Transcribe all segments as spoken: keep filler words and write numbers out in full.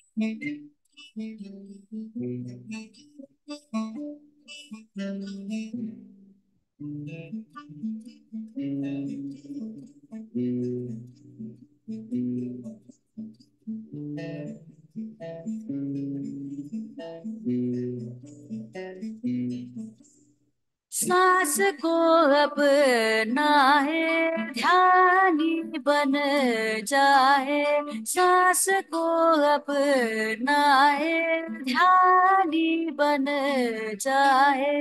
सांस को अपना है ध्यानी बन जाए, सांस को अपना है ध्यानी बन जाए,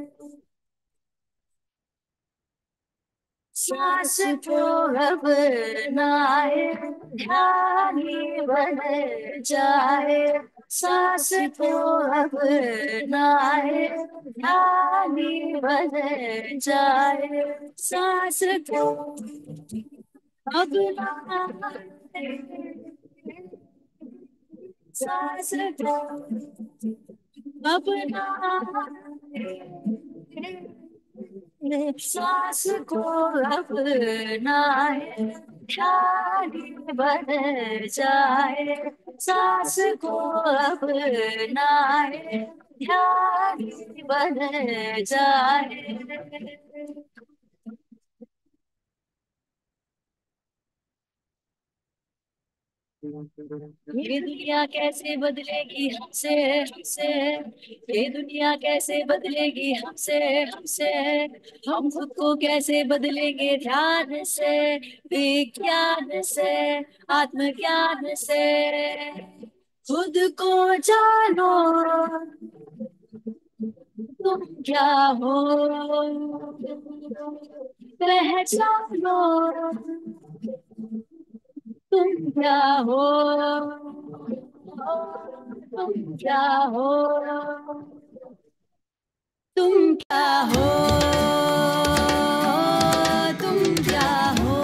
सांस को अपना है ध्यानी बन जाए, सांस को अपना है ध्यानी बन जाए, सांस को अपना है, सांस को अपना है, सांस को अपना है ध्यानी बन जाए, सांस को अपना है ध्यानी बन जाए। ये दुनिया कैसे बदलेगी हमसे हमसे, ये दुनिया कैसे बदलेगी हमसे हमसे, हम खुद को कैसे बदलेंगे ध्यान से, विज्ञान से, आत्मज्ञान से, खुद को जानो तुम क्या हो, पहचानो तुम क्या हो, तुम क्या हो, तुम क्या हो, तुम क्या हो।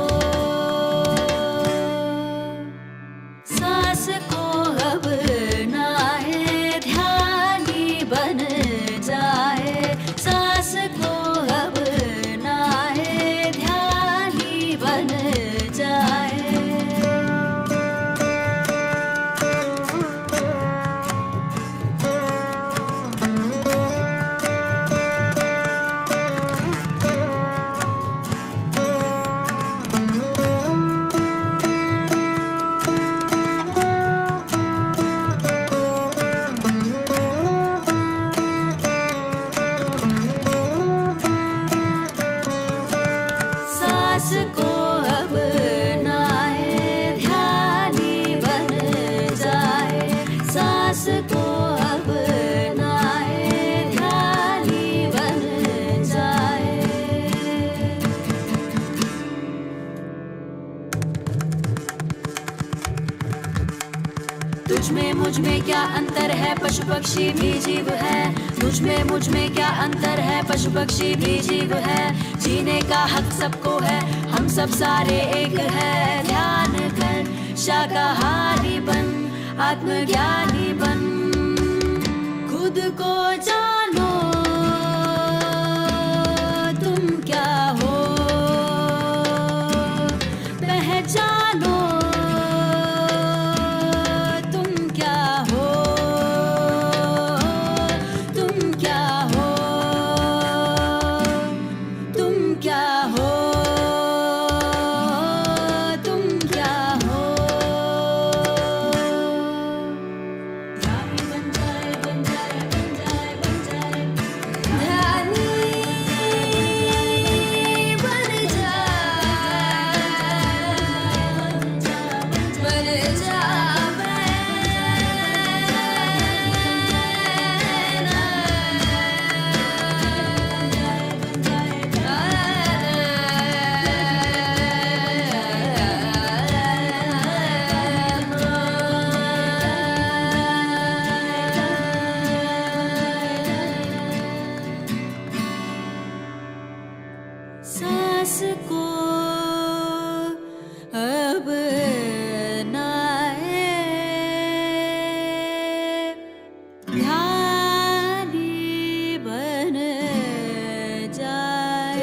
सांस को अपना है ध्यानी बन जाए, सांस को अपना है ध्यानी बन जाए। सांस को अपना है ध्यानी बन जाए, सांस को अपना है ध्यानी बन जाए। तुझ में मुझ में क्या अंतर है, पशु पक्षी भी जीव है, तुझ में मुझ में क्या अंतर है, पशु पक्षी भी जीव है, जीने का हक सबको है, हम सब सारे एक है, ध्यान कर शाकाहारी बन, आत्मज्ञानी बन, खुद को जानो तुम क्या हो, पहचानो तुम क्या हो, तुम क्या हो, तुम क्या हो, तुम क्या हो। ध्यानी बन जाए बन जाए बन जाए बन जाए, ध्यानी बन जाए, बन सांस को अब नाए ध्यानी बन जाए।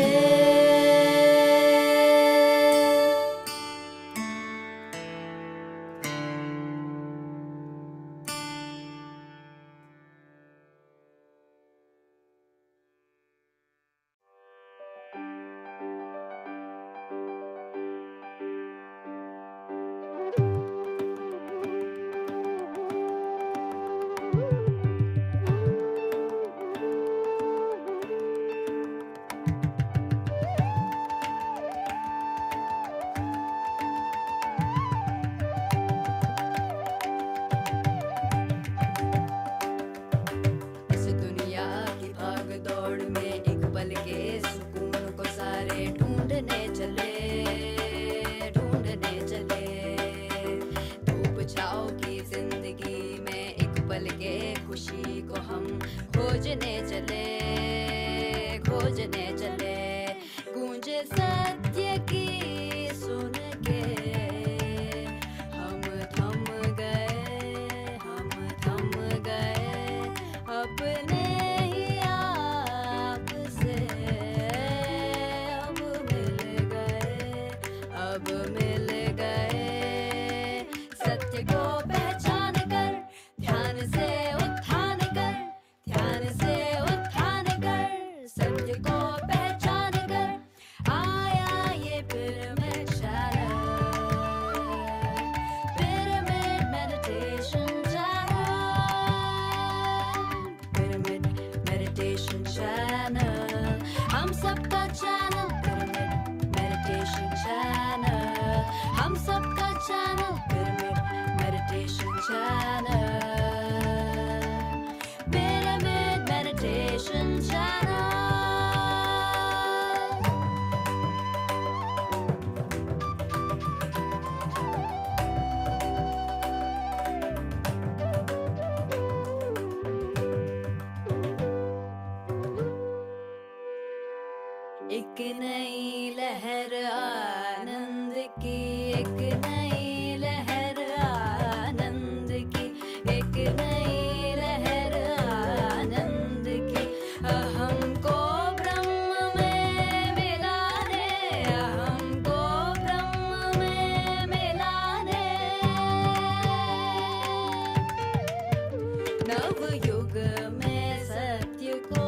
सुकून को सारे ढूंढने चले, ढूंढने चले। धूप छाँव की जिंदगी में एक पल के खुशी को हम खोजने चले, खोजने चले। गूंजे सत्य की सुन के हम थम गए, हम थम गए अपने ही आप से। अब मिल गए, अब मिल गए। सत्य को पहचान कर ध्यान से उत्थान कर, ध्यान से उत्थान कर। सत्य को पहचान कर आया ये pyramid channel, pyramid meditation channel, pyramid meditation channel. हम सबका चैनल पिरामिड मेडिटेशन चैनल, हम सबका channel pyramid meditation channel, pyramid meditation channel. एक नई लहर आनंद की, एक नई लहर आनंद की, एक नई लहर आनंद की। हमको ब्रह्म में मिलाने, हमको ब्रह्म में मिलाने। नवयुग में सत्य को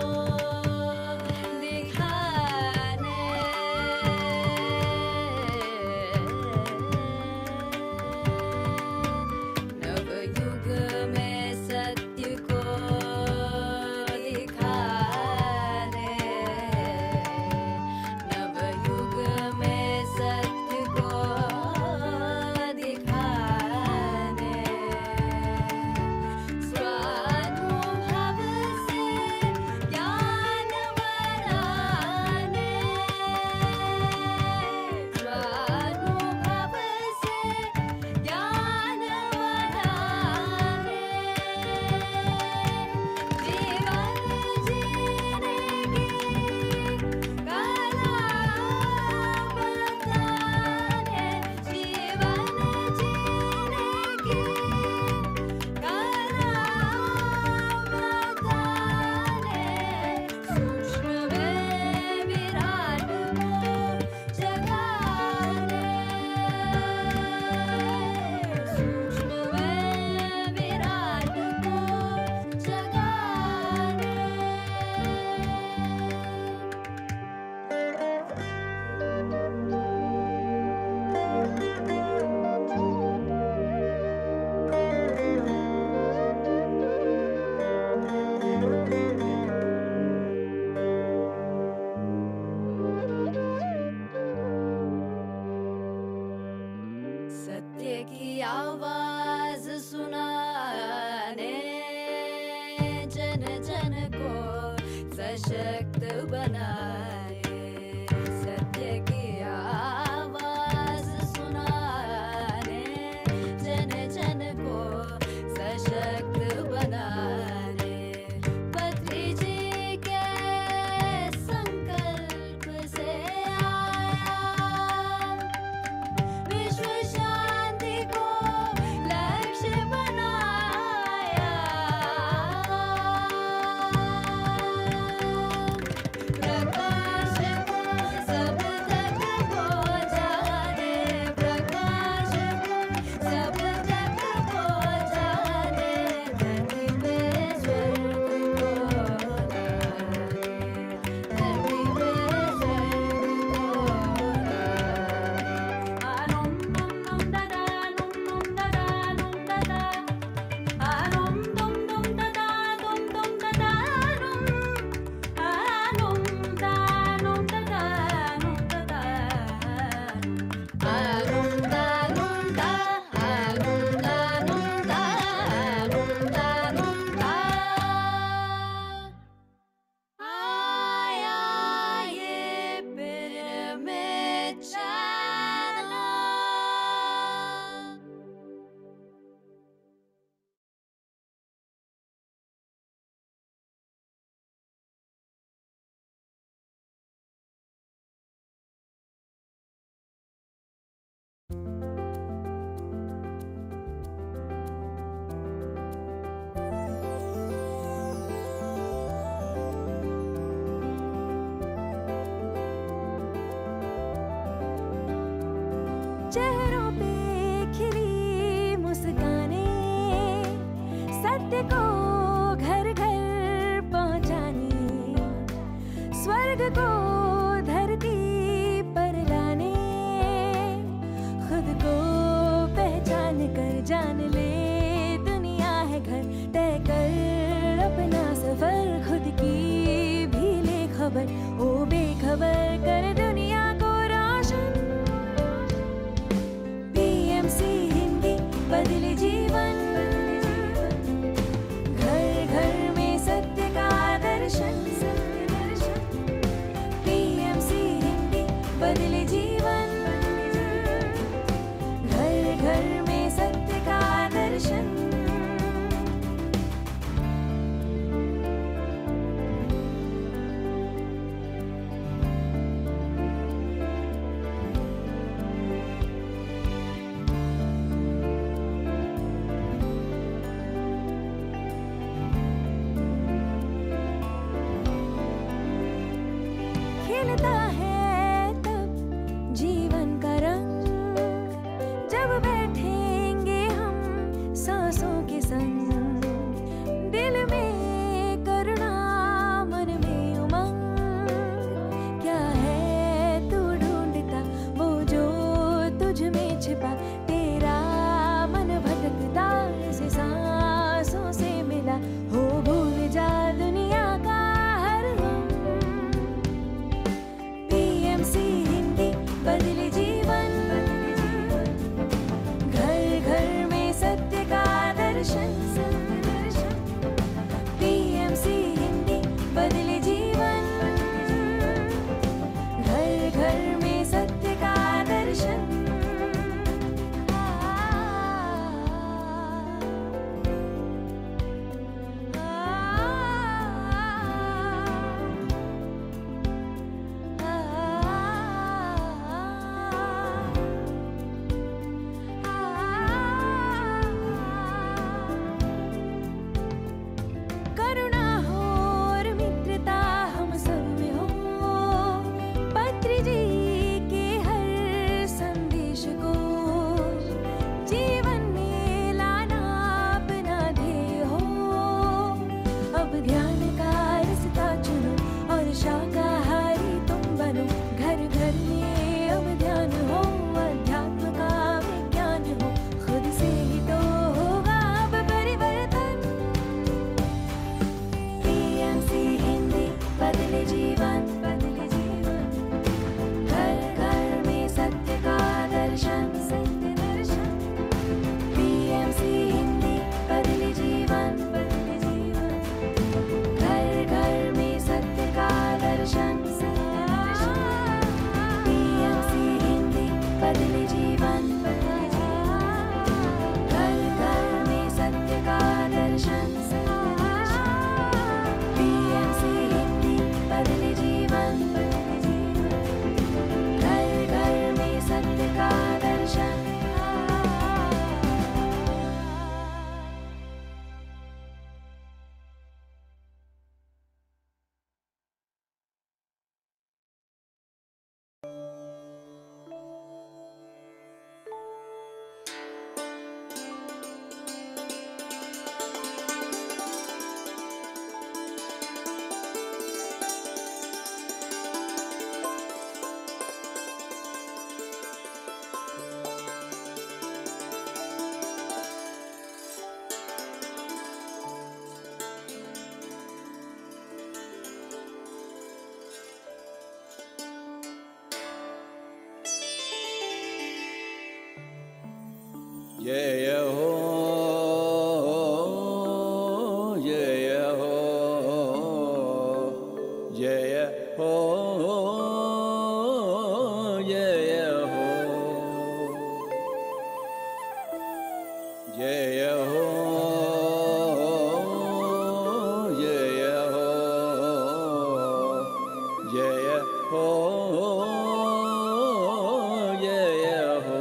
सत्य की आवाज सुनाने, जन जन को सशक्त बनाए। सत्य की आवाज सुनाने, जन जन को सशक्त बनाने। पत्री जी के संकल्प से आया विश्व शांति को लक्ष्य बनाया। प्रकाश चेहरों पे खिली मुस्काने, सत्य को घर घर पहुंचाने, स्वर्ग को धरती पर लाने, खुद को पहचान कर जान ले दुनिया है घर, तय कर अपना सफर, खुद की भी ले खबर, ओ बेखबर कर दुनिया को रोशन। पीएमसी हिंदी बदले जीवन, घर घर में सत्य का दर्शन। पीएमसी हिंदी बदले जीवन, घर घर में सत्य का दर्शन। खिलता है तब जीवन का रंग, जब बैठेंगे हम सांसों के संग, दिल में करुणा मन में उमंग, क्या है तू ढूंढता वो जो तुझ में छिपा, तेरा मन भटकता इसे सांसों से मिला, हो भूल जा दुनिया का हर गम। पीएमसी हिंदी बदले जीवन, घर घर में सत्य का दर्शन। पीएमसी हिंदी बदले जीवन, घर घर में सत्य का दर्शन। करुणा हो और मित्रता हम सब में हो, पत्री जी के हर संदेश को जीवन में लाना अपना ध्येय हो। अब ध्यान का रास्ता चुनो और शाकाहारी तुम बनो, घर घर में अब ध्यान हो, अध्यात्म का विज्ञान हो, खुद से ही तो होगा अब परिवर्तन। पीएमसी हिंदी बदले जीवन, बदले जीवन, घर घर में सत्य का दर्शन, सत्य दर्शन। पीएमसी हिंदी बदले जीवन, बदले जीवन, घर घर में सत्य का दर्शन, सत्य दर्शन। पीएमसी हिंदी बदले जीवन, बदले जीवन, घर घर में सत्य का दर्शन, सत्य दर्शन। पीएमसी हिंदी बदले जीवन, बदले जीवन, घर घर में सत्य का दर्शन। जय हो, जय हो, जय हो, जय हो, जय हो, जय हो, जय हो, जय हो।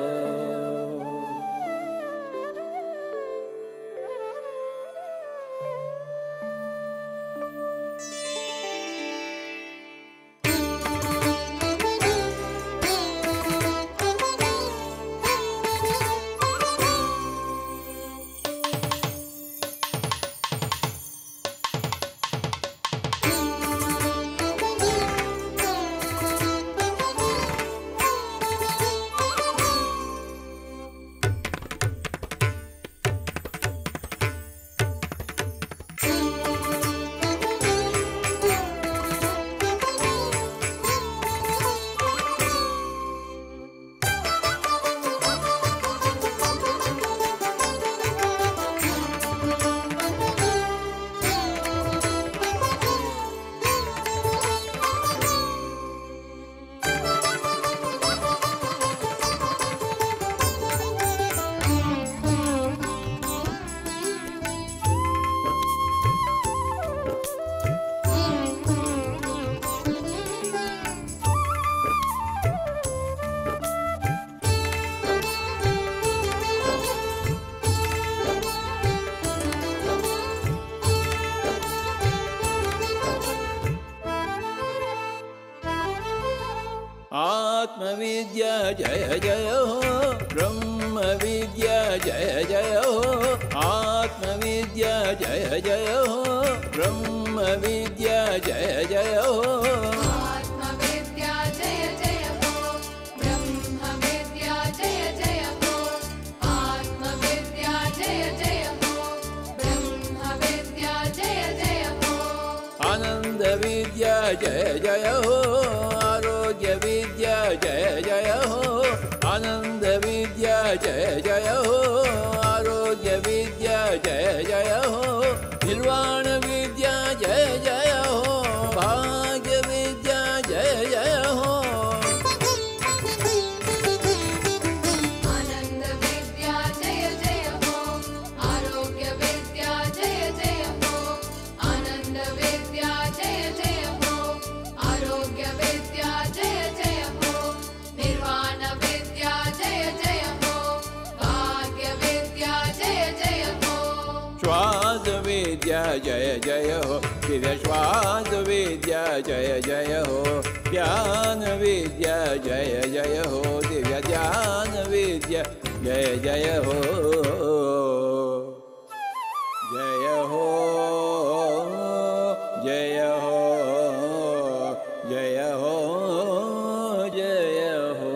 आत्मविद्या जय जय हो ब्रह्मविद्या जय जय हो आत्मविद्या जय जय हो ब्रह्मविद्या जय जय हो आत्मविद्या जय जय हो ब्रह्मविद्या जय जय हो आत्मविद्या जय जय हो ब्रह्मविद्या जय जय हो आनंद विद्या जय जय हो आरोग्य विद्या जय जय हो आनंद विद्या जय जय हो आरोग्य विद्या जय जय हो निर्वाण विद्या जय जय हो भाग्य विद्या जय जय हो आनंद विद्या जय जय हो आरोग्य विद्या जय जय हो आनंद विद्या जय जय हो आरोग्य विद्या जय जय हो निर्वाण विद्या जय जय हो भाग्य विद्या जय जय हो श्वास विद्या जय जय हो दिव्य श्वास विद्या जय जय हो ज्ञान विद्या जय जय हो दिव्य ज्ञान विद्या जय जय हो जय हो जय हो जय हो जय हो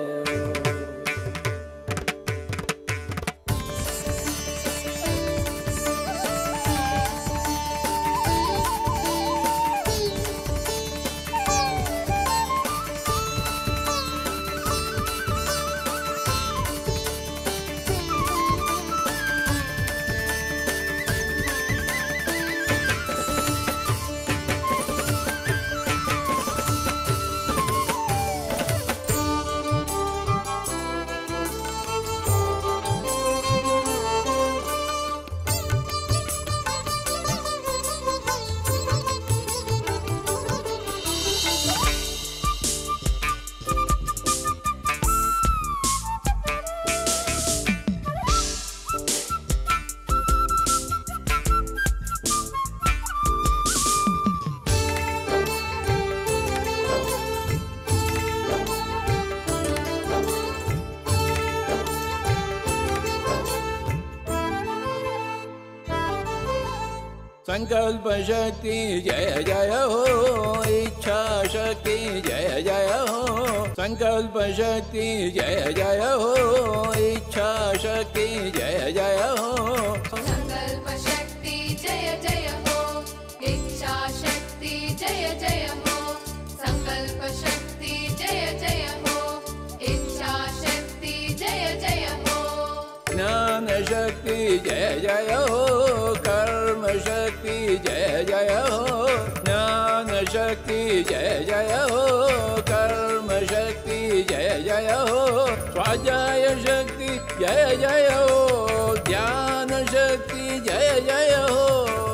संकल्प शक्ति जय जय हो इच्छा शक्ति जय जय हो संकल्प शक्ति जय जय हो इच्छा शक्ति जय जय हो संकल्प शक्ति जय जय हो इच्छा शक्ति जय जय हो संकल्प शक्ति जय जय हो इच्छा शक्ति जय जय हो ज्ञान शक्ति जय जय हो कर्म शक्ति जय जय हो ज्ञान शक्ति जय जय हो कर्म शक्ति जय जय हो स्वाध्याय शक्ति जय जय हो ध्यान शक्ति जय जय हो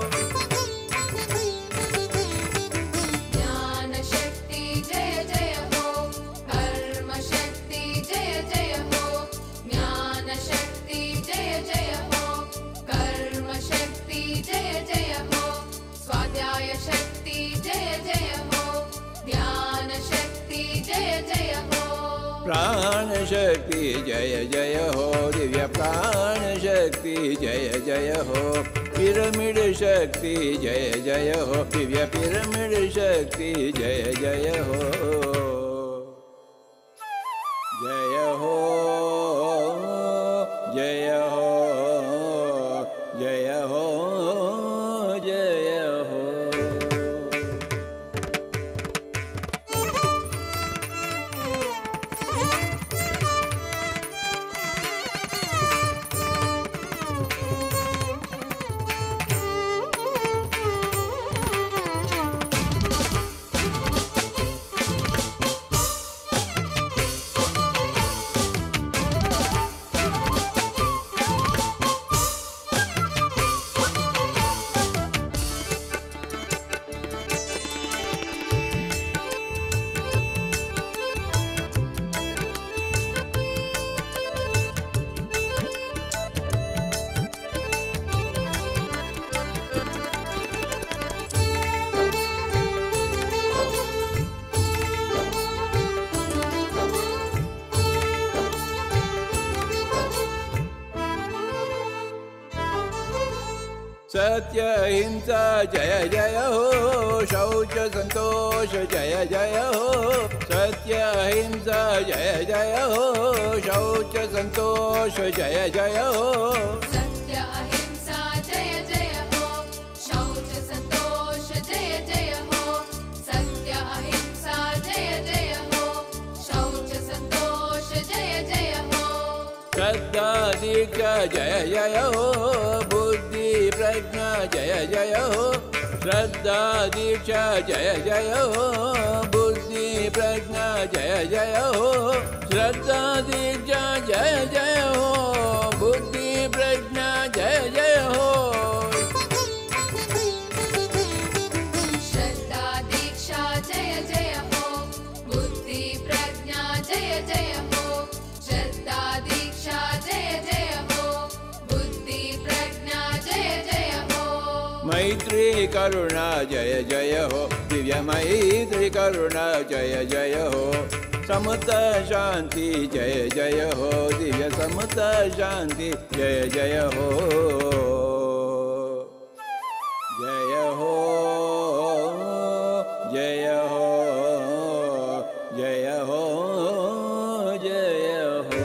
ज्ञान शक्ति जय जय हो कर्म शक्ति जय जय हो ज्ञान शक्ति जय जय हो कर्म शक्ति जय जय हो स्वाध्याय शक्ति जय जय हो ध्यान शक्ति जय जय हो प्राण शक्ति जय जय हो दिव्य प्राण शक्ति जय जय हो पिरामिड शक्ति जय जय हो दिव्य पिरामिड शक्ति जय जय हो जय हो जय हो जय हो जय हो सत्य हिंसा जय जय हो, शौच संतोष जय जय हो, सत्य हिंसा जय जय हो, शौच संतोष जय जय हो, सत्य अहिंसा जय जय हो, शौच संतोष जय जय हो, सत्य अहिंसा जय जय हो, शौच संतोष जय जय हो, श्रद्धा दीक्षा जय जय हो, बुद्धि प्रज्ञा जय जय हो, श्रद्धा दीक्षा जय जय हो, बुद्धि प्रज्ञा जय जय हो, श्रद्धा दीक्षा जय जय हो, बुद्धि प्रज्ञा जय जय हो, श्रद्धा दीक्षा जय जय हो, बुद्धि प्रज्ञा जय जय हो, श्रद्धा दीक्षा जय जय हो, बुद्धि प्रज्ञा जय जय हो, मैत्री करुणा जय जय हो, दिव्य मैत्री करुणा जय जय हो, समता शांति जय जय हो, दिव्य समता शांति जय जय हो, जय हो जय हो जय हो जय हो।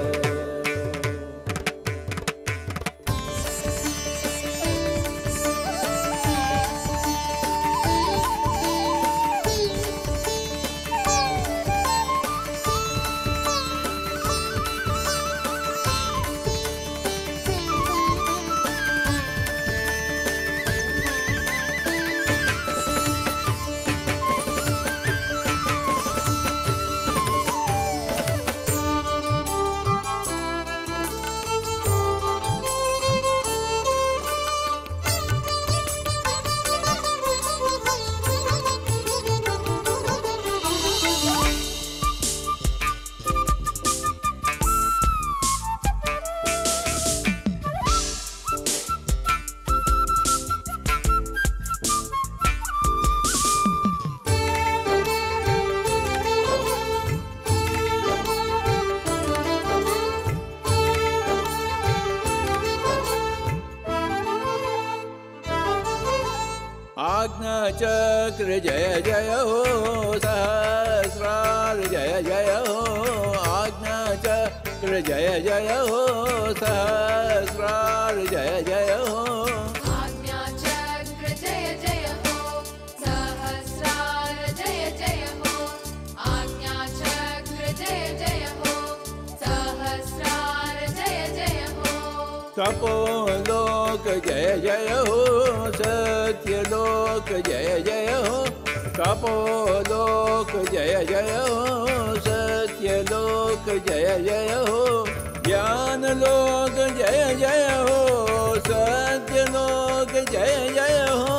आज्ञा चक्र जय जय हो, सहस्रार जय जय हो, आज्ञा चक्र जय जय हो, सहस्रार जय जय हो, आज्ञा चक्र जय जय हो, सहस्रार जय जय हो, आज्ञा चक्र जय जय हो, सहस्रार जय जय हो, तपोलोक जय जय हो, सत्यलोक जय जय हो, तपोलोक जय जय हो, सत्यलोक जय जय हो, ज्ञानलोक जय जय हो, सत्यलोक जय जय हो,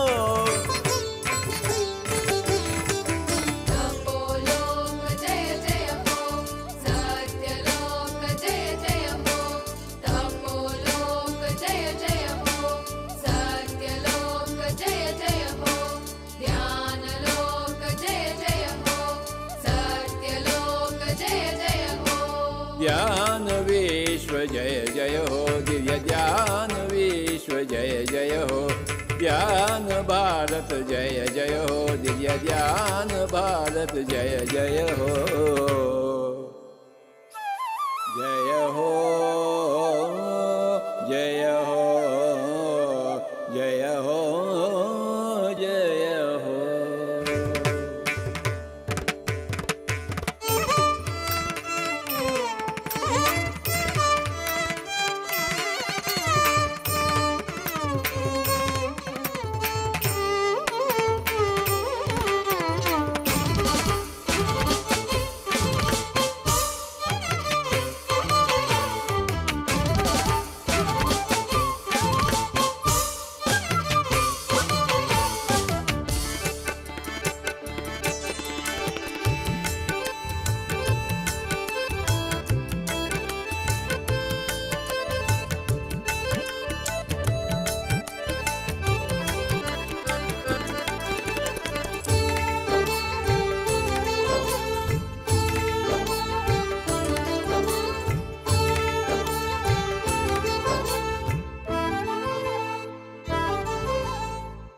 तपोलोक जय जय हो, सत्यलोक जय जय हो, तपोलोक जय जय हो, सत्यलोक जय जय हो, ध्यानलोक जय जय हो, सत्यलोक जय जय हो, ज्ञान विश्व जय जय हो, दिव्य ज्ञान विश्व जय जय हो, ज्ञान भारत जय जय हो, दिव्य ज्ञान भारत जय जय हो, जय हो जय हो जय हो जय हो।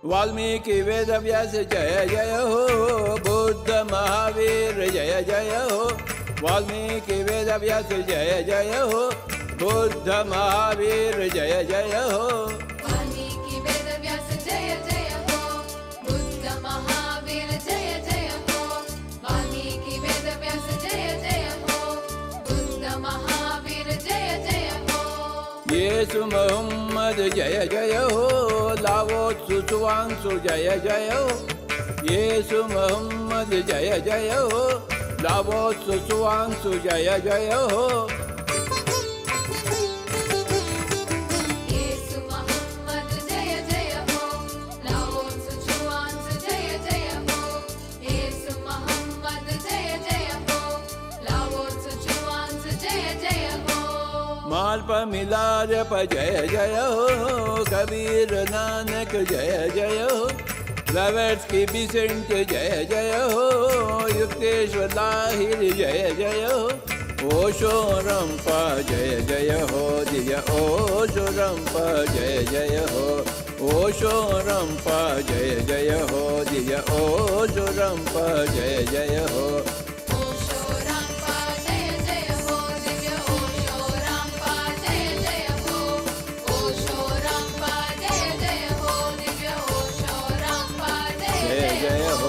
वाल्मीकि वेद व्यास जय जय हो, बुद्ध महावीर जय जय हो, वाल्मीकि वेद व्यास जय जय हो, बुद्ध महावीर जय जय हो, वाल्मीकि वेद व्यास जय जय हो, बुद्ध महावीर जय जय हो, वाल्मीकि वेद व्यास जय जय हो, बुद्ध महावीर जय जय हो। येसु मोहम्मद जय जय हो, लावोत्सु सुवांसु जय जय हो, येसु मोहम्मद जय जय हो, लावोत्सु सुवांसु जय जय हो, येसु मोहम्मद जय जय हो, लाओत्सु छुआंसु जय जय हो, येसु मोहम्मद जय जय हो, लाओत्सु छुआंसु जय जय हो। मालप मिलारप जय जय हो, कबीर नानक जय जय हो, ब्लेवेट्स्की बिसेंट जय जय हो, युक्तेश्वर लाहिर जय जय हो, ओशो रंपा जय जय हो, दिया ओशो रंपा जय जय हो, ओशो रंपा जय जय हो, दिया ओशो रंपा जय जय हो, ओशो रंपा जय जय हो, दिव्य ओशो रंपा जय जय हो, ओशो रंपा जय जय हो, दिव्य ओशो रंपा जय जय जय हो,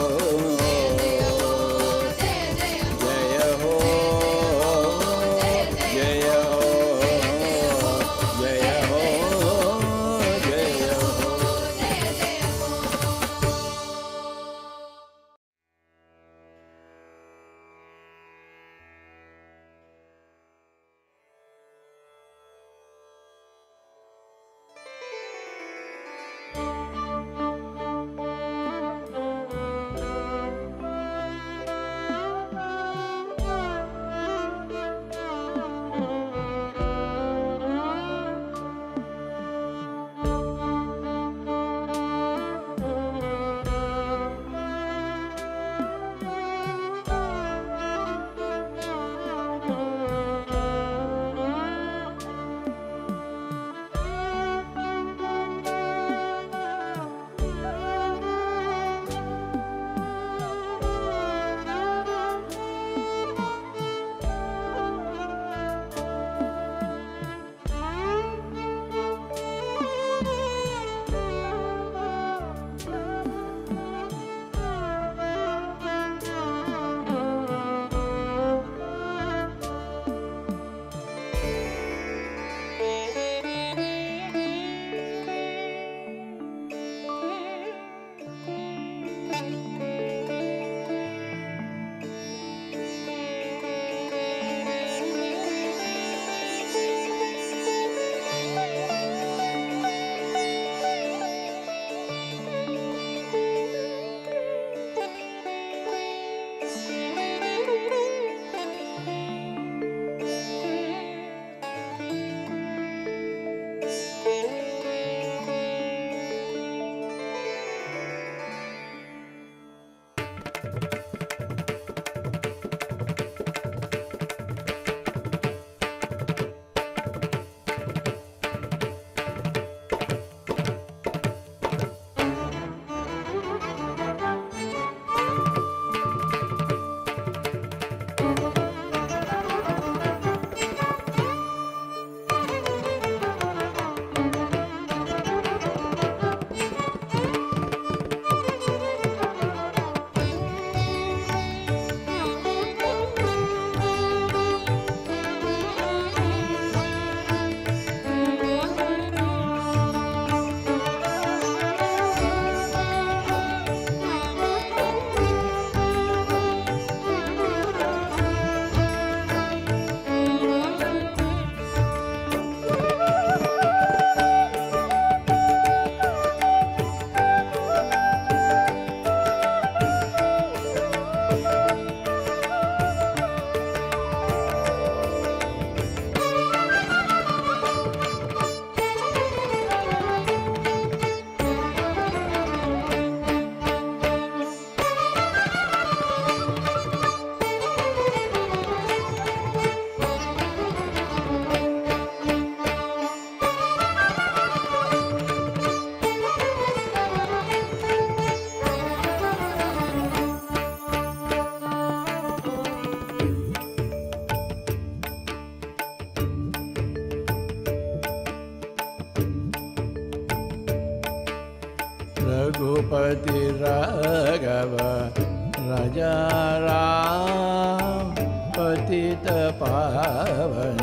रघुपति राघव राजा राम पतित पावन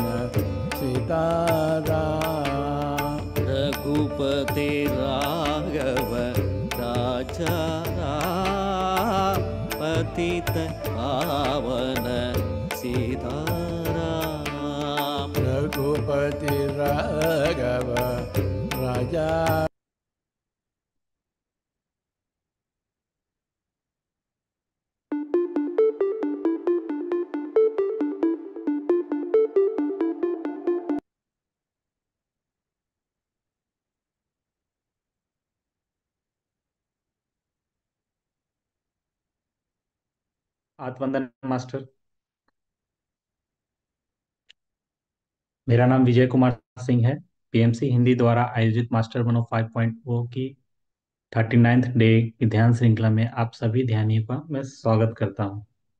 सीताराम। रघुपति राघव राजा राम पतित पावन सीताराम। रघुपति राघव राजा। आत्मवंदन मास्टर। मेरा नाम विजय कुमार सिंह है। पीएमसी हिंदी द्वारा आयोजित मास्टर बनो फाइव पॉइंट ओ की थर्टी नाइन्थ डे की ध्यान श्रृंखला में आप सभी ध्यानियों का मैं स्वागत करता हूं।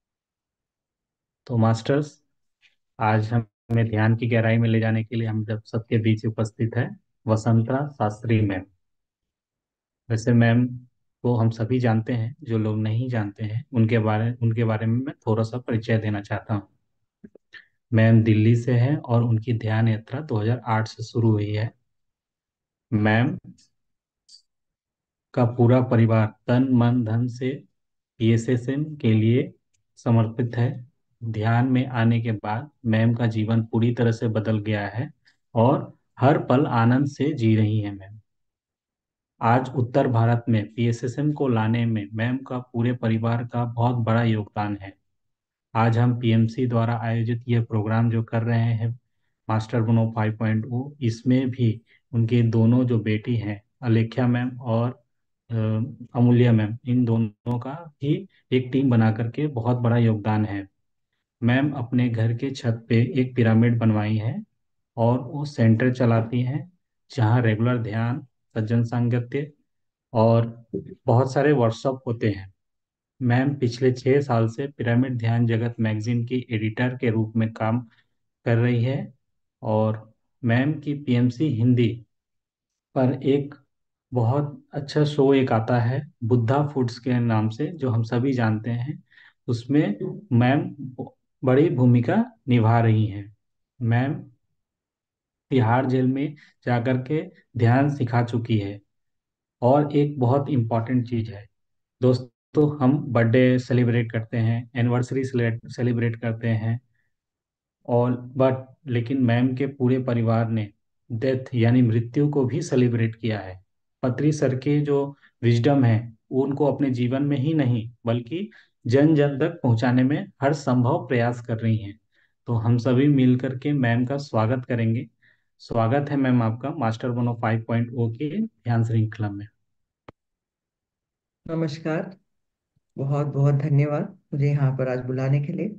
तो मास्टर्स, आज हमें ध्यान की गहराई में ले जाने के लिए हम जब सबके बीच उपस्थित है वसंता शास्त्री मैम। वैसे मैम को हम सभी जानते हैं, जो लोग नहीं जानते हैं उनके बारे उनके बारे में मैं थोड़ा सा परिचय देना चाहता हूँ। मैम दिल्ली से हैं और उनकी ध्यान यात्रा दो हज़ार आठ से शुरू हुई है। मैम का पूरा परिवार तन मन धन से पीएसएसएम के लिए समर्पित है। ध्यान में आने के बाद मैम का जीवन पूरी तरह से बदल गया है और हर पल आनंद से जी रही हैं मैम। आज उत्तर भारत में पीएसएसएम को लाने में मैम का पूरे परिवार का बहुत बड़ा योगदान है। आज हम पीएमसी द्वारा आयोजित यह प्रोग्राम जो कर रहे हैं मास्टर बनो फाइव पॉइंट ओ, इसमें भी उनके दोनों जो बेटी हैं अलेख्या मैम और अ, अमूल्य मैम, इन दोनों का भी एक टीम बना करके बहुत बड़ा योगदान है। मैम अपने घर के छत पे एक पिरामिड बनवाई है और वो सेंटर चलाती हैं जहाँ रेगुलर ध्यान, सज्जन सांगत्य और बहुत सारे वर्कशॉप होते हैं। मैम पिछले छः साल से पिरामिड ध्यान जगत मैगजीन की एडिटर के रूप में काम कर रही है और मैम की पीएमसी हिंदी पर एक बहुत अच्छा शो एक आता है बुद्धा फूड्स के नाम से, जो हम सभी जानते हैं। उसमें मैम बड़ी भूमिका निभा रही हैं। मैम तिहाड़ जेल में जाकर के ध्यान सिखा चुकी है। और एक बहुत इम्पॉर्टेंट चीज़ है दोस्तों, हम बर्थडे सेलिब्रेट करते हैं, एनिवर्सरी सेलिब्रेट करते हैं और बट लेकिन मैम के पूरे परिवार ने डेथ यानी मृत्यु को भी सेलिब्रेट किया है। पत्री सर के जो विजडम है वो उनको अपने जीवन में ही नहीं बल्कि जन जन तक पहुंचाने में हर संभव प्रयास कर रही हैं। तो हम सभी मिल करके मैम का स्वागत करेंगे। स्वागत है मैम आपका मास्टर बनो फाइव पॉइंट ओ के ध्यान श्रृंखला में। नमस्कार, बहुत बहुत धन्यवाद मुझे यहाँ पर आज बुलाने के लिए।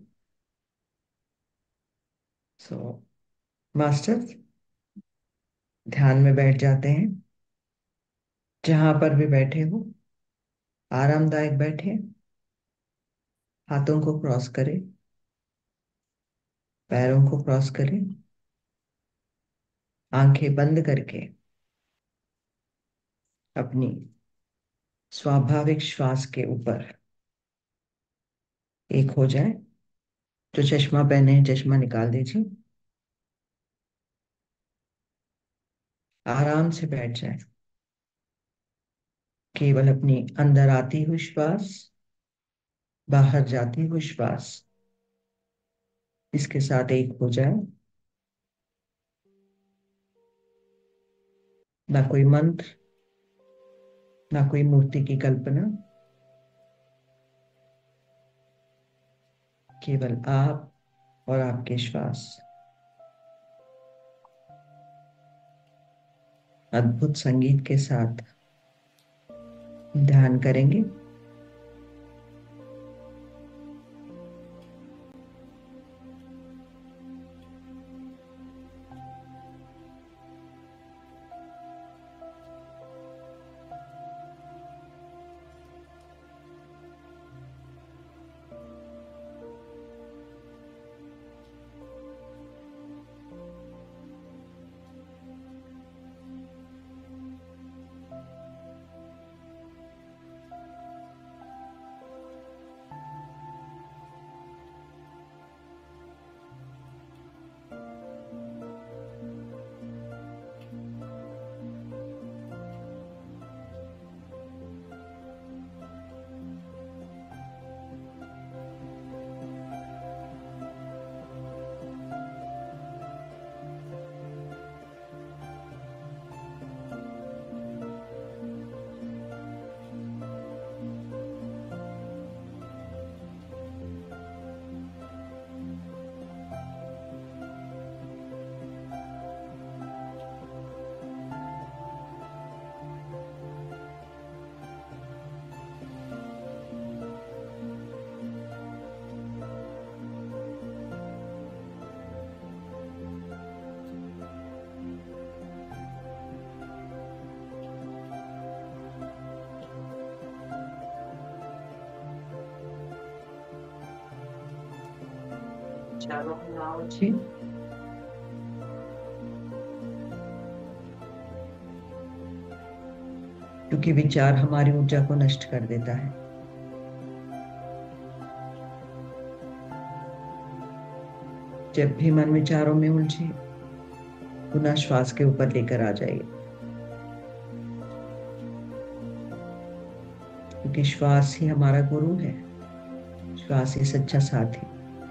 सो मास्टर, ध्यान में बैठ जाते हैं। जहाँ पर भी बैठे हो आरामदायक बैठे, हाथों को क्रॉस करें, पैरों को क्रॉस करें, आंखें बंद करके अपनी स्वाभाविक श्वास के ऊपर एक हो जाए। जो चश्मा पहने हैं चश्मा निकाल दीजिए, आराम से बैठ जाए। केवल अपनी अंदर आती हुई श्वास, बाहर जाती हुई श्वास, इसके साथ एक हो जाए। ना कोई मंत्र, ना कोई मूर्ति की कल्पना, केवल आप और आपके श्वास। अद्भुत संगीत के साथ ध्यान करेंगे। विचारों में ना उलझे। क्योंकि विचार हमारी ऊर्जा को नष्ट कर देता है। जब भी मन विचारों में उलझे, पुनः श्वास के ऊपर लेकर आ जाइए, क्योंकि श्वास ही हमारा गुरु है, श्वास ही सच्चा साथी।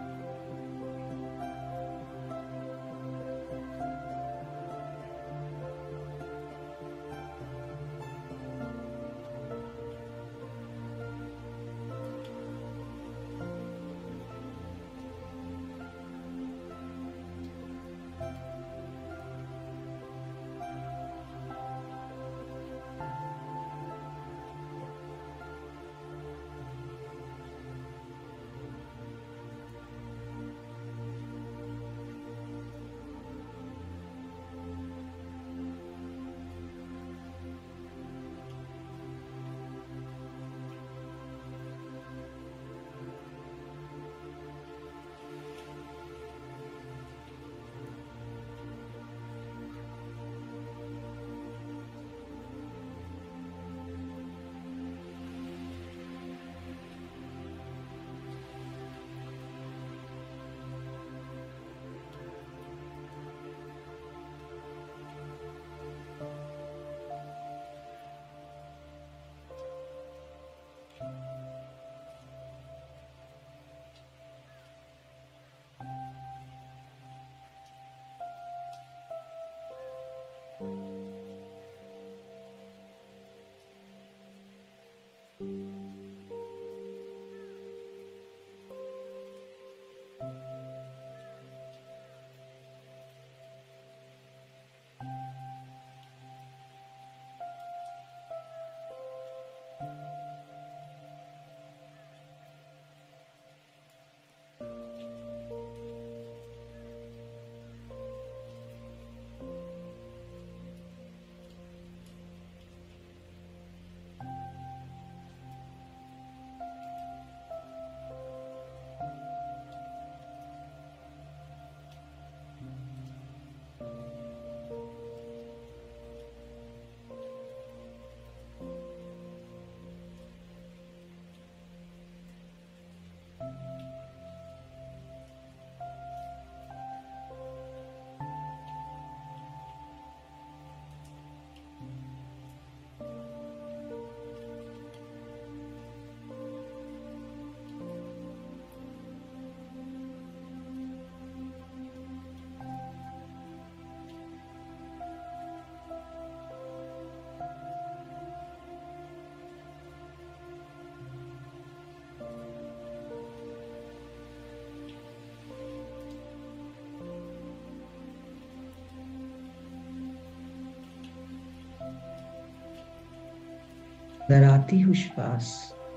अंदर आती हूँ श्वास,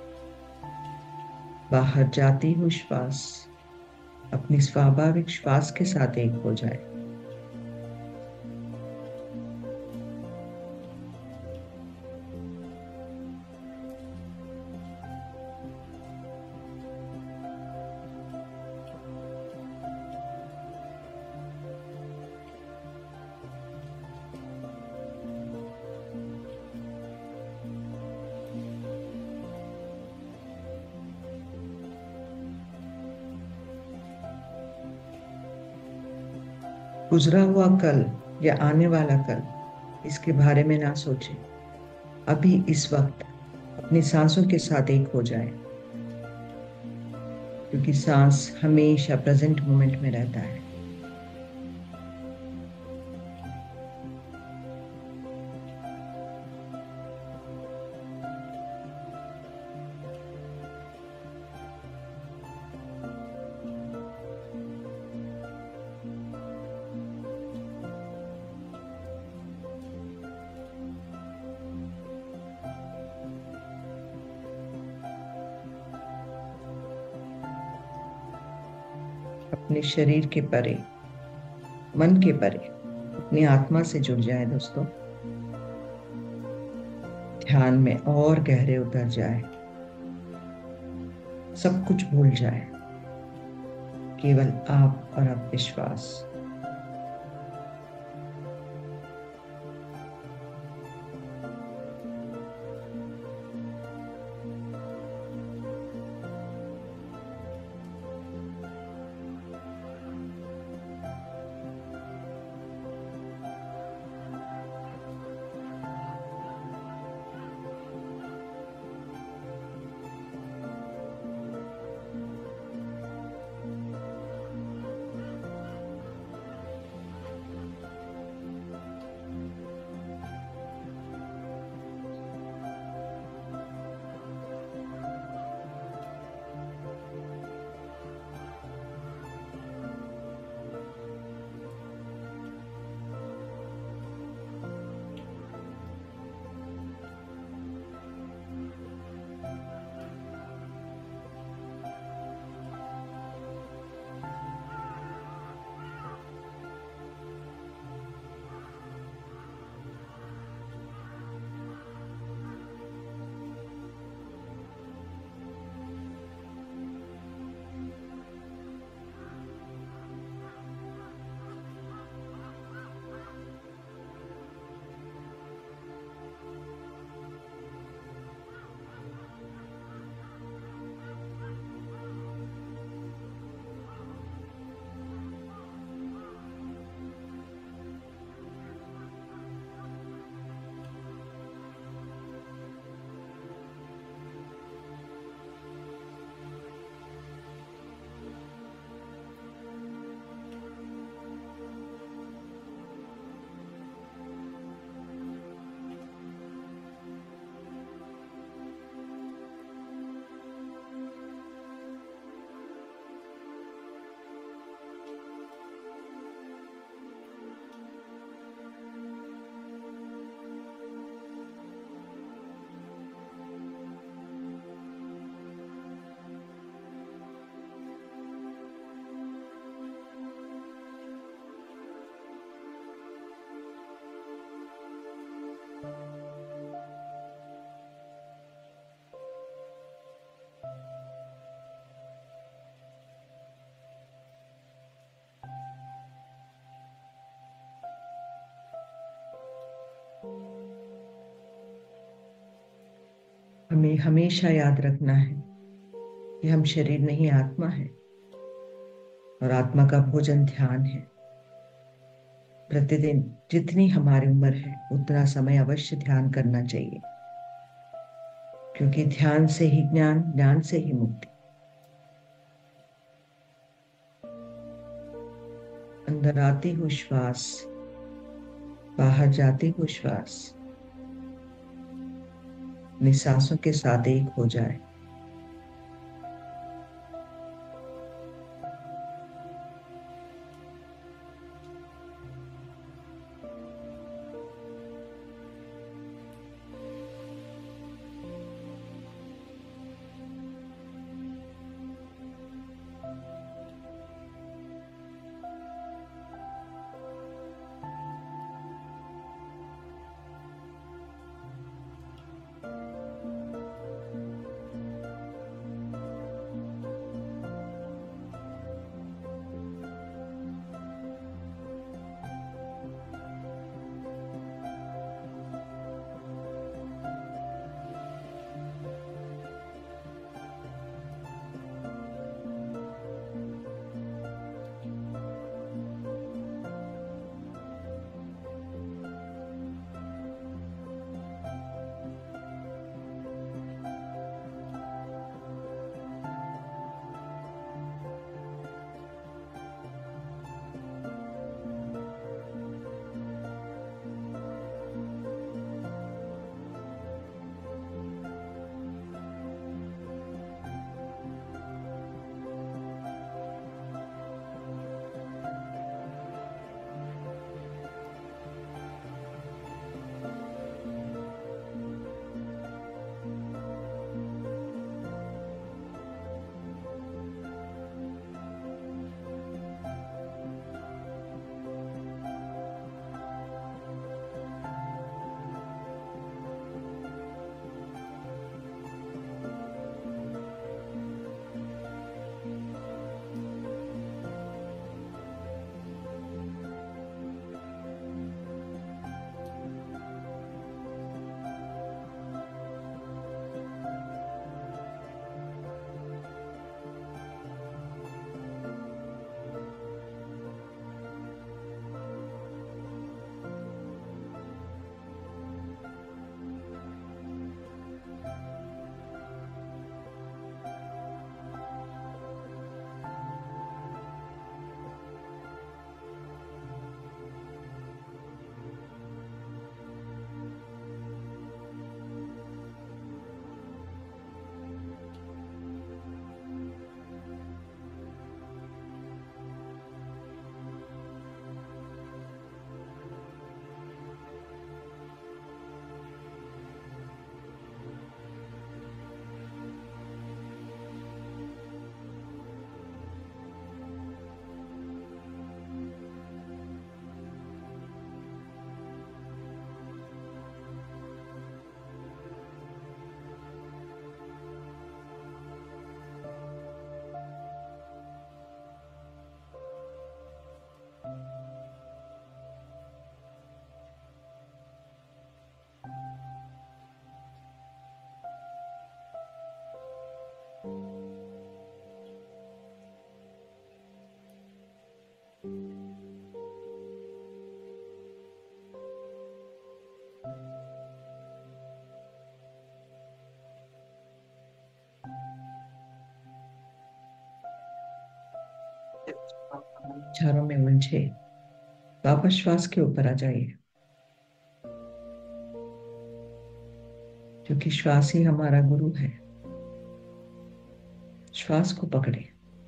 बाहर जाती हूँ श्वास, अपनी स्वाभाविक श्वास के साथ एक हो जाए। गुजरा हुआ कल या आने वाला कल, इसके बारे में ना सोचें। अभी इस वक्त अपनी सांसों के साथ एक हो जाए, क्योंकि सांस हमेशा प्रेजेंट मोमेंट में रहता है। अपने शरीर के परे, मन के परे, अपनी आत्मा से जुड़ जाए दोस्तों। ध्यान में और गहरे उतर जाए, सब कुछ भूल जाए। केवल आप और आप विश्वास। हमें हमेशा याद रखना है कि हम शरीर नहीं, आत्मा है, और आत्मा का भोजन ध्यान है। प्रतिदिन जितनी हमारी उम्र है उतना समय अवश्य ध्यान करना चाहिए, क्योंकि ध्यान से ही ज्ञान, ज्ञान से ही मुक्ति। अंदर आती हुई श्वास, बाहर जाती हुई श्वास अपनी सांसों के साथ एक हो जाए। विचारों में उलझे, वापस श्वास के ऊपर आ जाइए, क्योंकि श्वास ही हमारा गुरु है। श्वास को पकड़े।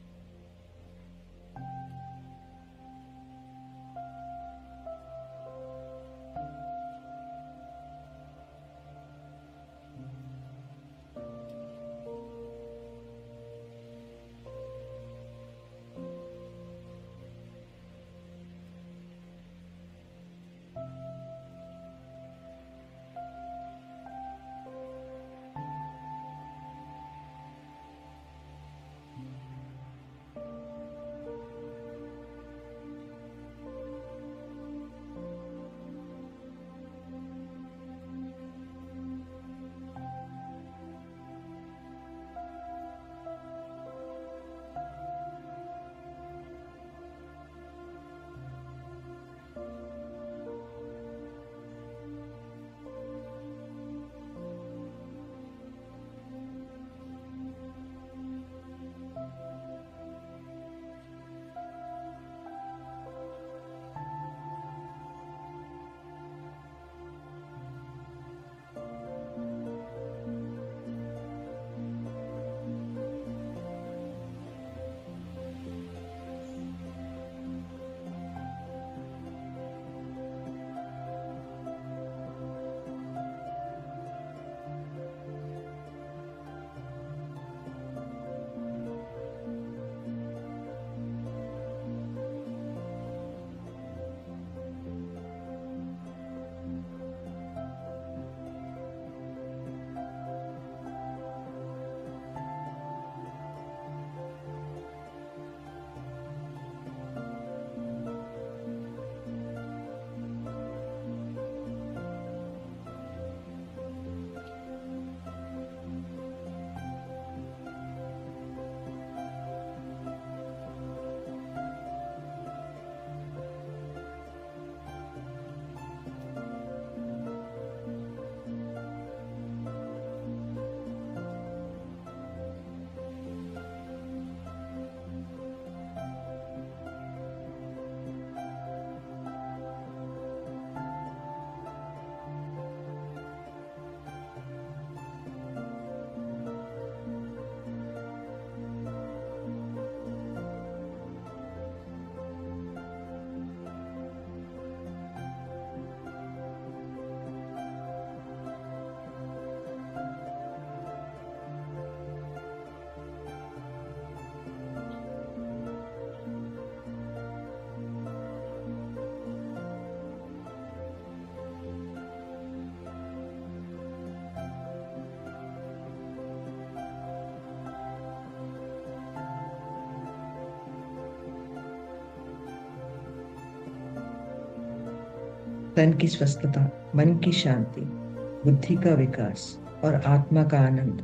तन की स्वस्थता, मन की शांति, बुद्धि का विकास और आत्मा का आनंद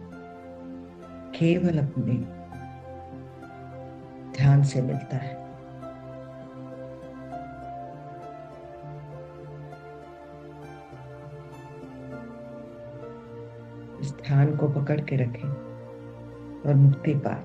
केवल अपने ध्यान से मिलता है। इस ध्यान को पकड़ के रखें और मुक्ति पाए।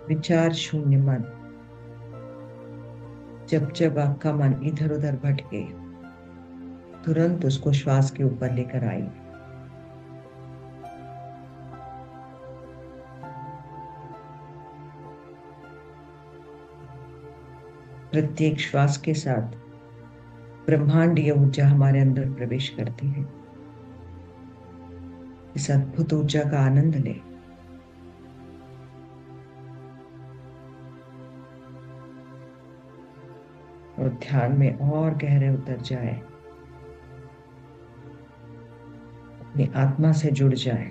विचार शून्य मन। जब जब आपका मन इधर उधर भटके, तुरंत उसको श्वास के ऊपर लेकर आइए। प्रत्येक श्वास के साथ ब्रह्मांडीय ऊर्जा हमारे अंदर प्रवेश करती है। इस अद्भुत ऊर्जा का आनंद ले। और ध्यान में और गहरे उतर जाए, अपनी आत्मा से जुड़ जाए।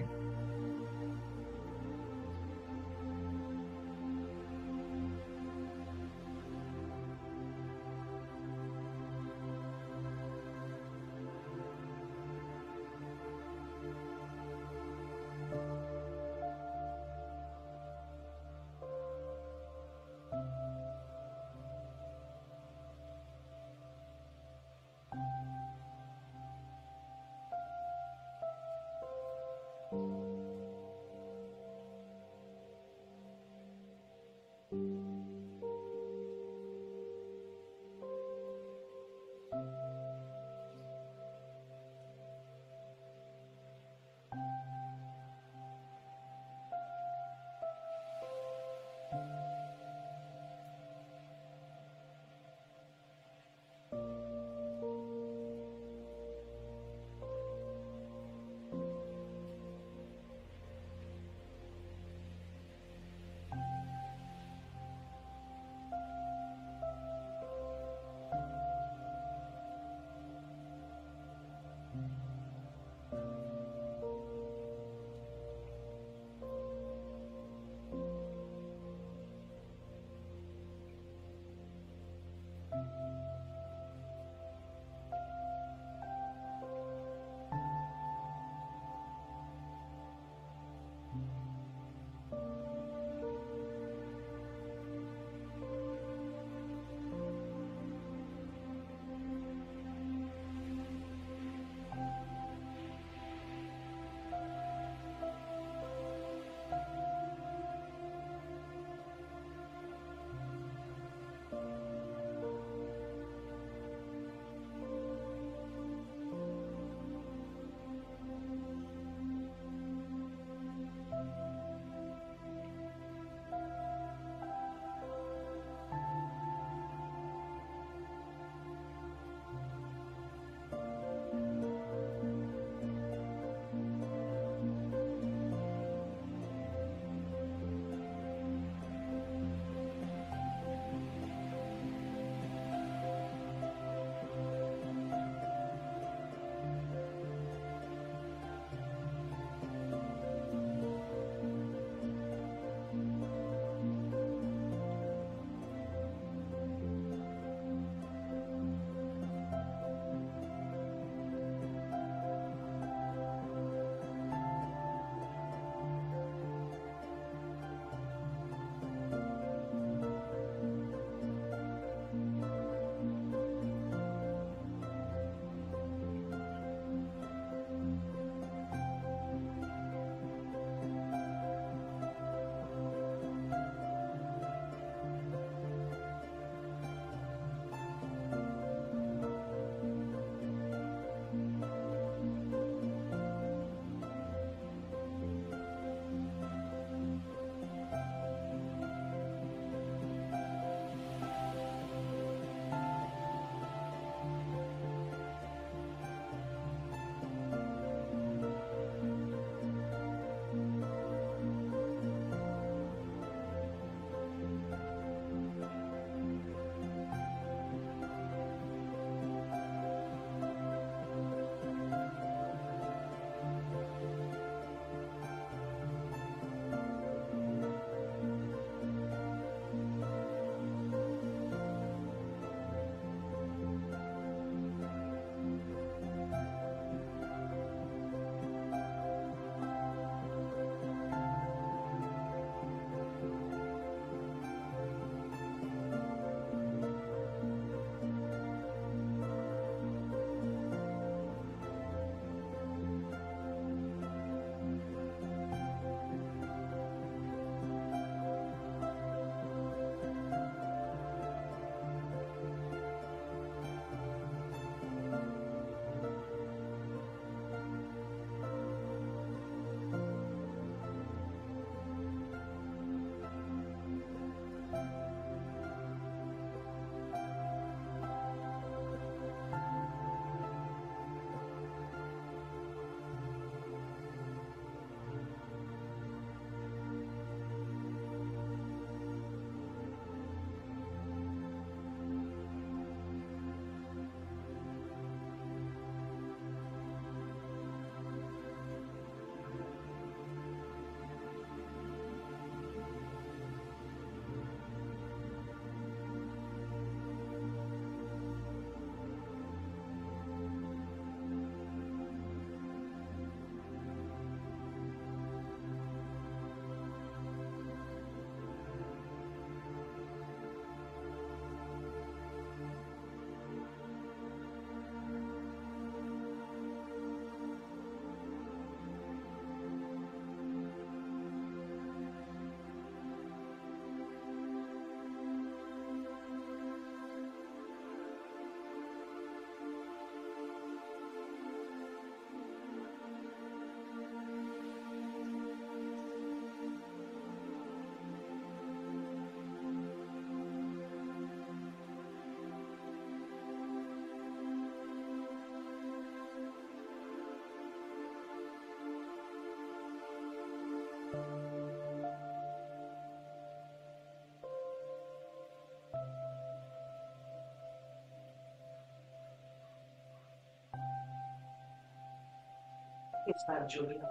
साथ जुड़ना,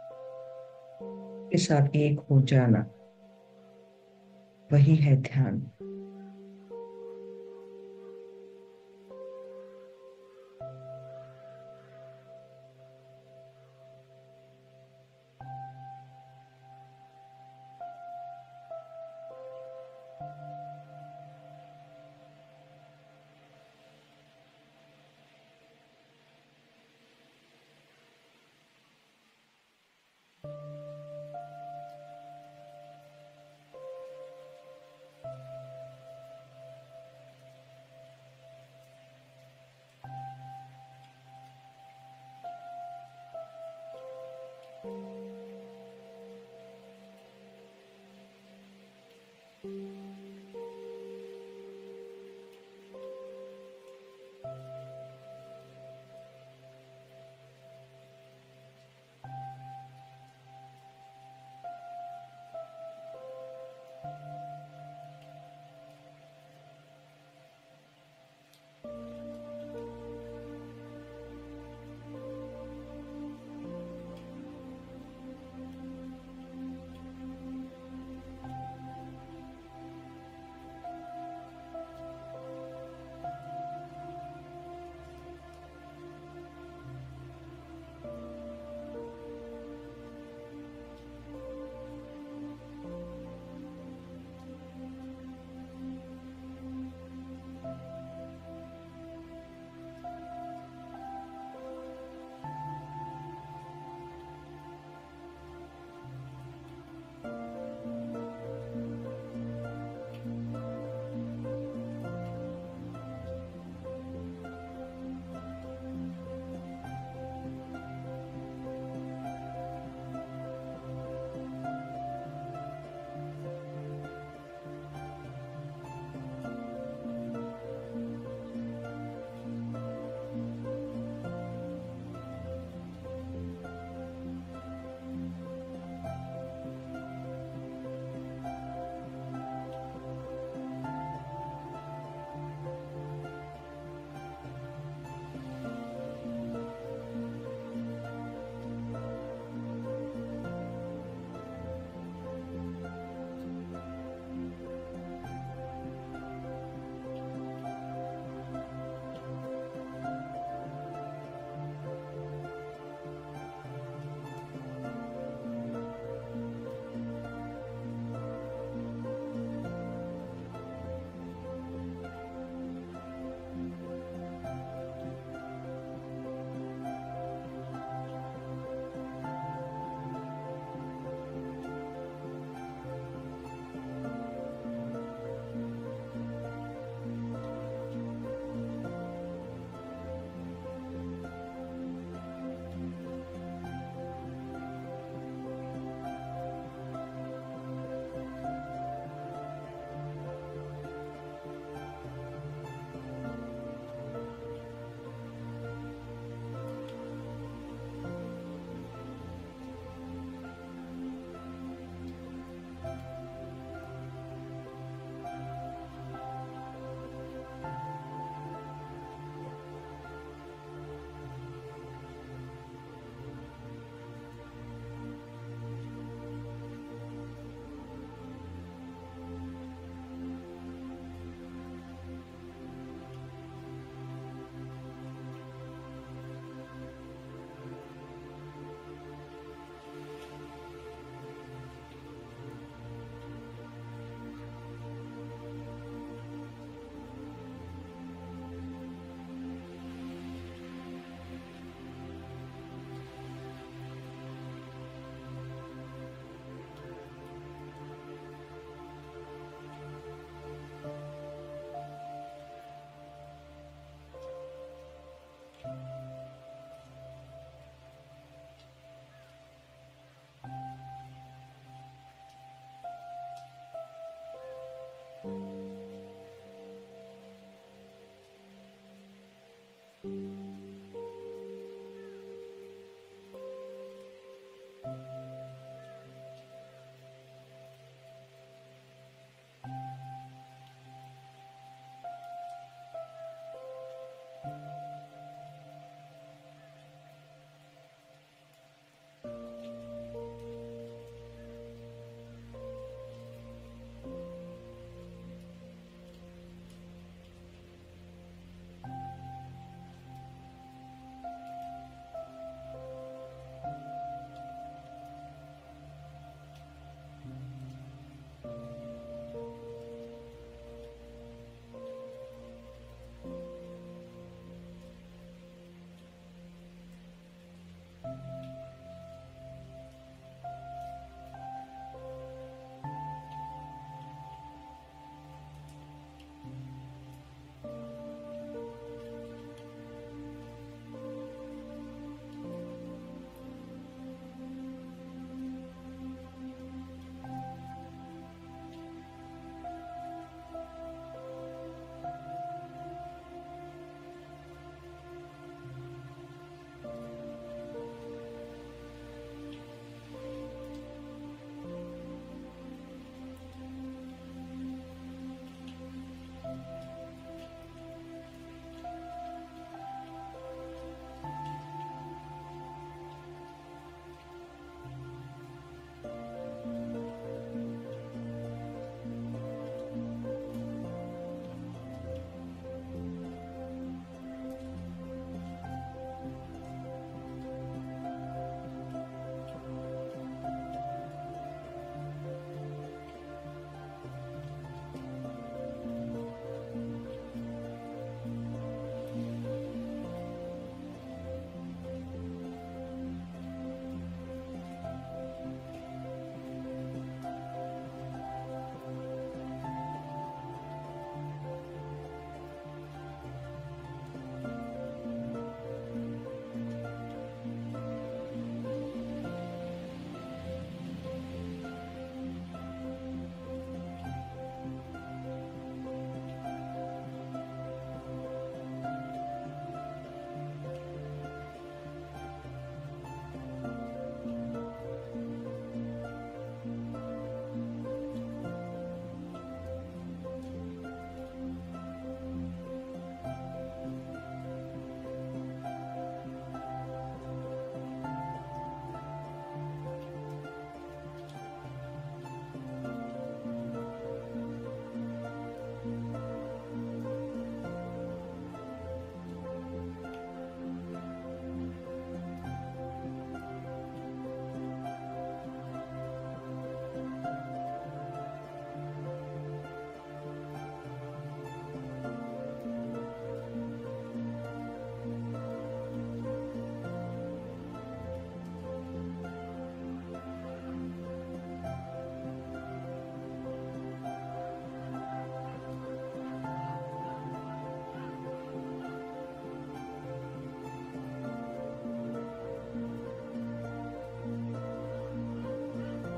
के साथ एक हो जाना, वही है ध्यान।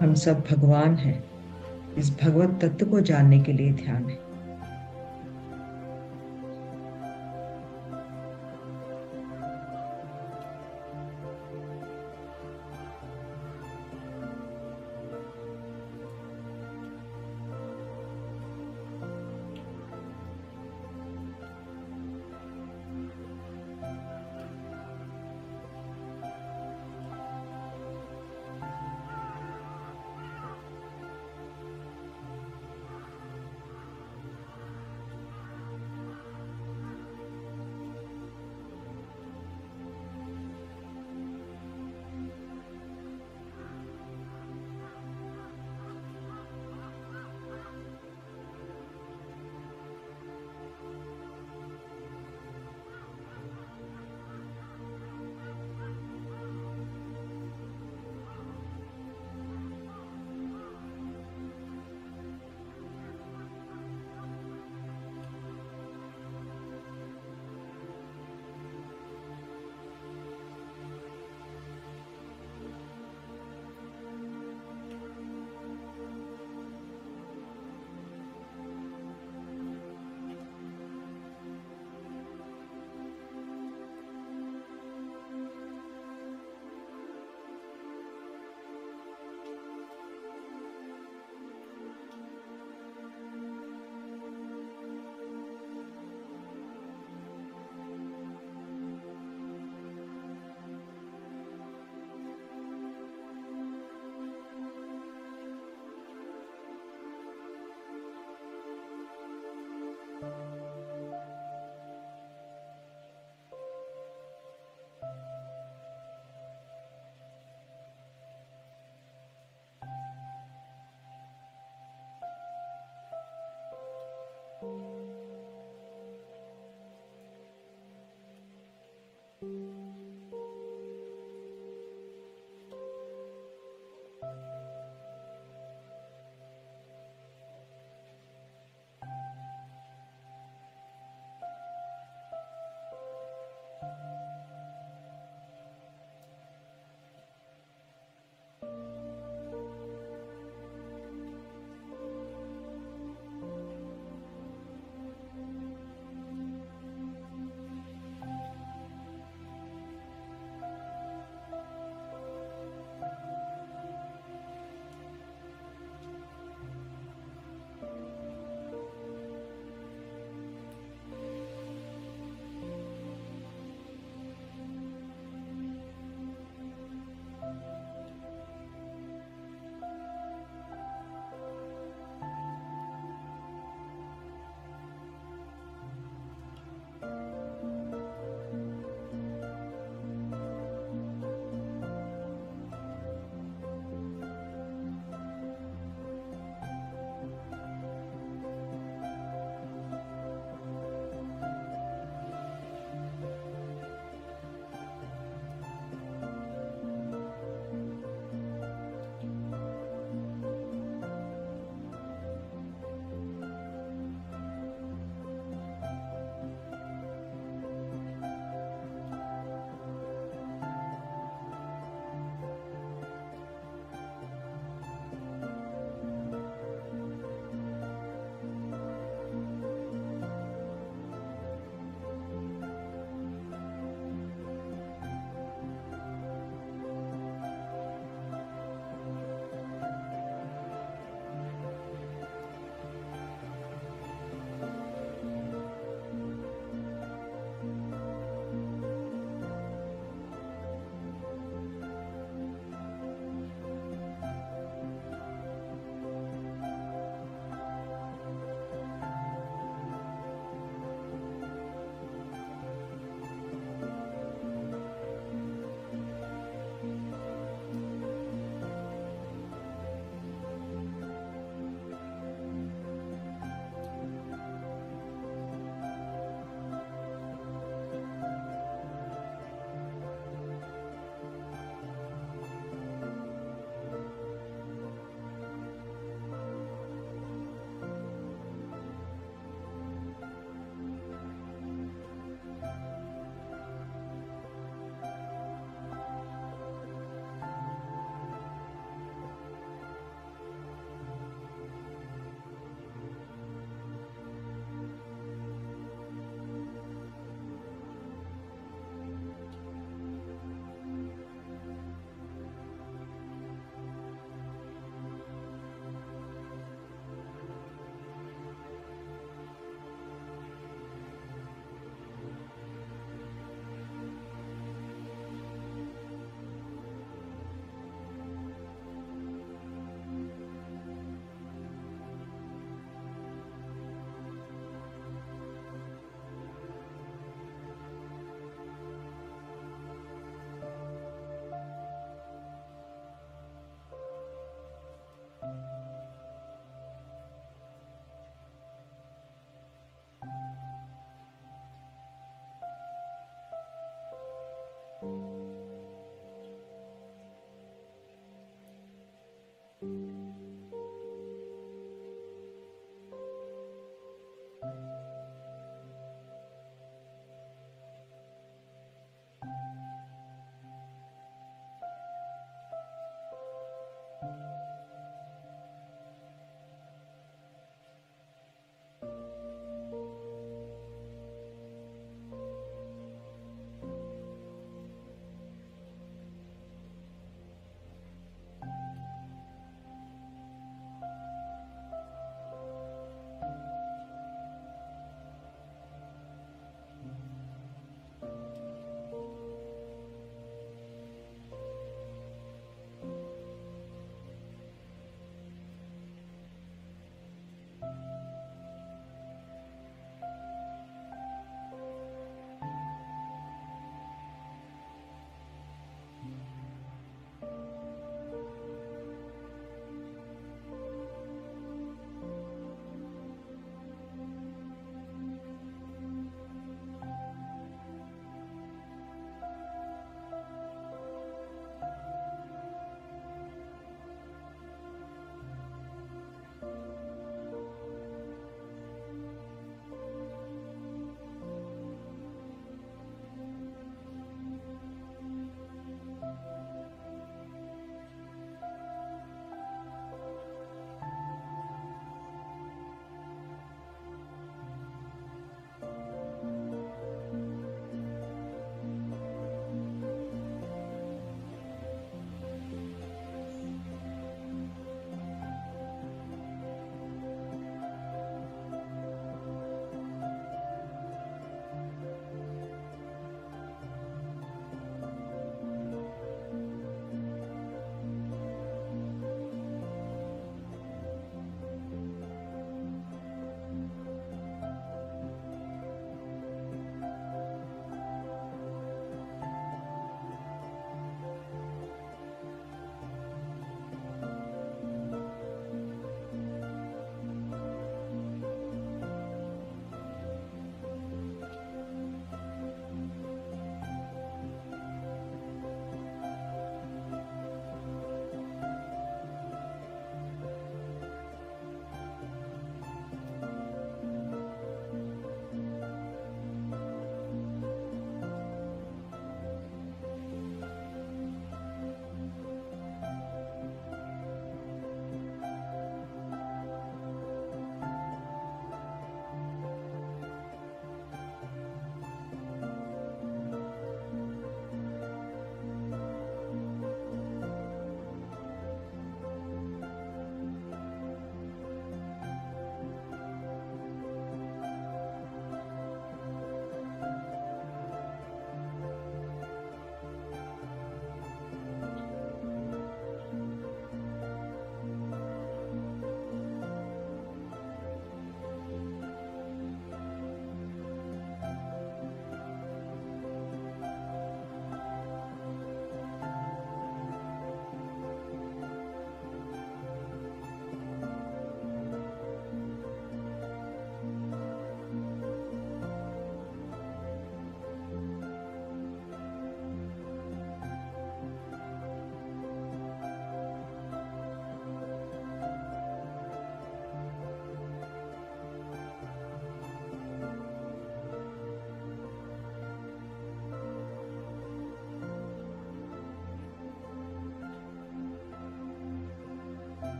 हम सब भगवान हैं। इस भगवत तत्व को जानने के लिए ध्यान है।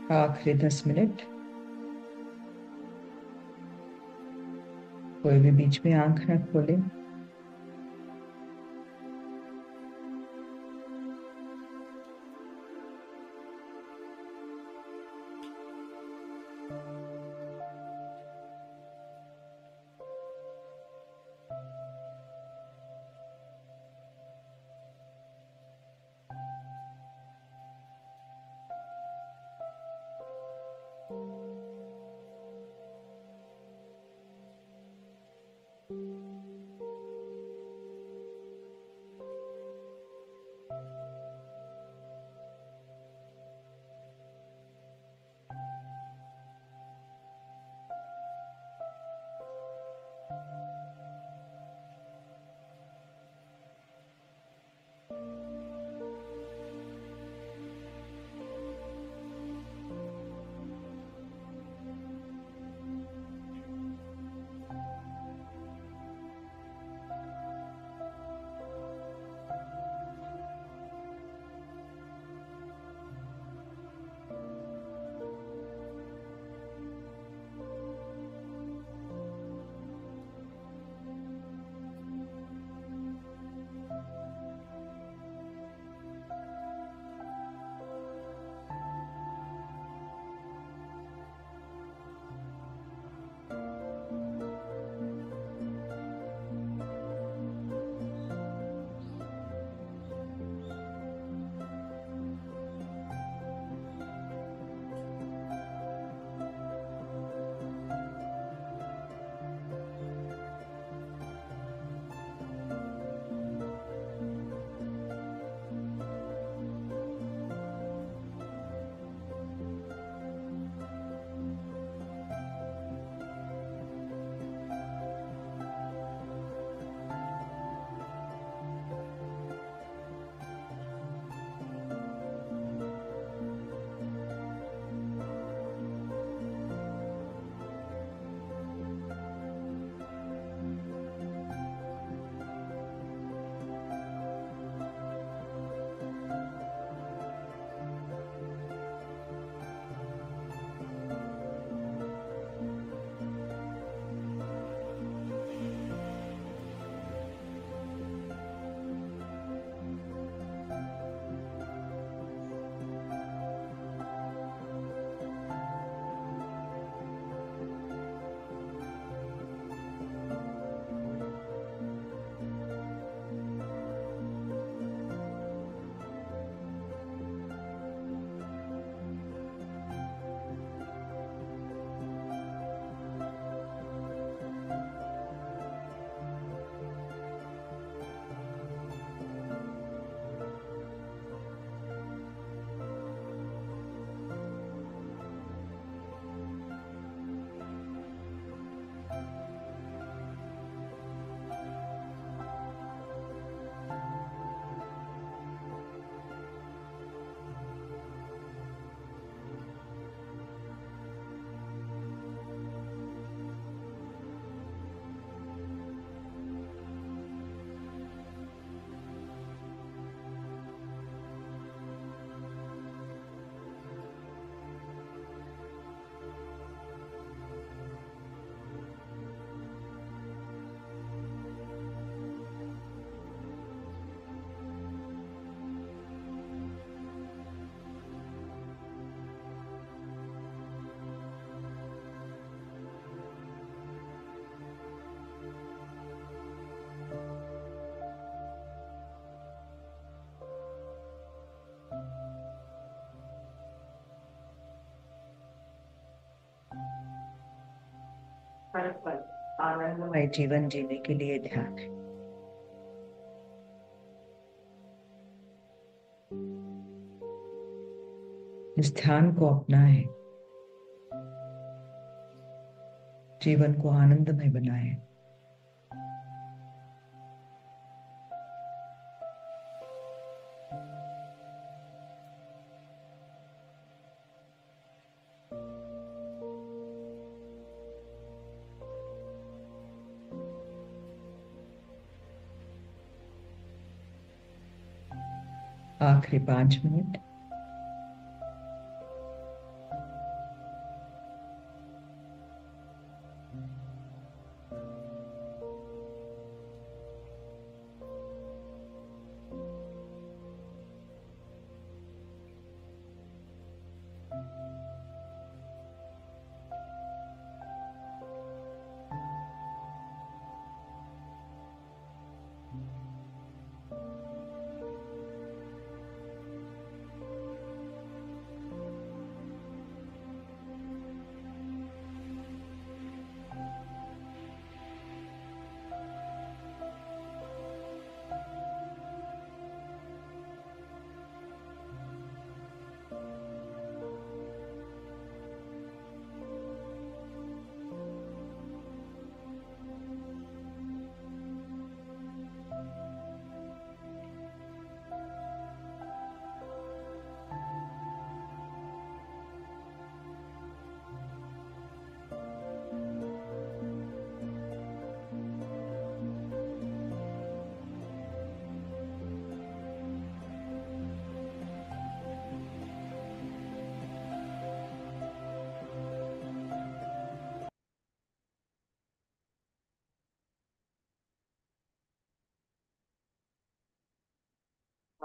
आखिरी दस मिनट। कोई भी बीच में आंख न खोले। हर पल आनंदमय जीवन जीने के लिए ध्यान है। इस ध्यान को अपनाएं, जीवन को आनंदमय बनाएं। आखिरी पांच minute.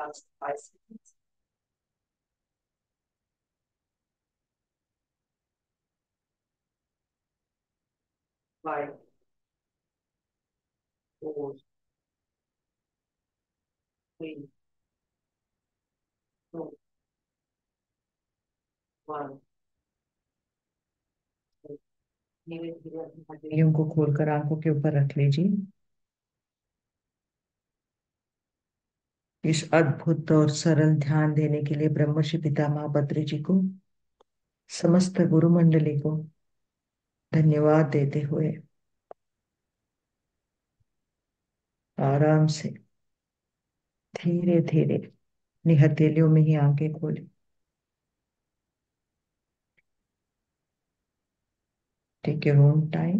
last five seconds. Five, four, three, two, one. धीरे धीरे अपनी हथेलियों को खोलकर आंखों के ऊपर रख लीजिए। इस अद्भुत और सरल ध्यान देने के लिए ब्रह्मर्षि पितामह पत्री जी को, समस्त गुरु मंडली को धन्यवाद देते हुए आराम से धीरे धीरे अपनी हथेलियों में ही आंखें खोलें। Take your own time.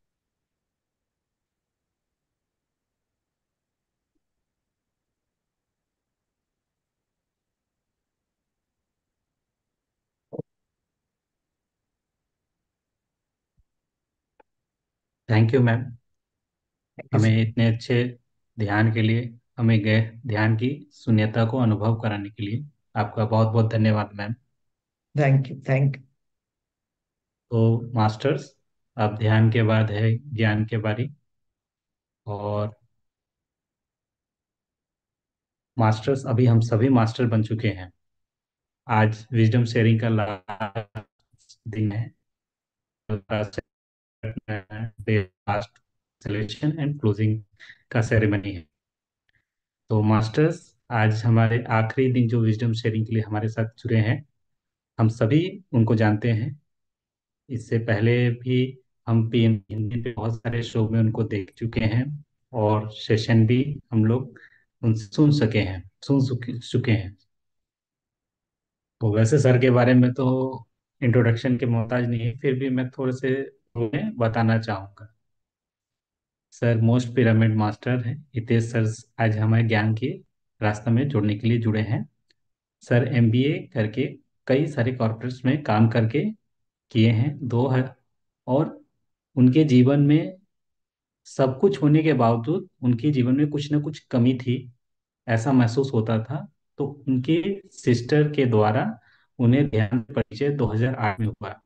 Thank you ma'am, हमें इतने अच्छे ध्यान के लिए, हमें गए ध्यान की शून्यता को अनुभव कराने के लिए आपका बहुत बहुत धन्यवाद ma'am. Thank you thank you. तो मास्टर्स, अब ध्यान के बाद है ज्ञान के बारी। और मास्टर्स, अभी हम सभी मास्टर बन चुके हैं। आज विजडम शेयरिंग का लास्ट दिन है। लास्ट सिलेक्शन एंड क्लोजिंग का सेरेमनी है। तो मास्टर्स, आज हमारे आखिरी दिन जो विजडम शेयरिंग के लिए हमारे साथ जुड़े हैं, हम सभी उनको जानते हैं। इससे पहले भी हम पी एम हिंदी पे बहुत सारे शो में उनको देख चुके हैं और सेशन भी हम लोग उनसे सुन सके हैं सुन चुके चुके हैं। तो वैसे सर के बारे में तो इंट्रोडक्शन के मोहताज नहीं है, फिर भी मैं थोड़े से उन्हें बताना चाहूँगा। सर मोस्ट पिरामिड मास्टर हैं। हितेश सर आज हमें ज्ञान के रास्ते में जुड़ने के लिए जुड़े हैं। सर एम बी ए करके कई सारे कॉर्पोरेट्स में काम करके किए हैं दो है, और उनके जीवन में सब कुछ होने के बावजूद उनके जीवन में कुछ ना कुछ कमी थी, ऐसा महसूस होता था। तो उनके सिस्टर के द्वारा उन्हें ध्यान का परिचय दो हज़ार आठ में हुआ।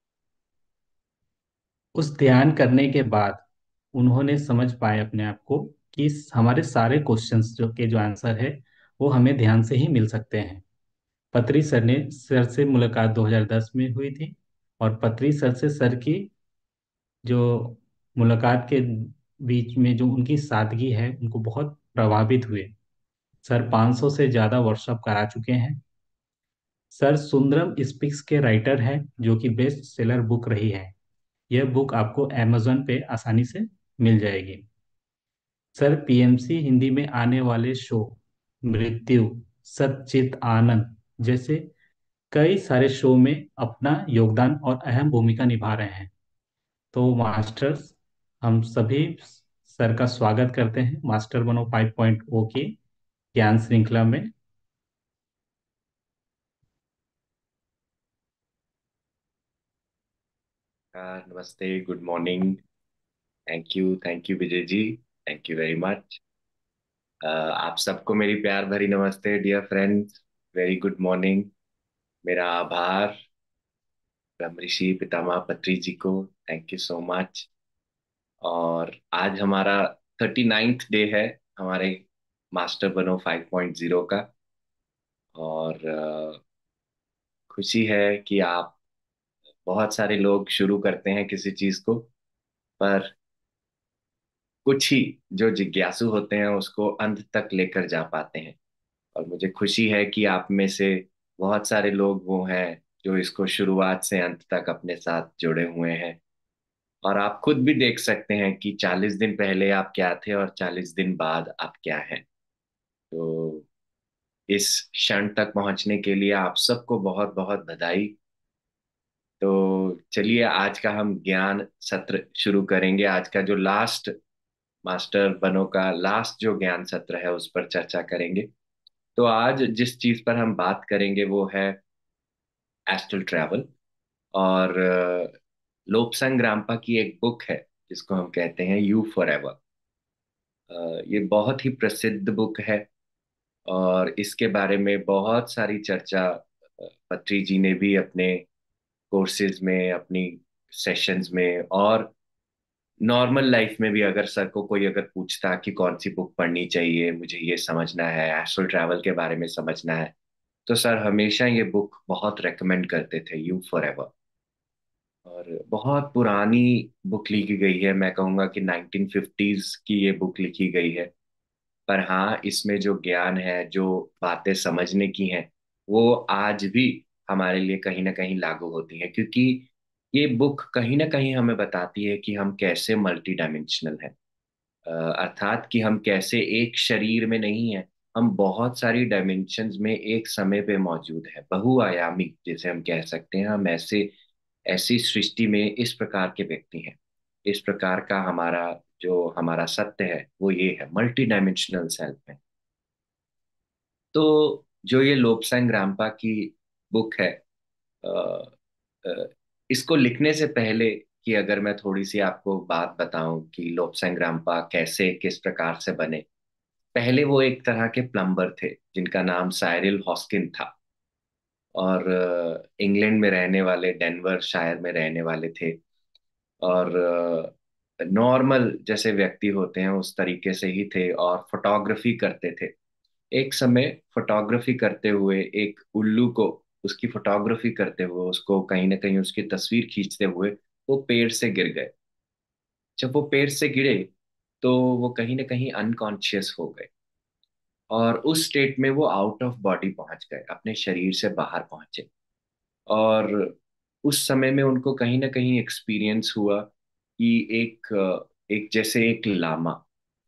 उस ध्यान करने के बाद उन्होंने समझ पाए अपने आप को कि हमारे सारे क्वेश्चंस जो के जो आंसर है वो हमें ध्यान से ही मिल सकते हैं। पत्री सर ने सर से मुलाकात दो हज़ार दस में हुई थी, और पत्री सर से सर की जो मुलाकात के बीच में जो उनकी सादगी है उनको बहुत प्रभावित हुए। सर पाँच सौ से ज़्यादा वर्कशॉप करा चुके हैं। सर सुंदरम स्पीक्स के राइटर हैं, जो कि बेस्ट सेलर बुक रही है। यह बुक आपको अमेजोन पे आसानी से मिल जाएगी। Sir P M C Hindi में आने वाले शो मृत्यु, सच्चित आनंद जैसे कई सारे शो में अपना योगदान और अहम भूमिका निभा रहे हैं। तो मास्टर्स, हम सभी सर का स्वागत करते हैं मास्टर बनो फाइव पॉइंट ओ की ज्ञान श्रृंखला में। Uh, नमस्ते, good morning. Thank you thank you Vijay ji, thank you very much. आप सबको मेरी प्यार भरी नमस्ते dear friends, very good morning. मेरा आभार ब्रह्मऋषि पितामह पत्री जी को, थैंक यू सो मच। और आज हमारा थर्टी नाइन्थ डे है हमारे मास्टर बनो फाइव पॉइंट ज़ीरो का। और अ, खुशी है कि आप बहुत सारे लोग शुरू करते हैं किसी चीज को, पर कुछ ही जो जिज्ञासु होते हैं उसको अंत तक लेकर जा पाते हैं। और मुझे खुशी है कि आप में से बहुत सारे लोग वो हैं जो इसको शुरुआत से अंत तक अपने साथ जुड़े हुए हैं। और आप खुद भी देख सकते हैं कि चालीस दिन पहले आप क्या थे और चालीस दिन बाद आप क्या हैं। तो इस क्षण तक पहुंचने के लिए आप सबको बहुत बहुत बधाई। तो चलिए आज का हम ज्ञान सत्र शुरू करेंगे। आज का जो लास्ट मास्टर बनो का लास्ट जो ज्ञान सत्र है उस पर चर्चा करेंगे। तो आज जिस चीज पर हम बात करेंगे वो है एस्ट्रल ट्रैवल। और अ, लोब्संग रामपा की एक बुक है जिसको हम कहते हैं यू फॉर एवर। ये बहुत ही प्रसिद्ध बुक है और इसके बारे में बहुत सारी चर्चा अ, पत्री जी ने भी अपने कोर्सेज में, अपनी सेशंस में, और नॉर्मल लाइफ में भी अगर सर को कोई अगर पूछता कि कौन सी बुक पढ़नी चाहिए, मुझे ये समझना है, एस्ट्रल ट्रैवल के बारे में समझना है, तो सर हमेशा ये बुक बहुत रेकमेंड करते थे, यू फॉर एवर। और बहुत पुरानी बुक लिखी गई है, मैं कहूँगा कि नाइनटीन फिफ्टीज़ की ये बुक लिखी गई है। पर हाँ, इसमें जो ज्ञान है, जो बातें समझने की हैं, वो आज भी हमारे लिए कहीं ना कहीं लागू होती हैं, क्योंकि ये बुक कहीं ना कहीं हमें बताती है कि हम कैसे मल्टी डायमेंशनल हैं। अ, अर्थात कि हम कैसे एक शरीर में नहीं हैं, हम बहुत सारी डायमेंशंस में एक समय पे मौजूद है, बहुआयामी जैसे हम कह सकते हैं। हम ऐसे ऐसी सृष्टि में इस प्रकार के व्यक्ति हैं। इस प्रकार का हमारा जो हमारा सत्य है वो ये है, मल्टी डायमेंशनल सेल्फ है। तो जो ये लोब्सैंग रामपा की बुक है, अ, अ, इसको लिखने से पहले कि अगर मैं थोड़ी सी आपको बात बताऊं कि लोब्सैंग रामपा कैसे, किस प्रकार से बने। पहले वो एक तरह के प्लम्बर थे जिनका नाम साइरिल हॉस्किन था, और अ, इंग्लैंड में रहने वाले, डेनवर शायर में रहने वाले थे। और नॉर्मल जैसे व्यक्ति होते हैं उस तरीके से ही थे, और फोटोग्राफी करते थे। एक समय फोटोग्राफी करते हुए एक उल्लू को, उसकी फोटोग्राफी करते हुए, उसको कहीं ना कहीं उसकी तस्वीर खींचते हुए वो पेड़ से गिर गए। जब वो पेड़ से गिरे तो वो कहीं ना कहीं अनकॉन्शियस हो गए, और उस स्टेट में वो आउट ऑफ बॉडी पहुंच गए, अपने शरीर से बाहर पहुंचे। और उस समय में उनको कहीं ना कहीं एक्सपीरियंस हुआ कि एक एक जैसे एक लामा,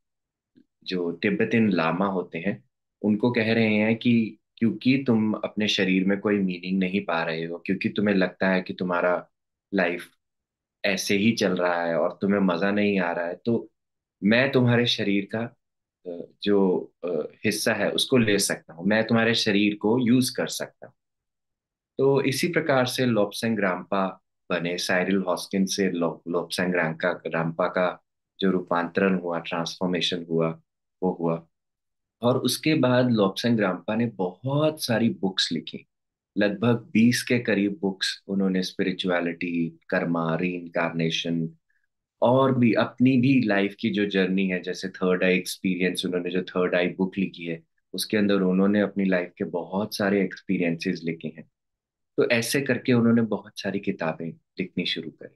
जो तिब्बतिन लामा होते हैं, उनको कह रहे हैं कि क्योंकि तुम अपने शरीर में कोई मीनिंग नहीं पा रहे हो, क्योंकि तुम्हें लगता है कि तुम्हारा लाइफ ऐसे ही चल रहा है और तुम्हें मजा नहीं आ रहा है, तो मैं तुम्हारे शरीर का अ, जो अ, हिस्सा है उसको ले सकता हूँ, मैं तुम्हारे शरीर को यूज कर सकता हूँ। तो इसी प्रकार से लोब्सैंग रामपा बने। साइरिल हॉस्किन से लो, लोब्सैंग रामका रामपा का जो रूपांतरण हुआ, ट्रांसफॉर्मेशन हुआ, वो हुआ। और उसके बाद लोब्सैंग रामपा ने बहुत सारी बुक्स लिखी, लगभग बीस के करीब बुक्स उन्होंने स्पिरिचुअलिटी, कर्मा, री इनकारनेशन, और भी अपनी भी लाइफ की जो जर्नी है, जैसे थर्ड आई एक्सपीरियंस, उन्होंने जो थर्ड आई बुक लिखी है उसके अंदर उन्होंने अपनी लाइफ के बहुत सारे एक्सपीरियंसेस लिखे हैं। तो ऐसे करके उन्होंने बहुत सारी किताबें लिखनी शुरू करी।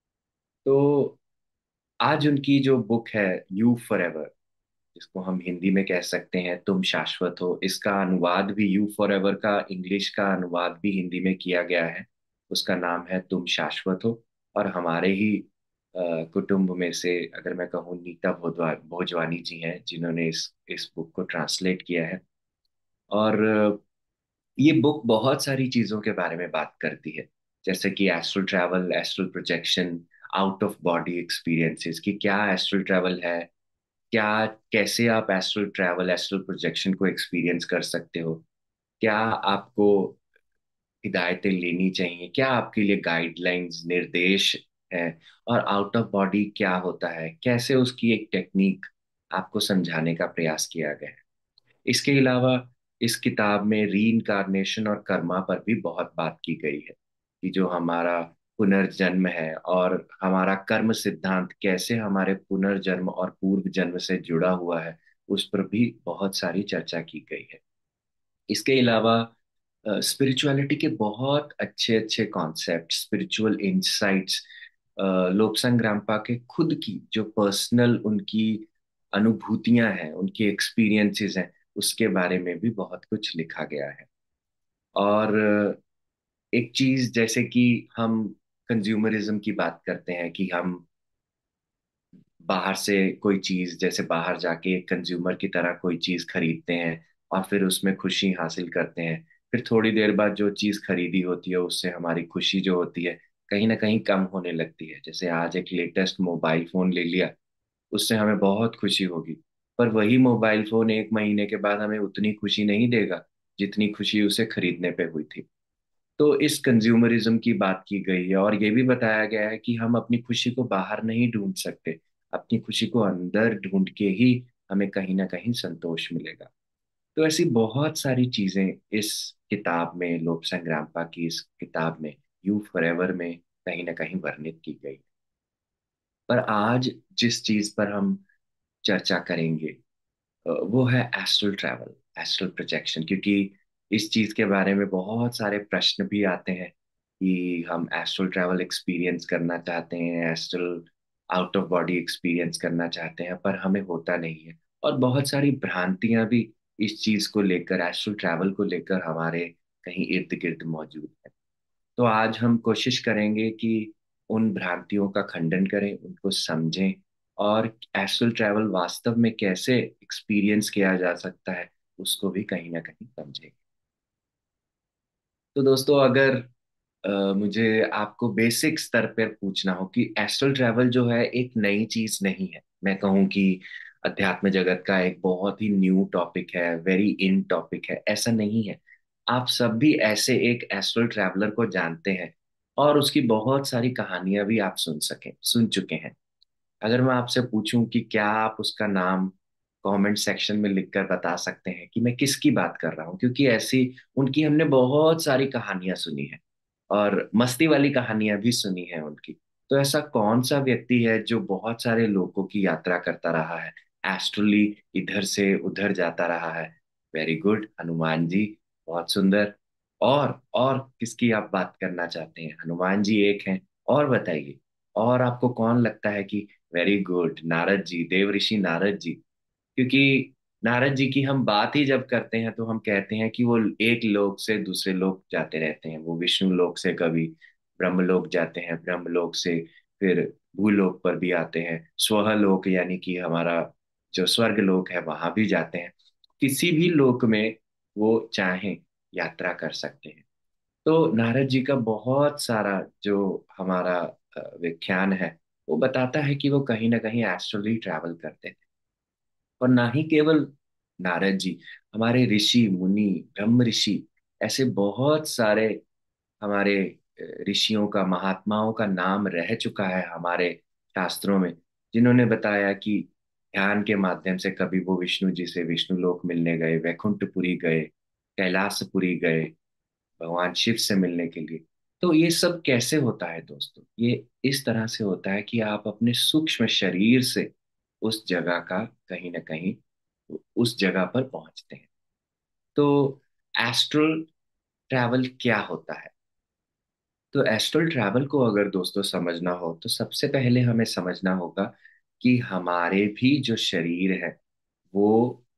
तो आज उनकी जो बुक है यू फॉर एवर, जिसको हम हिंदी में कह सकते हैं तुम शाश्वत हो, इसका अनुवाद भी, यू फॉर एवर का इंग्लिश का अनुवाद भी हिंदी में किया गया है। उसका नाम है तुम शाश्वत हो। और हमारे ही अ, कुटुंब में से अगर मैं कहूँ, नीता भोजवा भोजवानी जी हैं जिन्होंने इस इस बुक को ट्रांसलेट किया है। और अ, ये बुक बहुत सारी चीजों के बारे में बात करती है, जैसे कि astral travel, astral projection, out of body experiences, कि क्या एस्ट्रल ट्रैवल है, क्या, कैसे आप एस्ट्रल ट्रैवल, एस्ट्रल प्रोजेक्शन को एक्सपीरियंस कर सकते हो, क्या आपको हिदायतें लेनी चाहिए, क्या आपके लिए गाइडलाइंस, निर्देश है, और आउट ऑफ बॉडी क्या होता है, कैसे उसकी एक टेक्निक आपको समझाने का प्रयास किया गया है। इसके अलावा इस किताब में रीइंकारनेशन और कर्मा पर भी बहुत बात की गई है, कि जो हमारा पुनर्जन्म है और हमारा कर्म सिद्धांत कैसे हमारे पुनर्जन्म और पूर्व जन्म से जुड़ा हुआ है, उस पर भी बहुत सारी चर्चा की गई है। इसके अलावा स्पिरिचुअलिटी के बहुत अच्छे अच्छे concept, spiritual insights, Lobsang Rampa के खुद की जो पर्सनल उनकी अनुभूतियां हैं, उनकी एक्सपीरियंसेस हैं, उसके बारे में भी बहुत कुछ लिखा गया है। और अ, एक चीज जैसे कि हम कंज्यूमरिज्म की बात करते हैं, कि हम बाहर से कोई चीज, जैसे बाहर जाके एक कंज्यूमर की तरह कोई चीज खरीदते हैं और फिर उसमें खुशी हासिल करते हैं, फिर थोड़ी देर बाद जो चीज खरीदी होती है उससे हमारी खुशी जो होती है कहीं ना कहीं कम होने लगती है। जैसे आज एक लेटेस्ट मोबाइल फोन ले लिया, उससे हमें बहुत खुशी होगी, पर वही मोबाइल फोन एक महीने के बाद हमें उतनी खुशी नहीं देगा जितनी खुशी उसे खरीदने पे हुई थी। तो इस कंज्यूमरिज्म की बात की गई है, और ये भी बताया गया है कि हम अपनी खुशी को बाहर नहीं ढूंढ सकते, अपनी खुशी को अंदर ढूंढ के ही हमें कहीं ना कहीं संतोष मिलेगा। तो ऐसी बहुत सारी चीजें इस किताब में, लोब्संग रामपा की इस किताब में, यू फॉरएवर में कहीं ना कहीं वर्णित की गई। पर आज जिस चीज पर हम चर्चा करेंगे अ, वो है एस्ट्रल ट्रैवल, एस्ट्रल प्रोजेक्शन। क्योंकि इस चीज के बारे में बहुत सारे प्रश्न भी आते हैं कि हम एस्ट्रल ट्रैवल एक्सपीरियंस करना चाहते हैं, astral out of body experience करना चाहते हैं, पर हमें होता नहीं है। और बहुत सारी भ्रांतियां भी इस चीज को लेकर, एस्ट्रल ट्रैवल को लेकर हमारे कहीं इर्द गिर्द मौजूद है। तो आज हम कोशिश करेंगे कि उन भ्रांतियों का खंडन करें, उनको समझें, और एस्ट्रल ट्रैवल वास्तव में कैसे एक्सपीरियंस किया जा सकता है उसको भी कहीं ना कहीं समझें। तो दोस्तों, अगर अ, मुझे आपको बेसिक स्तर पर पूछना हो कि एस्ट्रल ट्रैवल जो है एक नई चीज नहीं है, मैं कहूँ कि अध्यात्म जगत का एक बहुत ही न्यू टॉपिक है, वेरी इन टॉपिक है, ऐसा नहीं है। आप सब भी ऐसे एक एस्ट्रल ट्रैवलर को जानते हैं और उसकी बहुत सारी कहानियां भी आप सुन सके सुन चुके हैं। अगर मैं आपसे पूछूं कि क्या आप उसका नाम कमेंट सेक्शन में लिखकर बता सकते हैं कि मैं किसकी बात कर रहा हूँ, क्योंकि ऐसी उनकी हमने बहुत सारी कहानियां सुनी है और मस्ती वाली कहानियां भी सुनी है उनकी। तो ऐसा कौन सा व्यक्ति है जो बहुत सारे लोगों की यात्रा करता रहा है, एस्ट्रली इधर से उधर जाता रहा है? Very good, Hanuman ji. बहुत सुंदर। और और किसकी आप बात करना चाहते हैं? हनुमान जी एक हैं, और बताइए। और आपको कौन लगता है कि वेरी गुड, नारद जी, देव ऋषि नारद जी। क्योंकि नारद जी की हम बात ही जब करते हैं तो हम कहते हैं कि वो एक लोक से दूसरे लोक जाते रहते हैं। वो विष्णु लोक से कभी ब्रह्मलोक जाते हैं, ब्रह्मलोक से फिर भूलोक पर भी आते हैं, स्वहलोक यानी कि हमारा जो स्वर्ग लोक है वहां भी जाते हैं। किसी भी लोक में वो चाहें यात्रा कर सकते हैं। तो नारद जी का बहुत सारा जो हमारा अ, व्याख्यान है वो बताता है कि वो कहीं ना कहीं एस्ट्रली ट्रैवल करते थे। और ना ही केवल नारद जी, हमारे ऋषि मुनि, ब्रह्म ऋषि, ऐसे बहुत सारे हमारे अ, ऋषियों का, महात्माओं का नाम रह चुका है हमारे शास्त्रों में, जिन्होंने बताया कि ध्यान के माध्यम से कभी वो विष्णु जी से विष्णु लोक मिलने गए, वैकुंठपुरी गए, कैलाशपुरी गए, भगवान शिव से मिलने के लिए। तो ये सब कैसे होता है दोस्तों? ये इस तरह से होता है कि आप अपने सूक्ष्म शरीर से उस जगह का कहीं ना कहीं उस जगह पर पहुंचते हैं। तो एस्ट्रल ट्रैवल क्या होता है? तो एस्ट्रल ट्रैवल को अगर दोस्तों समझना हो तो सबसे पहले हमें समझना होगा कि हमारे भी जो शरीर है वो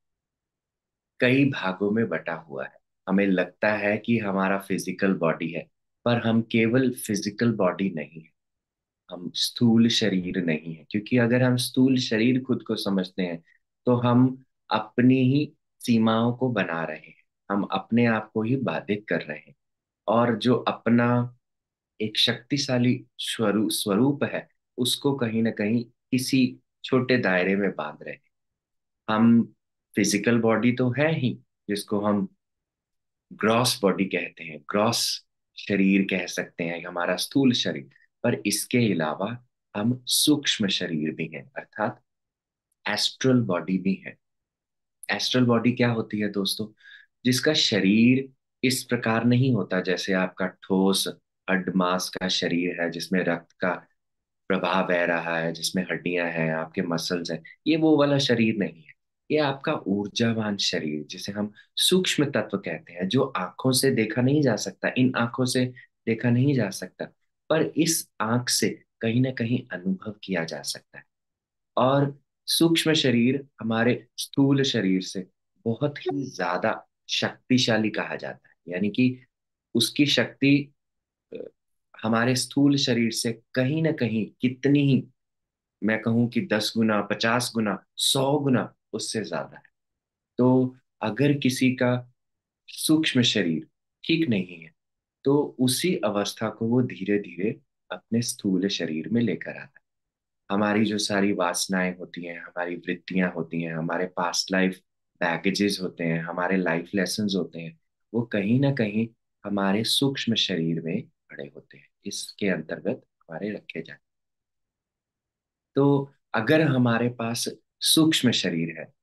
कई भागों में बटा हुआ है। हमें लगता है कि हमारा फिजिकल बॉडी है, पर हम केवल फिजिकल बॉडी नहीं है, हम स्थूल शरीर नहीं है। क्योंकि अगर हम स्थूल शरीर खुद को समझते हैं तो हम अपनी ही सीमाओं को बना रहे हैं, हम अपने आप को ही बाधित कर रहे हैं। और जो अपना एक शक्तिशाली स्वरूप स्वरूप है उसको कहीं ना कहीं किसी छोटे दायरे में बांध रहे हैं। हम फिजिकल बॉडी तो है ही, जिसको हम ग्रॉस बॉडी कहते हैं, ग्रॉस शरीर कह सकते हैं, हमारा स्थूल शरीर। पर इसके अलावा हम सूक्ष्म शरीर भी हैं, अर्थात एस्ट्रल बॉडी भी है। एस्ट्रल बॉडी क्या होती है दोस्तों? जिसका शरीर इस प्रकार नहीं होता जैसे आपका ठोस हड्ड मांस का शरीर है, जिसमें रक्त का प्रवाह बह रहा है, जिसमें हड्डियां हैं, आपके मसल्स हैं। ये वो वाला शरीर नहीं है। ये आपका ऊर्जावान शरीर, जिसे हम सूक्ष्म तत्व कहते हैं, जो आंखों से देखा नहीं जा सकता, इन आंखों से देखा नहीं जा सकता, पर इस आंख से कहीं ना कहीं अनुभव किया जा सकता है। और सूक्ष्म शरीर हमारे स्थूल शरीर से बहुत ही ज्यादा शक्तिशाली कहा जाता है। यानी कि उसकी शक्ति अ, हमारे स्थूल शरीर से कहीं ना कहीं कितनी ही, मैं कहूँ कि दस गुना, पचास गुना, सौ गुना उससे ज्यादा है। तो अगर किसी का सूक्ष्म शरीर ठीक नहीं है तो उसी अवस्था को वो धीरे धीरे अपने स्थूल शरीर में लेकर आता है। हमारी जो सारी वासनाएं होती हैं, हमारी वृत्तियां होती हैं, हमारे पास्ट लाइफ बैगेजेस होते हैं, हमारे लाइफ लेसन्स होते हैं, वो कहीं ना कहीं हमारे सूक्ष्म शरीर में पड़े होते हैं, इसके अंतर्गत हमारे रखे जाते हैं। तो अगर हमारे पास सूक्ष्म शरीर है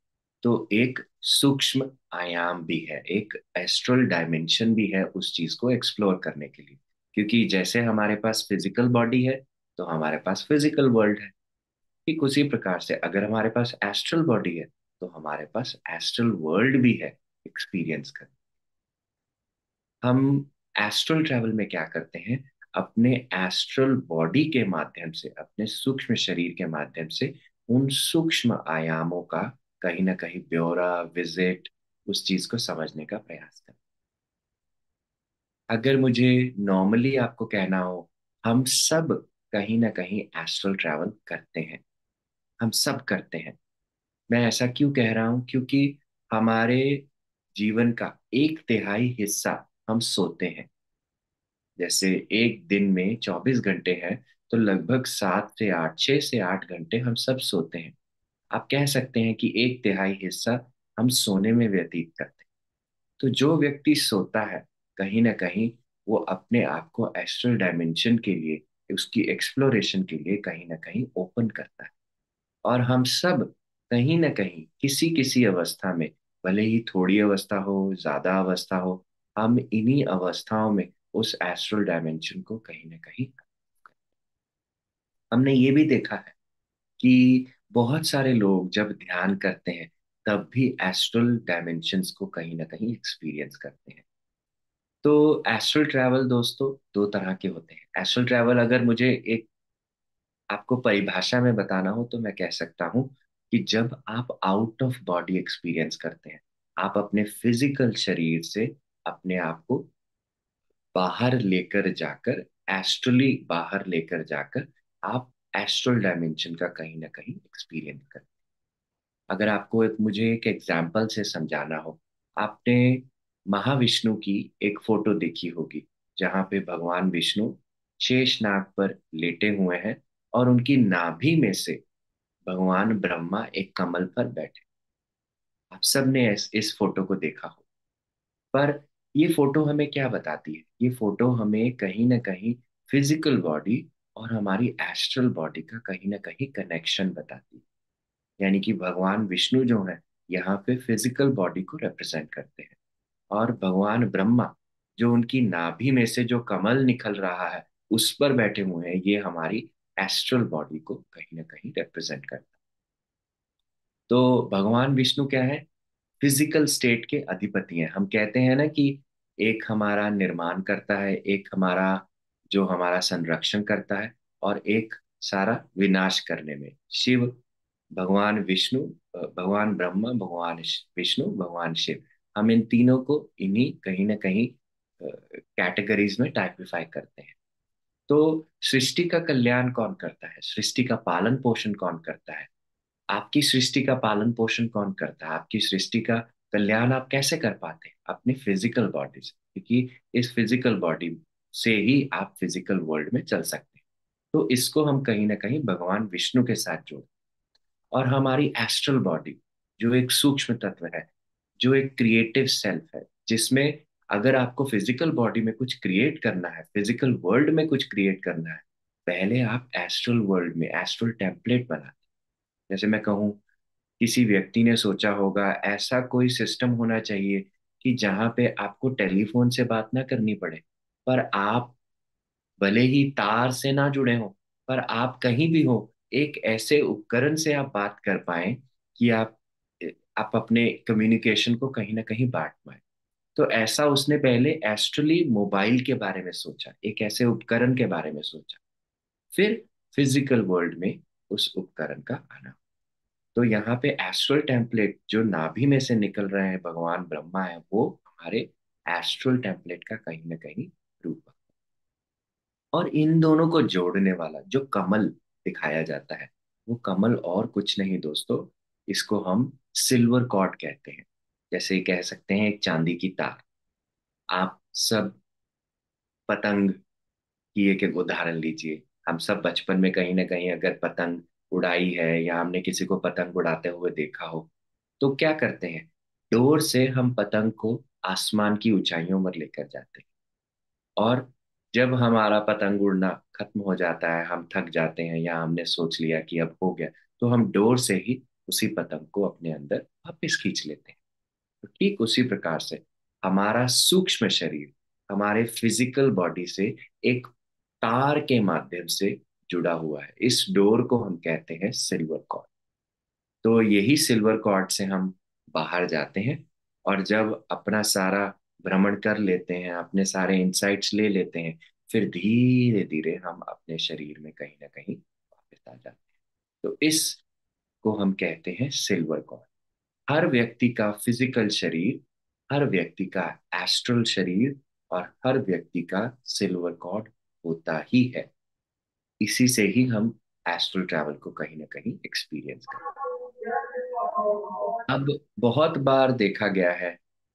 तो एक सूक्ष्म आयाम भी है, एक एस्ट्रल डायमेंशन भी है उस चीज को एक्सप्लोर करने के लिए। क्योंकि जैसे हमारे पास फिजिकल बॉडी है तो हमारे पास फिजिकल वर्ल्ड है, ठीक उसी प्रकार से अगर हमारे पास एस्ट्रल बॉडी है तो हमारे पास एस्ट्रल वर्ल्ड भी है एक्सपीरियंस कर। हम एस्ट्रल ट्रैवल में क्या करते हैं, अपने एस्ट्रल बॉडी के माध्यम से, अपने सूक्ष्म शरीर के माध्यम से उन सूक्ष्म आयामों का कहीं ना कहीं ब्यौरा, विजिट, उस चीज को समझने का प्रयास करते हैं। अगर मुझे नॉर्मली आपको कहना हो, हम सब कहीं ना कहीं एस्ट्रल ट्रैवल करते हैं, हम सब करते हैं। मैं ऐसा क्यों कह रहा हूं, क्योंकि हमारे जीवन का एक तिहाई हिस्सा हम सोते हैं। जैसे एक दिन में चौबीस घंटे हैं, तो लगभग सात से आठ, छह से आठ घंटे हम सब सोते हैं। आप कह सकते हैं कि एक तिहाई हिस्सा हम सोने में व्यतीत करते हैं। तो जो व्यक्ति सोता है, कहीं ना कहीं वो अपने आप को एस्ट्रल डायमेंशन के लिए, उसकी एक्सप्लोरेशन के लिए कहीं ना कहीं ओपन करता है। और हम सब कहीं ना कहीं किसी किसी अवस्था में, भले ही थोड़ी अवस्था हो, ज्यादा अवस्था हो, हम इन्हीं अवस्थाओं में उस एस्ट्रल डायमेंशन को कहीं ना कहीं, हमने ये भी देखा है कि बहुत सारे लोग जब ध्यान करते हैं तब भी एस्ट्रल डायमेंशंस को कहीं ना कहीं एक्सपीरियंस करते हैं। तो एस्ट्रल ट्रैवल दोस्तों दो तरह के होते हैं। एस्ट्रल ट्रैवल अगर मुझे एक आपको परिभाषा में बताना हो तो मैं कह सकता हूँ कि जब आप आउट ऑफ बॉडी एक्सपीरियंस करते हैं, आप अपने फिजिकल शरीर से अपने आप को बाहर लेकर जाकर, एस्ट्रली बाहर लेकर जाकर आप एस्ट्रल डायमेंशन का कहीं ना कहीं एक्सपीरियंस करते हैं। अगर आपको एक मुझे एक एग्जाम्पल से समझाना हो, आपने महाविष्णु की एक फोटो देखी होगी जहाँ पे भगवान विष्णु शेषनाग पर लेटे हुए हैं और उनकी नाभि में से भगवान ब्रह्मा एक कमल पर बैठे। आप सबने इस, इस फोटो को देखा हो। पर ये फोटो हमें क्या बताती है, ये फोटो हमें कहीं ना कहीं फिजिकल बॉडी और हमारी एस्ट्रल बॉडी का कहीं ना कहीं कनेक्शन बताती है। यानी कि भगवान विष्णु जो है यहाँ पे फिजिकल बॉडी को रिप्रेजेंट करते हैं, और भगवान ब्रह्मा जो उनकी नाभि में से जो कमल निकल रहा है उस पर बैठे हुए हैं, ये हमारी एस्ट्रल बॉडी को कहीं ना कहीं रिप्रेजेंट करता है। तो भगवान विष्णु क्या है, फिजिकल स्टेट के अधिपति हैं। हम कहते हैं ना कि एक हमारा निर्माण करता है, एक हमारा जो हमारा संरक्षण करता है, और एक सारा विनाश करने में शिव, भगवान विष्णु, भगवान ब्रह्मा, भगवान विष्णु, भगवान शिव, हम इन तीनों को इन्हीं कहीं ना कहीं कैटेगरीज में टाइपिफाई करते हैं। तो सृष्टि का कल्याण कौन करता है, सृष्टि का पालन पोषण कौन करता है, आपकी सृष्टि का पालन पोषण कौन करता है, आपकी सृष्टि का कल्याण आप कैसे कर पाते हैं, अपनी फिजिकल बॉडी से। क्योंकि इस फिजिकल बॉडी से ही आप फिजिकल वर्ल्ड में चल सकते हैं। तो इसको हम कहीं ना कहीं भगवान विष्णु के साथ जोड़ते हैं। और हमारी एस्ट्रल बॉडी जो एक सूक्ष्म तत्व है, जो एक क्रिएटिव सेल्फ है, जिसमें अगर आपको फिजिकल बॉडी में कुछ क्रिएट करना है, फिजिकल वर्ल्ड में कुछ क्रिएट करना है, पहले आप एस्ट्रल वर्ल्ड में एस्ट्रल टेम्पलेट बनाते हैं। जैसे मैं कहूँ, किसी व्यक्ति ने सोचा होगा ऐसा कोई सिस्टम होना चाहिए कि जहाँ पे आपको टेलीफोन से बात ना करनी पड़े, पर आप भले ही तार से ना जुड़े हो, पर आप कहीं भी हो, एक ऐसे उपकरण से आप बात कर पाए कि आप आप अपने कम्युनिकेशन को कहीं ना कहीं बांट पाए। तो ऐसा उसने पहले एस्ट्रली मोबाइल के बारे में सोचा, एक ऐसे उपकरण के बारे में सोचा, फिर फिजिकल वर्ल्ड में उस उपकरण का आना। तो यहाँ पे एस्ट्रल टेम्पलेट जो नाभि में से निकल रहे हैं भगवान ब्रह्मा है, वो हमारे एस्ट्रल टेम्पलेट का कहीं ना कहीं रूप है। और इन दोनों को जोड़ने वाला जो कमल दिखाया जाता है, वो कमल और कुछ नहीं दोस्तों, इसको हम सिल्वर कॉर्ड कहते हैं। जैसे कह सकते हैं एक चांदी की तार। आप सब पतंग की एक एक उदाहरण लीजिए। हम सब बचपन में कहीं ना कहीं अगर पतंग उड़ाई है या हमने किसी को पतंग उड़ाते हुए देखा हो, तो क्या करते हैं, डोर से हम पतंग को आसमान की ऊंचाइयों पर लेकर जाते हैं। और जब हमारा पतंग उड़ना खत्म हो जाता है, हम थक जाते हैं या हमने सोच लिया कि अब हो गया, तो हम डोर से ही उसी पतंग को अपने अंदर वापस खींच लेते हैं। तो ठीक उसी प्रकार से हमारा सूक्ष्म शरीर हमारे फिजिकल बॉडी से एक तार के माध्यम से जुड़ा हुआ है। इस डोर को हम कहते हैं सिल्वर कॉर्ड। तो यही सिल्वर कॉर्ड से हम बाहर जाते हैं, और जब अपना सारा भ्रमण कर लेते हैं, अपने सारे इंसाइट्स ले लेते हैं, फिर धीरे धीरे हम अपने शरीर में कहीं ना कहीं वापस आ जाते हैं। तो इस को हम कहते हैं सिल्वर कॉर्ड। हर व्यक्ति का फिजिकल शरीर, हर व्यक्ति का एस्ट्रल शरीर और हर व्यक्ति का सिल्वर कॉर्ड होता ही है। इसी से ही हम एस्ट्रल ट्रैवल को कहीं ना कहीं एक्सपीरियंस करते हैं। अब बहुत बार देखा गया है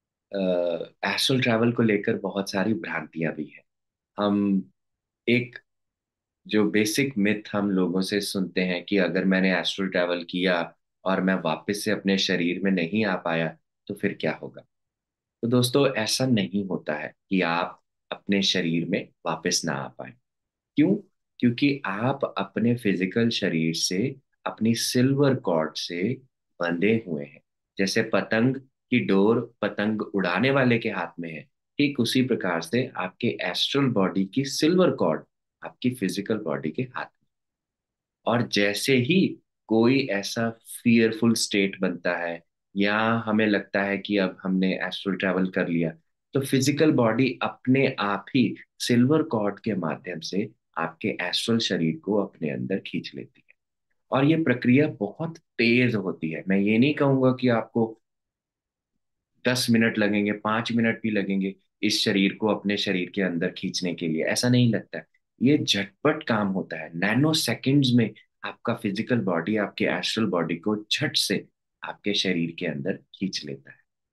एस्ट्रल ट्रैवल को लेकर बहुत सारी भ्रांतियां भी हैं। हम एक जो बेसिक मिथ हम लोगों से सुनते हैं कि अगर मैंने एस्ट्रल ट्रैवल किया और मैं वापस से अपने शरीर में नहीं आ पाया तो फिर क्या होगा। तो दोस्तों, ऐसा नहीं होता है कि आप अपने शरीर में वापस ना आ पाए। क्यों? क्योंकि आप अपने फिजिकल शरीर से अपनी सिल्वर कॉर्ड से बंधे हुए हैं। जैसे पतंग की डोर पतंग उड़ाने वाले के हाथ में है, ठीक उसी प्रकार से आपके एस्ट्रल बॉडी की सिल्वर कॉर्ड आपकी फिजिकल बॉडी के हाथ में। और जैसे ही कोई ऐसा फियरफुल स्टेट बनता है या हमें लगता है कि अब हमने एस्ट्रल ट्रैवल कर लिया, तो फिजिकल बॉडी अपने आप ही सिल्वर कॉर्ड के माध्यम से आपके एस्ट्रल शरीर को अपने अंदर खींच लेती है। और ये प्रक्रिया बहुत तेज होती है। मैं ये नहीं कहूंगा कि आपको दस मिनट लगेंगे, पांच मिनट भी लगेंगे इस शरीर को अपने शरीर के अंदर खींचने के लिए, ऐसा नहीं लगता है। ये झटपट काम होता है। नैनो सेकेंड्स में आपका फिजिकल बॉडी आपके एस्ट्रल बॉडी को झट से आपके शरीर के अंदर खींच लेता है।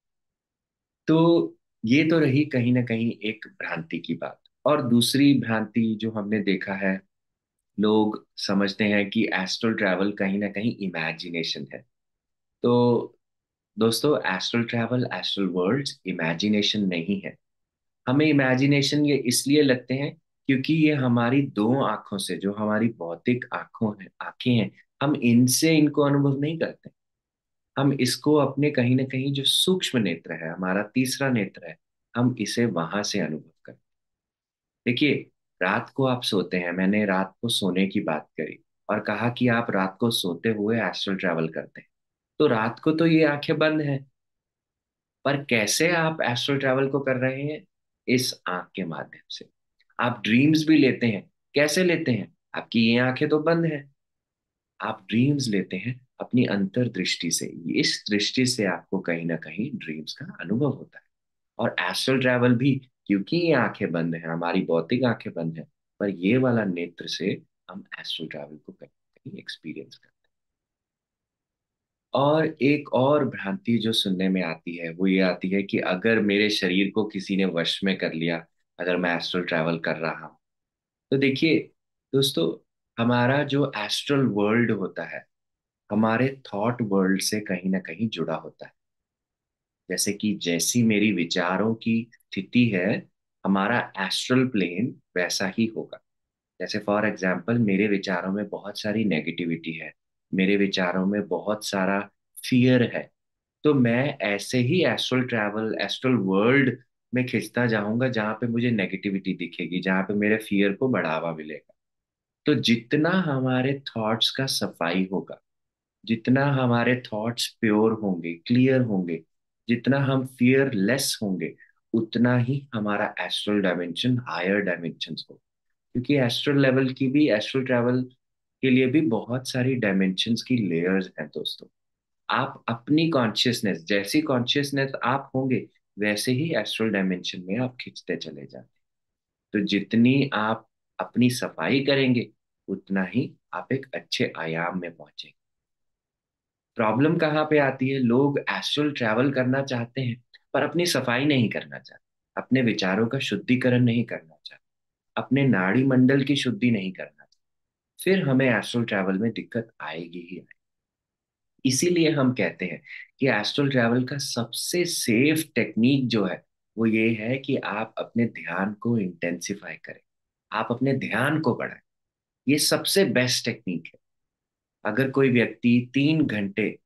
तो ये तो रही कहीं ना कहीं एक भ्रांति की बात। और दूसरी भ्रांति जो हमने देखा है, लोग समझते हैं कि एस्ट्रल ट्रैवल कहीं ना कहीं इमेजिनेशन है। तो दोस्तों, astral travel, astral worlds imagination नहीं है। हमें इमेजिनेशन ये इसलिए लगते हैं क्योंकि ये हमारी दो आंखों से, जो हमारी भौतिक आंखों है आंखें हैं, हम इनसे इनको अनुभव नहीं करते। हम इसको अपने कहीं ना कहीं जो सूक्ष्म नेत्र है, हमारा तीसरा नेत्र है, हम इसे वहां से अनुभव करते हैं। देखिए, रात को आप सोते हैं, मैंने रात को सोने की बात करी और कहा कि आप रात को सोते हुए एस्ट्रल ट्रैवल करते हैं। तो रात को तो ये आंखें बंद हैं, पर कैसे आप एस्ट्रल ट्रैवल को कर रहे हैं? इस आंख के माध्यम से। आप ड्रीम्स भी लेते हैं, कैसे लेते हैं? आपकी ये आंखें तो बंद हैं, आप ड्रीम्स लेते हैं अपनी अंतर्दृष्टि से। इस दृष्टि से आपको कहीं ना कहीं ड्रीम्स का अनुभव होता है। और एस्ट्रल ट्रैवल भी, क्योंकि ये आंखें बंद हैं, हमारी भौतिक आंखें बंद हैं, पर ये वाला नेत्र से हम एस्ट्रल ट्रैवल को कहीं ना कहीं एक्सपीरियंस करते हैं। और एक और भ्रांति जो सुनने में आती है वो ये आती है कि अगर मेरे शरीर को किसी ने वश में कर लिया, अगर मैं एस्ट्रल ट्रैवल कर रहा हूँ, तो देखिए दोस्तों, हमारा जो एस्ट्रल वर्ल्ड होता है हमारे थॉट वर्ल्ड से कहीं ना कहीं जुड़ा होता है। जैसे कि जैसी मेरी विचारों की स्थिति है, हमारा एस्ट्रल प्लेन वैसा ही होगा। जैसे फॉर एग्जाम्पल, मेरे विचारों में बहुत सारी नेगेटिविटी है, मेरे विचारों में बहुत सारा फियर है, तो मैं ऐसे ही एस्ट्रल ट्रैवल, एस्ट्रल वर्ल्ड में खिंचता जाऊंगा जहां पे मुझे नेगेटिविटी दिखेगी, जहां पे मेरे फियर को बढ़ावा मिलेगा। तो जितना हमारे थॉट्स का सफाई होगा, जितना हमारे थॉट्स प्योर होंगे, क्लियर होंगे, जितना हम फियरलेस होंगे, उतना ही हमारा एस्ट्रल डायमेंशन हायर डायमेंशन हो। क्योंकि एस्ट्रल लेवल की भी, एस्ट्रल ट्रैवल के लिए भी बहुत सारी डायमेंशंस की लेयर्स हैं दोस्तों। आप अपनी कॉन्शियसनेस, जैसी कॉन्शियसनेस आप होंगे वैसे ही एस्ट्रल डायमेंशन में आप खिंचते चले जाते हैं। तो जितनी आप अपनी सफाई करेंगे उतना ही आप एक अच्छे आयाम में पहुंचेंगे। प्रॉब्लम कहाँ पे आती है? लोग एस्ट्रल ट्रैवल करना चाहते हैं पर अपनी सफाई नहीं करना चाहते, अपने विचारों का शुद्धिकरण नहीं करना चाहते, अपने नाड़ी मंडल की शुद्धि नहीं करना चाहते। फिर हमें एस्ट्रल ट्रैवल में दिक्कत आएगी ही आएगी। इसीलिए हम कहते हैं कि एस्ट्रल ट्रैवल का सबसे सेफ टेक्निक जो है वो ये है कि आप अपने ध्यान को इंटेंसिफाई करें, आप अपने ध्यान को बढ़ाएं। ये सबसे बेस्ट टेक्निक है। अगर कोई व्यक्ति तीन घंटे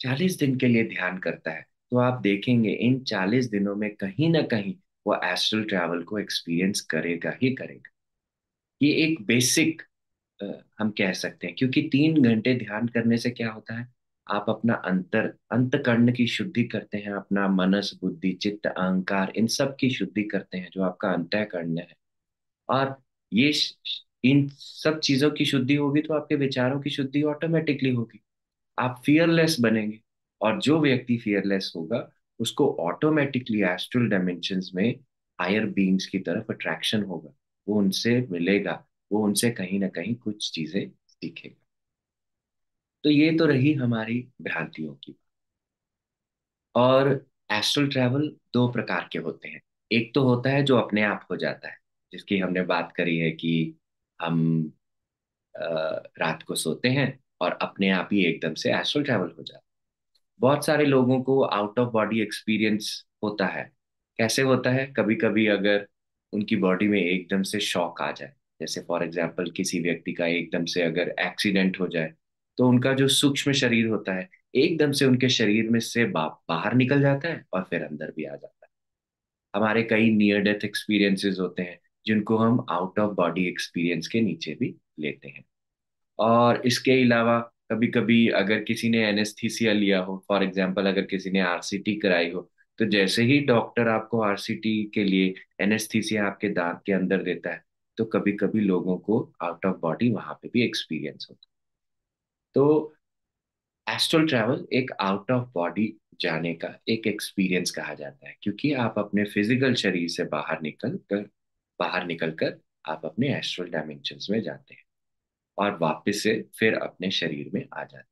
चालीस दिन के लिए ध्यान करता है, तो आप देखेंगे इन चालीस दिनों में कहीं ना कहीं वो एस्ट्रल ट्रैवल को एक्सपीरियंस करेगा ही करेगा। ये एक बेसिक हम कह सकते हैं, क्योंकि तीन घंटे ध्यान करने से क्या होता है, आप अपना अंतर अंतकरण की शुद्धि करते हैं, अपना मनस बुद्धि चित्त अहंकार इन सब की शुद्धि करते हैं, जो आपका अंतःकरण है। और ये श- इन सब चीजों की शुद्धि होगी तो आपके विचारों की शुद्धि ऑटोमेटिकली होगी, आप फियरलेस बनेंगे। और जो व्यक्ति फियरलेस होगा उसको ऑटोमेटिकली एस्ट्रल डायमेंशंस में हायर बीइंग्स की तरफ अट्रैक्शन होगा, वो उनसे मिलेगा, वो उनसे कहीं ना कहीं कुछ चीजें सीखेगा। तो ये तो रही हमारी भ्रांतियों की। और एस्ट्रल ट्रैवल दो प्रकार के होते हैं। एक तो होता है जो अपने आप हो जाता है, जिसकी हमने बात करी है कि हम अ, रात को सोते हैं और अपने आप ही एकदम से एस्ट्रल ट्रैवल हो जाता है। बहुत सारे लोगों को आउट ऑफ बॉडी एक्सपीरियंस होता है। कैसे होता है, कभी कभी अगर उनकी बॉडी में एकदम से शॉक आ जाए, जैसे फॉर एग्जांपल किसी व्यक्ति का एकदम से अगर एक्सीडेंट हो जाए, तो उनका जो सूक्ष्म शरीर होता है एकदम से उनके शरीर में से बा, बाहर निकल जाता है और फिर अंदर भी आ जाता है। हमारे कई नियर डेथ एक्सपीरियंसेस होते हैं जिनको हम आउट ऑफ बॉडी एक्सपीरियंस के नीचे भी लेते हैं। और इसके अलावा कभी कभी अगर किसी ने एनेस्थीसिया लिया हो, फॉर एग्जांपल अगर किसी ने आरसीटी कराई हो, तो जैसे ही डॉक्टर आपको आरसीटी के लिए एनेस्थीसिया आपके दांत के अंदर देता है, तो कभी कभी लोगों को आउट ऑफ बॉडी वहां पे भी एक्सपीरियंस होता है। तो एस्ट्रल ट्रैवल एक आउट ऑफ बॉडी जाने का एक एक्सपीरियंस कहा जाता है, क्योंकि आप अपने फिजिकल शरीर से बाहर निकल कर बाहर निकल कर आप अपने एस्ट्रल डायमेंशंस में जाते हैं और वापस से फिर अपने शरीर में आ जाते हैं।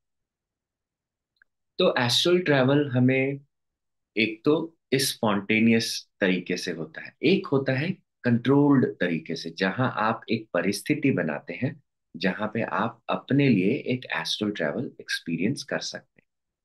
तो एस्ट्रल ट्रैवल हमें एक तो स्पॉन्टेनियस तरीके से होता है, एक होता है कंट्रोल्ड तरीके से, जहां आप एक परिस्थिति बनाते हैं जहां पे आप अपने लिए एक एस्ट्रल ट्रैवल एक्सपीरियंस कर सकते हैं।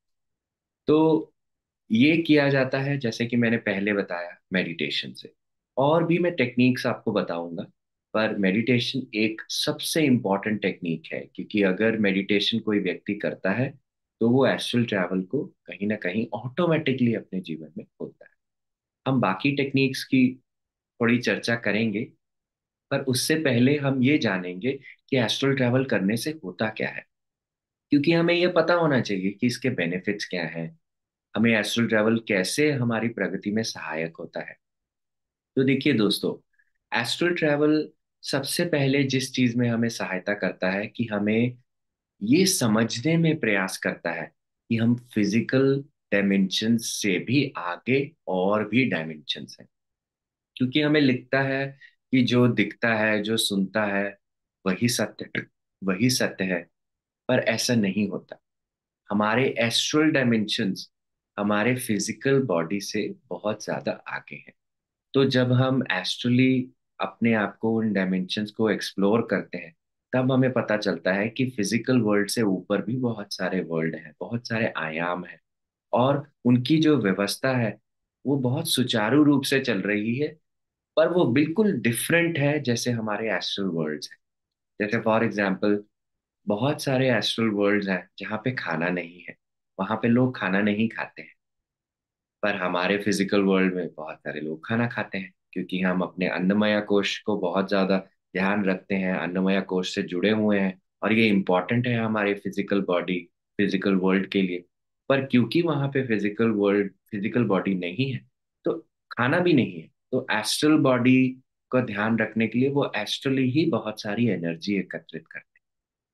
तो ये किया जाता है जैसे कि मैंने पहले बताया मेडिटेशन से, और भी मैं टेक्निक्स आपको बताऊंगा। पर मेडिटेशन एक सबसे इम्पॉर्टेंट टेक्निक है, क्योंकि अगर मेडिटेशन कोई व्यक्ति करता है तो वो एस्ट्रल ट्रैवल को कहीं ना कहीं ऑटोमेटिकली अपने जीवन में होता है। हम बाकी टेक्निक्स की थोड़ी चर्चा करेंगे, पर उससे पहले हम ये जानेंगे कि एस्ट्रल ट्रैवल करने से होता क्या है, क्योंकि हमें ये पता होना चाहिए कि इसके बेनिफिट्स क्या हैं, हमें एस्ट्रल ट्रैवल कैसे हमारी प्रगति में सहायक होता है। तो देखिए दोस्तों, एस्ट्रल ट्रैवल सबसे पहले जिस चीज में हमें सहायता करता है कि हमें ये समझने में प्रयास करता है कि हम फिजिकल डायमेंशन से भी आगे और भी डायमेंशंस हैं। क्योंकि हमें लिखता है कि जो दिखता है जो सुनता है वही सत्य वही सत्य है, पर ऐसा नहीं होता। हमारे एस्ट्रल डायमेंशंस हमारे फिजिकल बॉडी से बहुत ज्यादा आगे हैं। तो जब हम एस्ट्रली अपने आप को उन डायमेंशंस को एक्सप्लोर करते हैं, तब हमें पता चलता है कि फिजिकल वर्ल्ड से ऊपर भी बहुत सारे वर्ल्ड हैं, बहुत सारे आयाम हैं, और उनकी जो व्यवस्था है वो बहुत सुचारू रूप से चल रही है। पर वो बिल्कुल डिफरेंट है जैसे हमारे एस्ट्रल वर्ल्ड्स हैं। जैसे फॉर एग्जाम्पल, बहुत सारे एस्ट्रल वर्ल्ड्स हैं जहाँ पे खाना नहीं है, वहां पे लोग खाना नहीं खाते हैं। पर हमारे फिजिकल वर्ल्ड में बहुत सारे लोग खाना खाते हैं, क्योंकि हम अपने अन्नमया कोश को बहुत ज्यादा ध्यान रखते हैं, अन्नमया कोश से जुड़े हुए हैं, और ये इम्पोर्टेंट है हमारे फिजिकल बॉडी फिजिकल वर्ल्ड के लिए। पर क्योंकि वहां पे फिजिकल वर्ल्ड फिजिकल बॉडी नहीं है, तो खाना भी नहीं है, तो एस्ट्रल बॉडी का ध्यान रखने के लिए वो एस्ट्रली ही बहुत सारी एनर्जी एकत्रित करते हैं।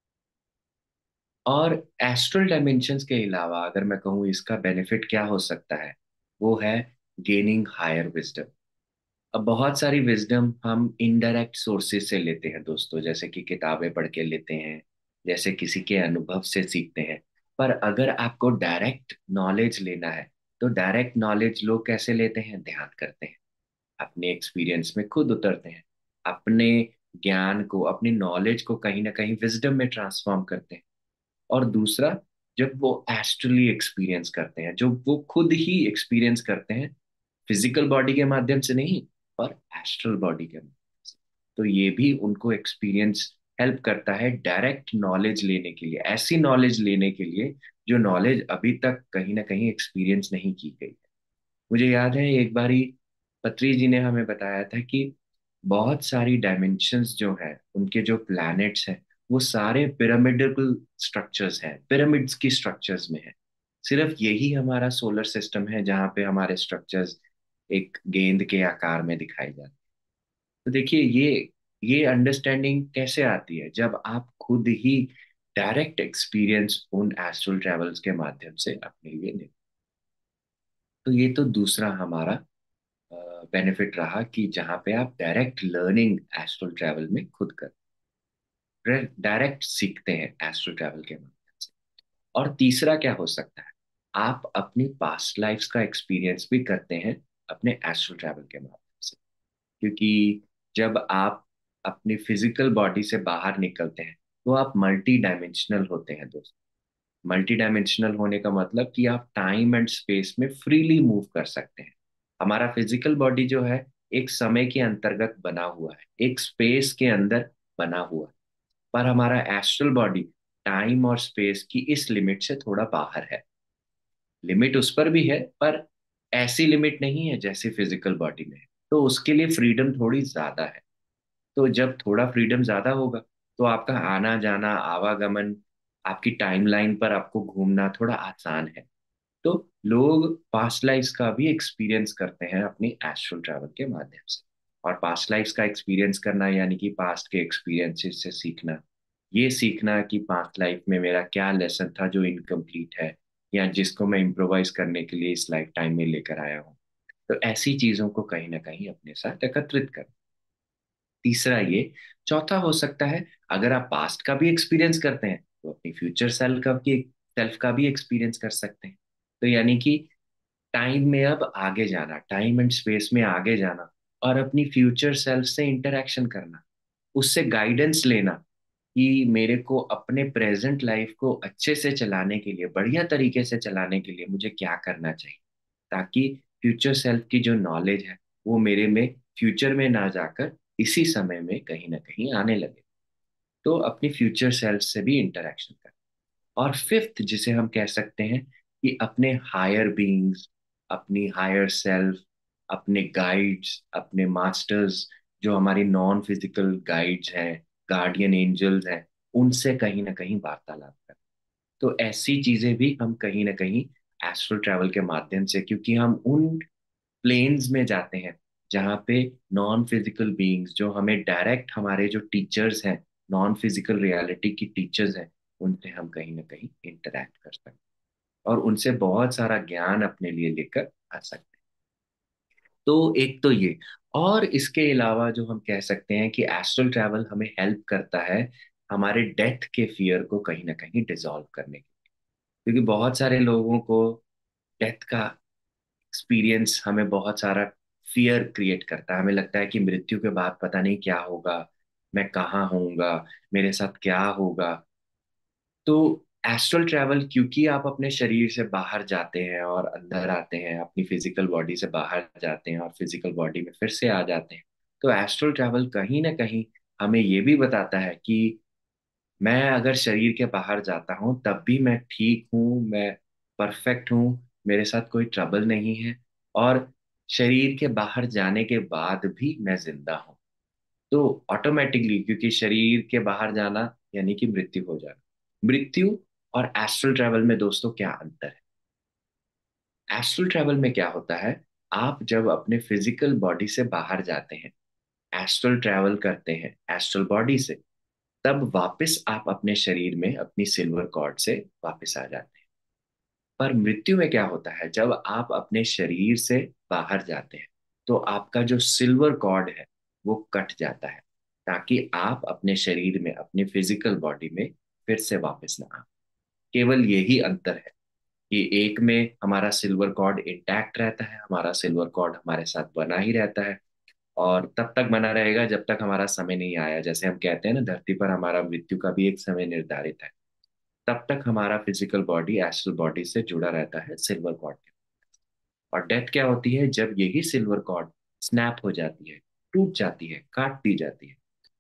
और एस्ट्रल डायमेंशंस के अलावा अगर मैं कहूँ इसका बेनिफिट क्या हो सकता है, वो है गेनिंग हायर विजडम। अब बहुत सारी विजडम हम इनडायरेक्ट सोर्सेज से लेते हैं दोस्तों, जैसे कि किताबें पढ़ के लेते हैं, जैसे किसी के अनुभव से सीखते हैं। पर अगर आपको डायरेक्ट नॉलेज लेना है, तो डायरेक्ट नॉलेज लोग कैसे लेते हैं, ध्यान करते हैं, अपने एक्सपीरियंस में खुद उतरते हैं, अपने ज्ञान को अपनी नॉलेज को कहीं ना कहीं विजडम में ट्रांसफॉर्म करते हैं। और दूसरा, जब वो एस्ट्रली एक्सपीरियंस करते हैं, जो वो खुद ही एक्सपीरियंस करते हैं, फिजिकल बॉडी के माध्यम से नहीं, पर एस्ट्रल बॉडी के माध्यम से, तो ये भी उनको एक्सपीरियंस हेल्प करता है डायरेक्ट नॉलेज लेने के लिए, ऐसी नॉलेज लेने के लिए जो नॉलेज अभी तक कहीं ना कहीं एक्सपीरियंस नहीं की गई है। मुझे याद है एक बारी पत्री जी ने हमें बताया था कि बहुत सारी डायमेंशंस जो हैं, उनके जो प्लैनेट्स हैं, वो सारे पिरामिडल स्ट्रक्चर्स हैं, पिरामिड्स की स्ट्रक्चर्स में है। सिर्फ यही हमारा सोलर सिस्टम है जहाँ पे हमारे स्ट्रक्चर्स एक गेंद के आकार में दिखाई जाते हैं। तो देखिए, ये ये अंडरस्टैंडिंग कैसे आती है जब आप खुद ही डायरेक्ट एक्सपीरियंस उन एस्ट्रल ट्रेवल्स के माध्यम से अपने लिए ले। तो ये तो दूसरा हमारा बेनिफिट रहा कि जहाँ पे आप डायरेक्ट लर्निंग एस्ट्रल ट्रैवल में खुद कर डायरेक्ट सीखते हैं एस्ट्रल ट्रैवल के माध्यम से। और तीसरा क्या हो सकता है, आप अपनी पास्ट लाइफ्स का एक्सपीरियंस भी करते हैं अपने एस्ट्रल ट्रैवल के माध्यम से। क्योंकि जब आप अपनी फिजिकल बॉडी से बाहर निकलते हैं तो आप मल्टी डायमेंशनल होते हैं दोस्त। मल्टी डायमेंशनल होने का मतलब कि आप टाइम एंड स्पेस में फ्रीली मूव कर सकते हैं। हमारा फिजिकल बॉडी जो है एक समय के अंतर्गत बना हुआ है, एक स्पेस के अंदर बना हुआ है, पर हमारा एस्ट्रल बॉडी टाइम और स्पेस की इस लिमिट से थोड़ा बाहर है। लिमिट उस पर भी है, पर ऐसी लिमिट नहीं है जैसे फिजिकल बॉडी में है, तो उसके लिए फ्रीडम थोड़ी ज्यादा है। तो जब थोड़ा फ्रीडम ज्यादा होगा तो आपका आना जाना, आवागमन, आपकी टाइमलाइन पर आपको घूमना थोड़ा आसान है। तो लोग पास्ट लाइफ्स का भी एक्सपीरियंस करते हैं अपनी एस्ट्रल ट्रैवल के माध्यम से। और पास्ट लाइफ्स का एक्सपीरियंस करना यानी कि पास्ट के एक्सपीरियंसेस से सीखना, ये सीखना कि पास्ट लाइफ में मेरा क्या लेसन था जो इनकम्प्लीट है, या जिसको मैं इम्प्रोवाइज करने के लिए इस लाइफ टाइम में लेकर आया हूँ। तो ऐसी चीजों को कहीं ना कहीं अपने साथ एकत्रित कर। तीसरा ये। चौथा हो सकता है, अगर आप पास्ट का भी एक्सपीरियंस करते हैं तो अपनी फ्यूचर सेल्फ का भी सेल्फ का भी एक्सपीरियंस कर सकते हैं। तो यानी कि टाइम में अब आगे जाना, टाइम एंड स्पेस में आगे जाना, और अपनी फ्यूचर सेल्फ से इंटरेक्शन करना, उससे गाइडेंस लेना कि मेरे को अपने प्रेजेंट लाइफ को अच्छे से चलाने के लिए, बढ़िया तरीके से चलाने के लिए मुझे क्या करना चाहिए, ताकि फ्यूचर सेल्फ की जो नॉलेज है वो मेरे में फ्यूचर में ना जाकर इसी समय में कहीं ना कहीं आने लगे। तो अपनी फ्यूचर सेल्फ से भी इंटरेक्शन करें। और फिफ्थ जिसे हम कह सकते हैं कि अपने हायर बीइंग्स, अपनी हायर सेल्फ, अपने गाइड्स, अपने मास्टर्स, जो हमारी नॉन फिजिकल गाइड्स हैं, गार्डियन एंजल्स हैं, उनसे कहीं ना कहीं वार्तालाप करें। तो ऐसी चीजें भी हम कहीं ना कहीं एस्ट्रल ट्रैवल के माध्यम से, क्योंकि हम उन प्लेन्स में जाते हैं जहाँ पे नॉन फिजिकल बीइंग्स, जो हमें डायरेक्ट हमारे जो टीचर्स हैं, नॉन फिजिकल रियलिटी की टीचर्स हैं, उनसे हम कहीं ना कहीं इंटरेक्ट कर सकते हैं और उनसे बहुत सारा ज्ञान अपने लिए लेकर आ सकते हैं। तो एक तो ये। और इसके अलावा जो हम कह सकते हैं कि एस्ट्रल ट्रैवल हमें हेल्प करता है हमारे डेथ के फियर को कहीं ना कहीं डिसॉल्व करने के लिए। क्योंकि बहुत सारे लोगों को डेथ का एक्सपीरियंस हमें बहुत सारा फियर क्रिएट करता है। हमें लगता है कि मृत्यु के बाद पता नहीं क्या होगा, मैं कहाँ होऊंगा, मेरे साथ क्या होगा। तो एस्ट्रल ट्रैवल, क्योंकि आप अपने शरीर से बाहर जाते हैं और अंदर आते हैं, अपनी फिजिकल बॉडी से बाहर जाते हैं और फिजिकल बॉडी में फिर से आ जाते हैं, तो एस्ट्रल ट्रैवल कहीं ना कहीं हमें ये भी बताता है कि मैं अगर शरीर के बाहर जाता हूँ तब भी मैं ठीक हूँ, मैं परफेक्ट हूँ, मेरे साथ कोई ट्रबल नहीं है, और शरीर के बाहर जाने के बाद भी मैं जिंदा हूँ। तो ऑटोमेटिकली, क्योंकि शरीर के बाहर जाना यानी कि मृत्यु हो जाना। मृत्यु और एस्ट्रल ट्रैवल में दोस्तों क्या अंतर है? एस्ट्रल ट्रैवल में क्या होता है, आप जब अपने फिजिकल बॉडी से बाहर जाते हैं, एस्ट्रल ट्रैवल करते हैं एस्ट्रल बॉडी से, तब वापस आप अपने शरीर में अपनी सिल्वर कॉर्ड से वापस आ जाते हैं। पर मृत्यु में क्या होता है, जब आप अपने शरीर से बाहर जाते हैं तो आपका जो सिल्वर कॉर्ड है वो कट जाता है, ताकि आप अपने शरीर में, अपने फिजिकल बॉडी में फिर से वापस ना आए। केवल यही अंतर है कि एक में हमारा सिल्वर कॉर्ड इंटैक्ट रहता है, हमारा सिल्वर कॉर्ड हमारे साथ बना ही रहता है, और तब तक बना रहेगा जब तक हमारा समय नहीं आया। जैसे हम कहते हैं ना, धरती पर हमारा मृत्यु का भी एक समय निर्धारित है, तब तक हमारा फिजिकल बॉडी एस्ट्रल बॉडी से जुड़ा रहता है सिल्वर कॉर्ड के। और डेथ क्या होती है, जब यही सिल्वर कॉर्ड स्नैप हो जाती है, टूट जाती है, काट दी जाती है,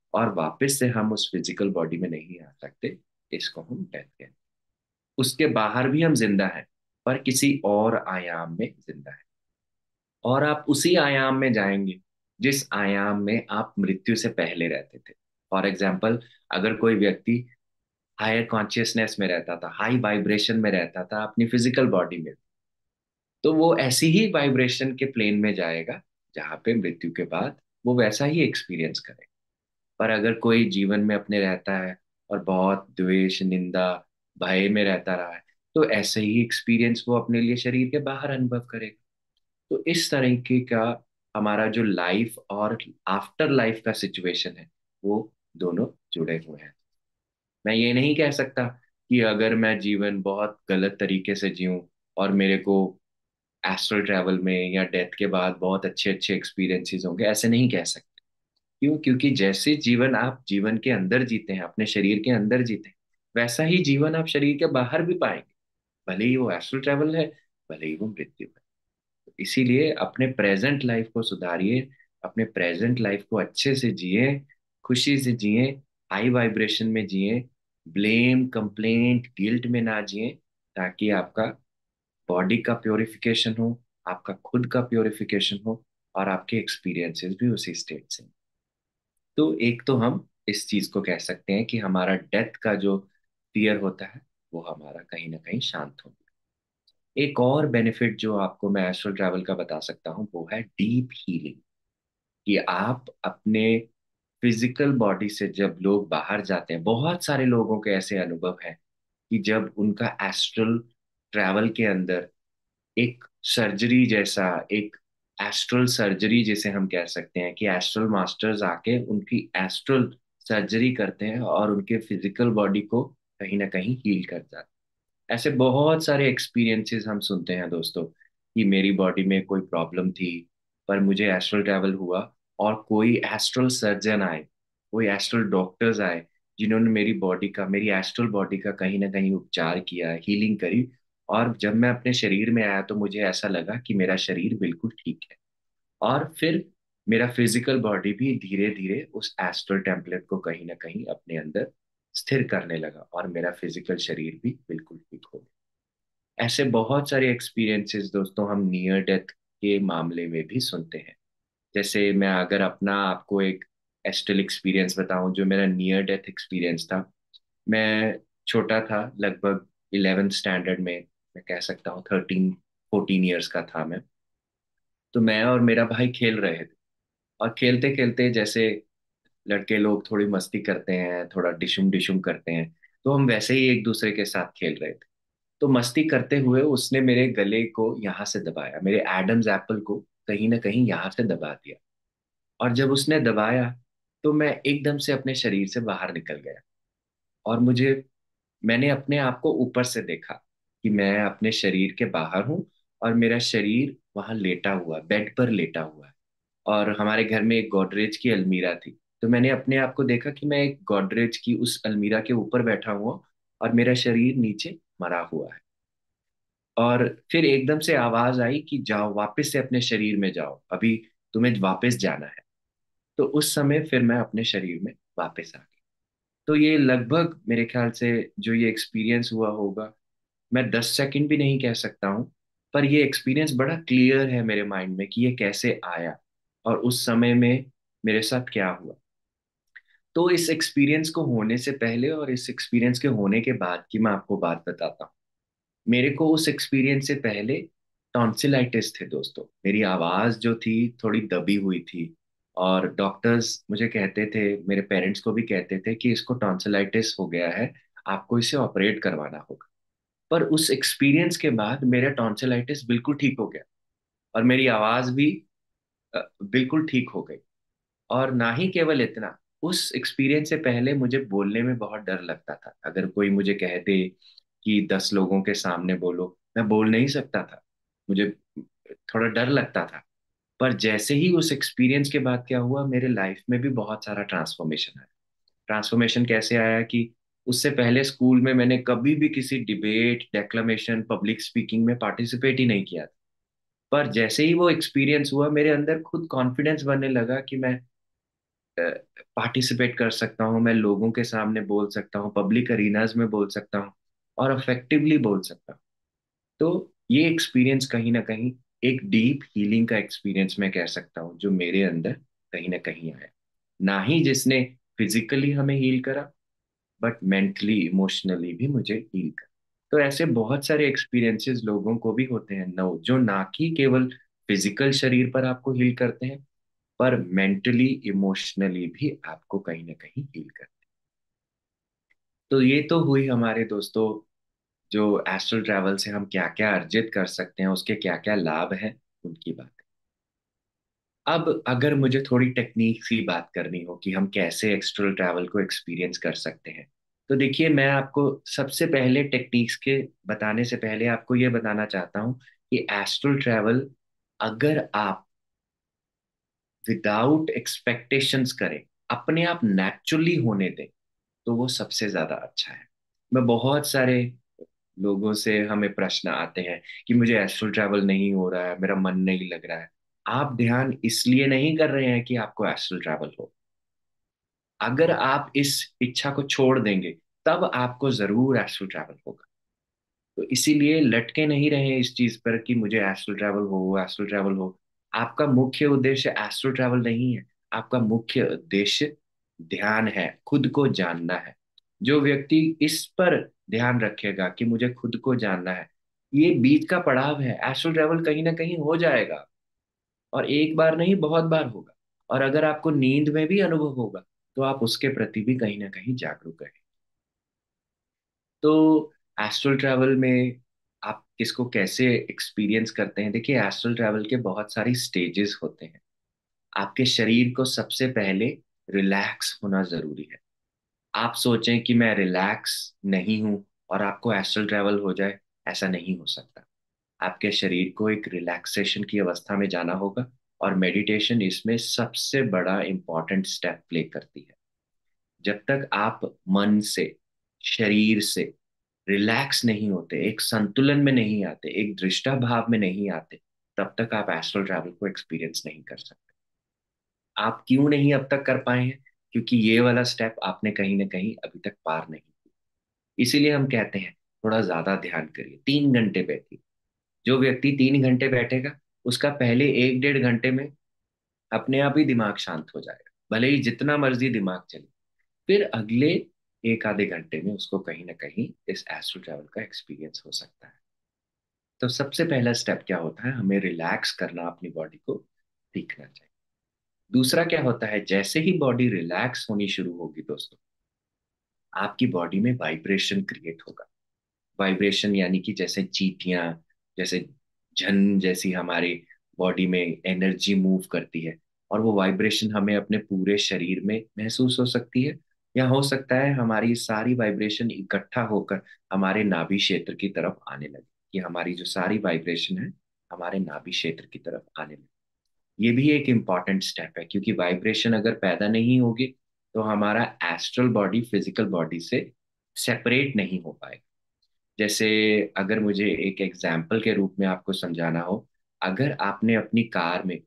और वापस से हम उस फिजिकल बॉडी में नहीं आ सकते। इसको हम डेथ कहते हैं। उसके बाहर भी हम जिंदा हैं, पर किसी और आयाम में जिंदा है। और आप उसी आयाम में जाएंगे जिस आयाम में आप मृत्यु से पहले रहते थे। फॉर एग्जाम्पल, अगर कोई व्यक्ति हायर कॉन्शियसनेस में रहता था, हाई वाइब्रेशन में रहता था अपनी फिजिकल बॉडी में, तो वो ऐसी ही वाइब्रेशन के प्लेन में जाएगा जहाँ पे मृत्यु के बाद वो वैसा ही एक्सपीरियंस करे। पर अगर कोई जीवन में अपने रहता है और बहुत द्वेष, निंदा, भय में रहता रहा है, तो ऐसे ही एक्सपीरियंस वो अपने लिए शरीर के बाहर अनुभव करेगा। तो इस तरीके का हमारा जो लाइफ और आफ्टर लाइफ का सिचुएशन है, वो दोनों जुड़े हुए हैं। मैं ये नहीं कह सकता कि अगर मैं जीवन बहुत गलत तरीके से जीऊं और मेरे को एस्ट्रल ट्रैवल में या डेथ के बाद बहुत अच्छे अच्छे एक्सपीरियंसेस होंगे, ऐसे नहीं कह सकते। क्यों? क्योंकि जैसे जीवन आप जीवन के अंदर जीते हैं, अपने शरीर के अंदर जीते हैं, वैसा ही जीवन आप शरीर के बाहर भी पाएंगे, भले ही वो एस्ट्रल ट्रैवल है, भले ही वो मृत्यु है। तो इसीलिए अपने प्रेजेंट लाइफ को सुधारिए, अपने प्रेजेंट लाइफ को अच्छे से जिए, खुशी से जिए, हाई वाइब्रेशन में जिए, ब्लेम, कंप्लेंट, गिल्ट में ना जिए, ताकि आपका बॉडी का प्योरिफिकेशन हो, आपका खुद का प्योरिफिकेशन हो, और आपके एक्सपीरियंसेस भी उसी स्टेट से। तो एक तो हम इस चीज को कह सकते हैं कि हमारा डेथ का जो फियर होता है, वो हमारा कहीं ना कहीं शांत हो। एक और बेनिफिट जो आपको मैं एस्ट्रल ट्रैवल का बता सकता हूँ, वो है डीप हीलिंग। कि आप अपने फिजिकल बॉडी से जब लोग बाहर जाते हैं, बहुत सारे लोगों के ऐसे अनुभव हैं कि जब उनका एस्ट्रल ट्रैवल के अंदर एक सर्जरी जैसा, एक एस्ट्रल सर्जरी जिसे हम कह सकते हैं, कि एस्ट्रल मास्टर्स आके उनकी एस्ट्रल सर्जरी करते हैं और उनके फिजिकल बॉडी को कहीं ना कहीं हील कर जाते हैं। ऐसे बहुत सारे एक्सपीरियंसेस हम सुनते हैं दोस्तों, कि मेरी बॉडी में कोई प्रॉब्लम थी, पर मुझे एस्ट्रल ट्रैवल हुआ और कोई एस्ट्रल सर्जन आए, कोई एस्ट्रल डॉक्टर्स आए, जिन्होंने मेरी बॉडी का, मेरी एस्ट्रल बॉडी का कहीं ना कहीं उपचार किया, हीलिंग करी। और जब मैं अपने शरीर में आया तो मुझे ऐसा लगा कि मेरा शरीर बिल्कुल ठीक है। और फिर मेरा फिजिकल बॉडी भी धीरे धीरे उस एस्ट्रल टेम्पलेट को कहीं ना कहीं अपने अंदर स्थिर करने लगा, और मेरा फिजिकल शरीर भी बिल्कुल ठीक हो गया। ऐसे बहुत सारे एक्सपीरियंसेस दोस्तों हम नियर डेथ के मामले में भी सुनते हैं। जैसे मैं अगर अपना आपको एक एस्ट्रल एक्सपीरियंस बताऊं, जो मेरा नियर डेथ एक्सपीरियंस था। मैं छोटा था, लगभग इलेवेंथ स्टैंडर्ड में, मैं कह सकता हूँ थर्टीन फोर्टीन ईयर्स का था मैं। तो मैं और मेरा भाई खेल रहे थे, और खेलते खेलते जैसे लड़के लोग थोड़ी मस्ती करते हैं, थोड़ा डिशुम डिशुम करते हैं, तो हम वैसे ही एक दूसरे के साथ खेल रहे थे। तो मस्ती करते हुए उसने मेरे गले को यहाँ से दबाया, मेरे एडम्स एप्पल को कहीं ना कहीं यहाँ से दबा दिया। और जब उसने दबाया, तो मैं एकदम से अपने शरीर से बाहर निकल गया। और मुझे मैंने अपने आप को ऊपर से देखा कि मैं अपने शरीर के बाहर हूँ, और मेरा शरीर वहां लेटा हुआ, बेड पर लेटा हुआ है। और हमारे घर में एक गोदरेज की अलमीरा थी, तो मैंने अपने आप को देखा कि मैं एक गोदरेज की उस अलमीरा के ऊपर बैठा हुआ, और मेरा शरीर नीचे मरा हुआ है। और फिर एकदम से आवाज आई कि जाओ, वापस से अपने शरीर में जाओ, अभी तुम्हें वापस जाना है। तो उस समय फिर मैं अपने शरीर में वापस आ गया। तो ये लगभग मेरे ख्याल से जो ये एक्सपीरियंस हुआ होगा, मैं दस सेकंड भी नहीं कह सकता हूँ, पर ये एक्सपीरियंस बड़ा क्लियर है मेरे माइंड में कि ये कैसे आया और उस समय में मेरे साथ क्या हुआ। तो इस एक्सपीरियंस को होने से पहले और इस एक्सपीरियंस के होने के बाद की मैं आपको बात बताता हूँ। मेरे को उस एक्सपीरियंस से पहले टॉन्सिलाइटिस थे दोस्तों। मेरी आवाज़ जो थी थोड़ी दबी हुई थी, और डॉक्टर्स मुझे कहते थे, मेरे पेरेंट्स को भी कहते थे कि इसको टॉन्सिलाइटिस हो गया है, आपको इसे ऑपरेट करवाना होगा। पर उस एक्सपीरियंस के बाद मेरा टॉन्सिलाइटिस बिल्कुल ठीक हो गया, और मेरी आवाज़ भी अ, बिल्कुल ठीक हो गई। और ना ही केवल इतना, उस एक्सपीरियंस से पहले मुझे बोलने में बहुत डर लगता था। अगर कोई मुझे कह दे कि दस लोगों के सामने बोलो, मैं बोल नहीं सकता था, मुझे थोड़ा डर लगता था। पर जैसे ही उस एक्सपीरियंस के बाद क्या हुआ, मेरे लाइफ में भी बहुत सारा ट्रांसफॉर्मेशन आया। ट्रांसफॉर्मेशन कैसे आया कि उससे पहले स्कूल में मैंने कभी भी किसी डिबेट, डेक्लेमेशन, पब्लिक स्पीकिंग में पार्टिसिपेट ही नहीं किया था। पर जैसे ही वो एक्सपीरियंस हुआ, मेरे अंदर खुद कॉन्फिडेंस बनने लगा कि मैं पार्टिसिपेट कर सकता हूँ, मैं लोगों के सामने बोल सकता हूँ, पब्लिक अरीनाज में बोल सकता हूँ और अफेक्टिवली बोल सकता हूँ। तो ये एक्सपीरियंस कहीं ना कहीं एक डीप हीलिंग का एक्सपीरियंस मैं कह सकता हूँ, जो मेरे अंदर कहीं ना कहीं आया। ना ही जिसने फिजिकली हमें हील करा, बट मेंटली इमोशनली भी मुझे हील करा। तो ऐसे बहुत सारे एक्सपीरियंसेस लोगों को भी होते हैं नो, जो ना कि केवल फिजिकल शरीर पर आपको हील करते हैं, पर मेंटली इमोशनली भी आपको कहीं ना कहीं हील करते हैं। तो ये तो हुई हमारे दोस्तों, जो एस्ट्रल ट्रैवल से हम क्या क्या अर्जित कर सकते हैं, उसके क्या क्या लाभ हैं, उनकी बात। अब अगर मुझे थोड़ी टेक्निक की बात करनी हो कि हम कैसे एस्ट्रल ट्रैवल को एक्सपीरियंस कर सकते हैं, तो देखिए, मैं आपको सबसे पहले टेक्निक्स के बताने से पहले आपको ये बताना चाहता हूँ कि एस्ट्रल ट्रैवल अगर आप विदाउट एक्सपेक्टेशंस करें, अपने आप नेचुरली होने दें, तो वो सबसे ज्यादा अच्छा है। मैं बहुत सारे लोगों से हमें प्रश्न आते हैं कि मुझे एस्ट्रल ट्रैवल नहीं हो रहा है, मेरा मन नहीं लग रहा है। आप ध्यान इसलिए नहीं कर रहे हैं कि आपको एस्ट्रल ट्रैवल हो। अगर आप इस इच्छा को छोड़ देंगे, तब आपको जरूर एस्ट्रल ट्रैवल होगा। तो इसीलिए लटके नहीं रहे इस चीज पर कि मुझे एस्ट्रल ट्रैवल हो, एस्ट्रल ट्रैवल हो। आपका मुख्य उद्देश्य एस्ट्रल ट्रैवल नहीं है। आपका मुख्य उद्देश्य ध्यान है, खुद को जानना है। जो व्यक्ति इस पर ध्यान रखेगा कि मुझे खुद को जानना है, ये बीच का पड़ाव है, एस्ट्रल ट्रैवल कहीं ना कहीं हो जाएगा। और एक बार नहीं, बहुत बार होगा। और अगर आपको नींद में भी अनुभव होगा, तो आप उसके प्रति भी कहीं ना कहीं जागरूक रहें। तो एस्ट्रल ट्रैवल में आप किसको कैसे एक्सपीरियंस करते हैं? देखिए, एस्ट्रल ट्रैवल के बहुत सारी स्टेजेस होते हैं। आपके शरीर को सबसे पहले रिलैक्स होना जरूरी है। आप सोचें कि मैं रिलैक्स नहीं हूं और आपको एस्ट्रल ट्रैवल हो जाए, ऐसा नहीं हो सकता। आपके शरीर को एक रिलैक्सेशन की अवस्था में जाना होगा, और मेडिटेशन इसमें सबसे बड़ा इंपॉर्टेंट स्टेप प्ले करती है। जब तक आप मन से, शरीर से रिलैक्स नहीं होते, एक संतुलन में नहीं आते, एक दृष्टा भाव में नहीं आते, तब तक आप एस्ट्रल ट्रैवल को एक्सपीरियंस नहीं कर सकते। आप क्यों नहीं अब तक कर पाए हैं? क्योंकि ये वाला स्टेप आपने कहीं ना कहीं अभी तक पार नहीं किया। इसीलिए हम कहते हैं थोड़ा ज्यादा ध्यान करिए, तीन घंटे बैठिए। जो व्यक्ति तीन घंटे बैठेगा, उसका पहले एक डेढ़ घंटे में अपने आप ही दिमाग शांत हो जाएगा, भले ही जितना मर्जी दिमाग चले। फिर अगले एक आधे घंटे में उसको कहीं ना कहीं इस एस्ट्रल ट्रैवल का एक्सपीरियंस हो सकता है। तो सबसे पहला स्टेप क्या होता है? हमें रिलैक्स करना, अपनी बॉडी को सीखना चाहिए। दूसरा क्या होता है? जैसे ही बॉडी रिलैक्स होनी शुरू होगी दोस्तों, आपकी बॉडी में वाइब्रेशन क्रिएट होगा। वाइब्रेशन यानी कि जैसे चींटियां, जैसे झन जैसी हमारी बॉडी में एनर्जी मूव करती है, और वो वाइब्रेशन हमें अपने पूरे शरीर में महसूस हो सकती है। या हो सकता है हमारी सारी वाइब्रेशन इकट्ठा होकर हमारे नाभि क्षेत्र की तरफ आने लगे, कि हमारी जो सारी वाइब्रेशन है हमारे नाभि क्षेत्र की तरफ आने लगे। ये भी एक इम्पॉर्टेंट स्टेप है, क्योंकि वाइब्रेशन अगर पैदा नहीं होगी, तो हमारा एस्ट्रल बॉडी फिजिकल बॉडी से सेपरेट नहीं हो पाएगा। जैसे अगर मुझे एक एग्जाम्पल के रूप में आपको समझाना हो, अगर आपने अपनी कार में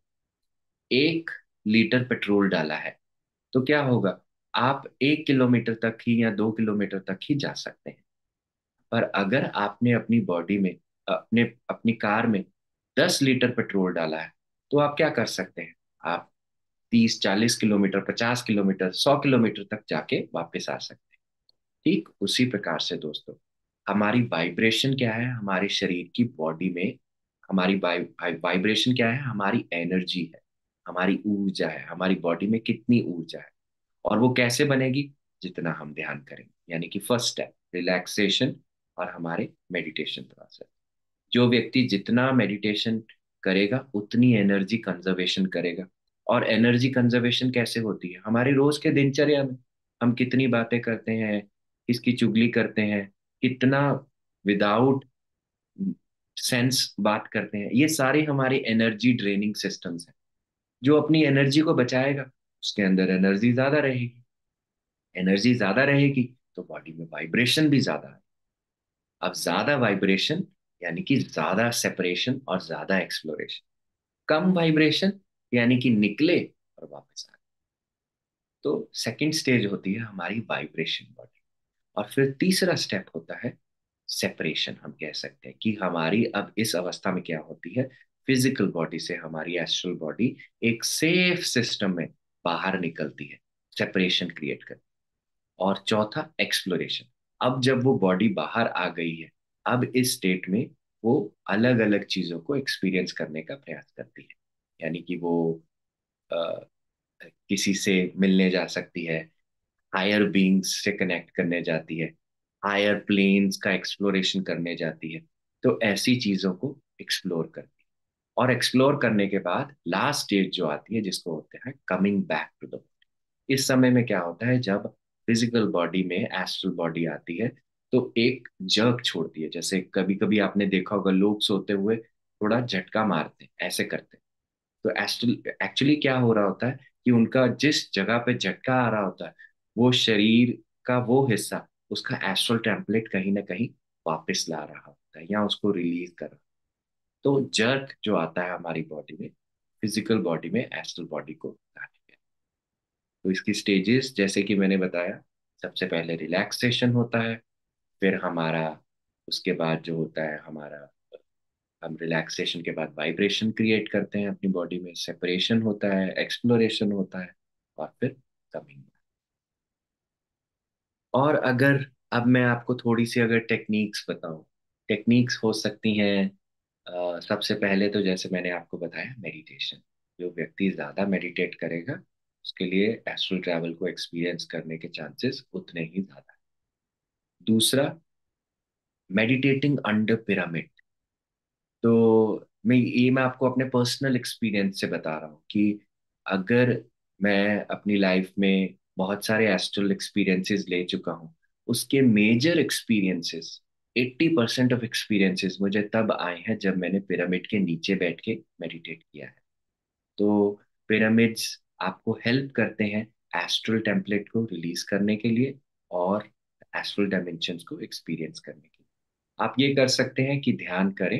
एक लीटर पेट्रोल डाला है, तो क्या होगा? आप एक किलोमीटर तक ही या दो किलोमीटर तक ही जा सकते हैं। पर अगर आपने अपनी बॉडी में, अपने अपनी कार में दस लीटर पेट्रोल डाला है, तो आप क्या कर सकते हैं? आप तीस चालीस किलोमीटर, पचास किलोमीटर, सौ किलोमीटर तक जाके वापस आ सकते हैं। ठीक उसी प्रकार से दोस्तों, हमारी वाइब्रेशन क्या है? हमारे शरीर की बॉडी में हमारी वाइब्रेशन क्या है? हमारी एनर्जी है, हमारी ऊर्जा है। हमारी बॉडी में कितनी ऊर्जा है, और वो कैसे बनेगी? जितना हम ध्यान करेंगे। यानी कि फर्स्ट स्टेप रिलैक्सेशन और हमारे मेडिटेशन प्रोसेस। जो व्यक्ति जितना मेडिटेशन करेगा, उतनी एनर्जी कंजर्वेशन करेगा। और एनर्जी कंजर्वेशन कैसे होती है? हमारे रोज के दिनचर्या में हम कितनी बातें करते हैं, किसकी चुगली करते हैं, कितना विदाउट सेंस बात करते हैं, ये सारे हमारे एनर्जी ड्रेनिंग सिस्टम्स हैं। जो अपनी एनर्जी को बचाएगा, उसके अंदर एनर्जी ज्यादा रहेगी। एनर्जी ज्यादा रहेगी तो बॉडी में वाइब्रेशन भी ज्यादा है। अब ज्यादा वाइब्रेशन यानी कि ज्यादा सेपरेशन और ज्यादा एक्सप्लोरेशन। कम वाइब्रेशन यानी कि निकले और वापस आ गए। तो सेकंड स्टेज होती है हमारी वाइब्रेशन बॉडी। और फिर तीसरा स्टेप होता है सेपरेशन। हम कह सकते हैं कि हमारी अब इस अवस्था में क्या होती है, फिजिकल बॉडी से हमारी एस्ट्रल बॉडी एक सेफ सिस्टम में बाहर निकलती है, सेपरेशन क्रिएट कर। और चौथा एक्सप्लोरेशन। अब जब वो बॉडी बाहर आ गई है, अब इस स्टेट में वो अलग अलग चीजों को एक्सपीरियंस करने का प्रयास करती है। यानी कि वो अ, किसी से मिलने जा सकती है, हायर बीइंग्स से कनेक्ट करने जाती है, हायर प्लेन्स का एक्सप्लोरेशन करने जाती है। तो ऐसी चीजों को एक्सप्लोर करती है। और एक्सप्लोर करने के बाद लास्ट स्टेज जो आती है जिसको होते हैं कमिंग बैक टू द। इस समय में क्या होता है, जब फिजिकल बॉडी में एस्ट्रल बॉडी आती है तो एक जर्क छोड़ती है। जैसे कभी कभी आपने देखा होगा लोग सोते हुए थोड़ा झटका मारते हैं, ऐसे करते हैं। तो एस्ट्रल एक्चुअली क्या हो रहा होता है कि उनका जिस जगह पे झटका आ रहा होता है, वो शरीर का वो हिस्सा, उसका एस्ट्रल टेम्पलेट कहीं ना कहीं वापस ला रहा होता है या उसको रिलीज कर रहा। तो जर्क जो आता है हमारी बॉडी में, फिजिकल बॉडी में एस्ट्रल बॉडी को लाने के। तो इसकी स्टेजेस जैसे कि मैंने बताया, सबसे पहले रिलैक्सेशन होता है, फिर हमारा उसके बाद जो होता है हमारा, हम रिलैक्सेशन के बाद वाइब्रेशन क्रिएट करते हैं अपनी बॉडी में, सेपरेशन होता है, एक्सप्लोरेशन होता है, और फिर कमिंग। और अगर अब मैं आपको थोड़ी सी अगर टेक्निक्स बताऊं, टेक्निक्स हो सकती हैं। अ, सबसे पहले तो जैसे मैंने आपको बताया मेडिटेशन। जो व्यक्ति ज़्यादा मेडिटेट करेगा उसके लिए एस्ट्रल ट्रैवल को एक्सपीरियंस करने के चांसेस उतने ही ज़्यादा हैं। दूसरा, मेडिटेटिंग अंडर पिरामिड। तो मैं ये मैं आपको अपने पर्सनल एक्सपीरियंस से बता रहा हूँ कि अगर मैं अपनी लाइफ में बहुत सारे एस्ट्रल एक्सपीरियंसेस ले चुका हूँ, उसके major experiences, eighty percent of experiences मुझे तब आए हैं जब मैंने पिरामिड के नीचे बैठ के मेडिटेट किया है। तो पिरामिड्स आपको हेल्प करते हैं एस्ट्रल टेम्पलेट को रिलीज करने के लिए और एस्ट्रल डायमेंशंस को एक्सपीरियंस करने के लिए। आप ये कर सकते हैं कि ध्यान करें,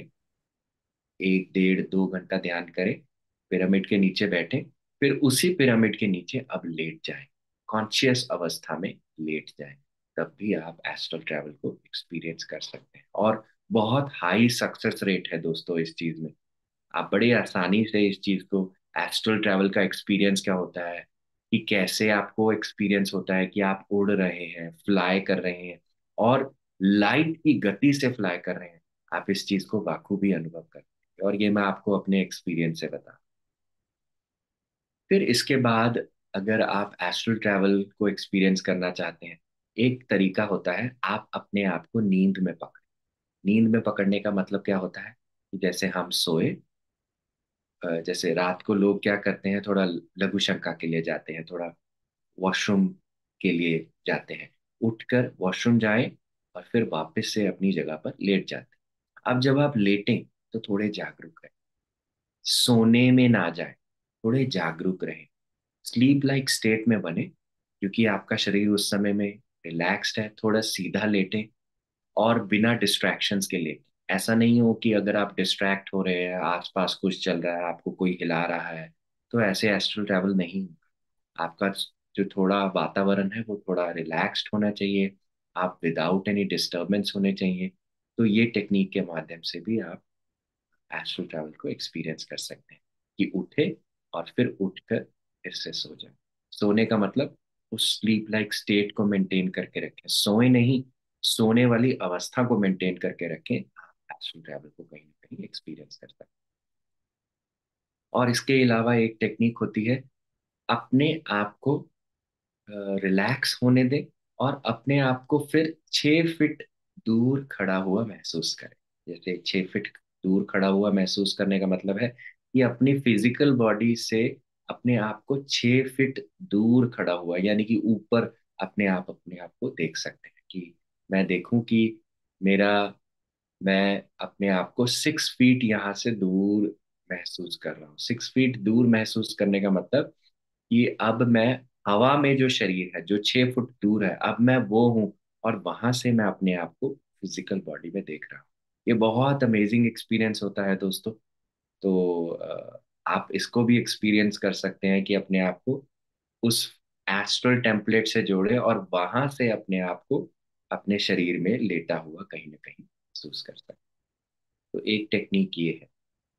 एक डेढ़ दो घंटा ध्यान करें, पिरामिड के नीचे बैठे, फिर उसी पिरामिड के नीचे अब लेट जाएं, कॉन्शियस अवस्था में लेट जाएं। तब भी आप एस्ट्रल ट्रैवल को एक्सपीरियंस कर सकते हैं। और बहुत हाई सक्सेस रेट है दोस्तों इस चीज में। आप बड़ी आसानी से इस चीज को, एस्ट्रल ट्रैवल का एक्सपीरियंस क्या होता है, कि कैसे आपको एक्सपीरियंस होता है कि आप उड़ रहे हैं, फ्लाई कर रहे हैं, और लाइट की गति से फ्लाई कर रहे हैं। आप इस चीज को बाखूबी अनुभव कर रहे हैं, और ये मैं आपको अपने एक्सपीरियंस से बता। फिर इसके बाद अगर आप एस्ट्रल ट्रैवल को एक्सपीरियंस करना चाहते हैं, एक तरीका होता है, आप अपने आप को नींद में पकड़ें। नींद में पकड़ने का मतलब क्या होता है कि जैसे हम सोए, अ, जैसे रात को लोग क्या करते हैं, थोड़ा लघु शंका के लिए जाते हैं, थोड़ा वॉशरूम के लिए जाते हैं, उठकर वॉशरूम जाएं और फिर वापस से अपनी जगह पर लेट जाते हैं। अब जब आप लेटें तो थोड़े जागरूक रहें, सोने में ना जाएं, थोड़े जागरूक रहें, स्लीप लाइक स्टेट में बने, क्योंकि आपका शरीर उस समय में रिलैक्स्ड है। थोड़ा सीधा लेटें और बिना डिस्ट्रैक्शंस के लिए। ऐसा नहीं हो कि अगर आप डिस्ट्रैक्ट हो रहे हैं, आसपास कुछ चल रहा है, आपको कोई हिला रहा है, तो ऐसे एस्ट्रल ट्रैवल नहीं होगा। आपका जो थोड़ा वातावरण है वो थोड़ा रिलैक्स्ड होना चाहिए, आप विदाउट एनी डिस्टरबेंस होने चाहिए। तो ये टेक्निक के माध्यम से भी आप एस्ट्रल ट्रैवल को एक्सपीरियंस कर सकते हैं, कि उठे और फिर उठकर फिर से सो जाए। सोने का मतलब उस स्लीप लाइक स्टेट को मेंटेन करके रखें, सोए नहीं, सोने वाली अवस्था को मेंटेन करके रखें। आप एस्ट्रल ट्रैवल को कहीं ना कहीं एक्सपीरियंस कर सकते हैं। और इसके अलावा एक टेक्निक होती है, अपने आप को रिलैक्स होने दें और अपने आप को फिर छः फीट दूर खड़ा हुआ महसूस करें। जैसे छः फीट दूर खड़ा हुआ महसूस करने का मतलब है कि अपनी फिजिकल बॉडी से अपने आप को छः फीट दूर खड़ा हुआ, यानी कि ऊपर अपने आप अपने आप को देख सकते हैं। कि मैं देखूं कि मेरा मैं अपने आप को सिक्स फीट यहाँ से दूर महसूस कर रहा हूँ। सिक्स फीट दूर महसूस करने का मतलब कि अब मैं हवा में जो शरीर है जो छह फुट दूर है, अब मैं वो हूँ, और वहां से मैं अपने आप को फिजिकल बॉडी में देख रहा हूँ। ये बहुत अमेजिंग एक्सपीरियंस होता है दोस्तों। तो अ, आप इसको भी एक्सपीरियंस कर सकते हैं कि अपने आप को उस एस्ट्रल टेम्पलेट से जोड़े और वहां से अपने आप को अपने शरीर में लेटा हुआ कहीं ना कहीं महसूस कर सकते। तो एक टेक्निक ये है।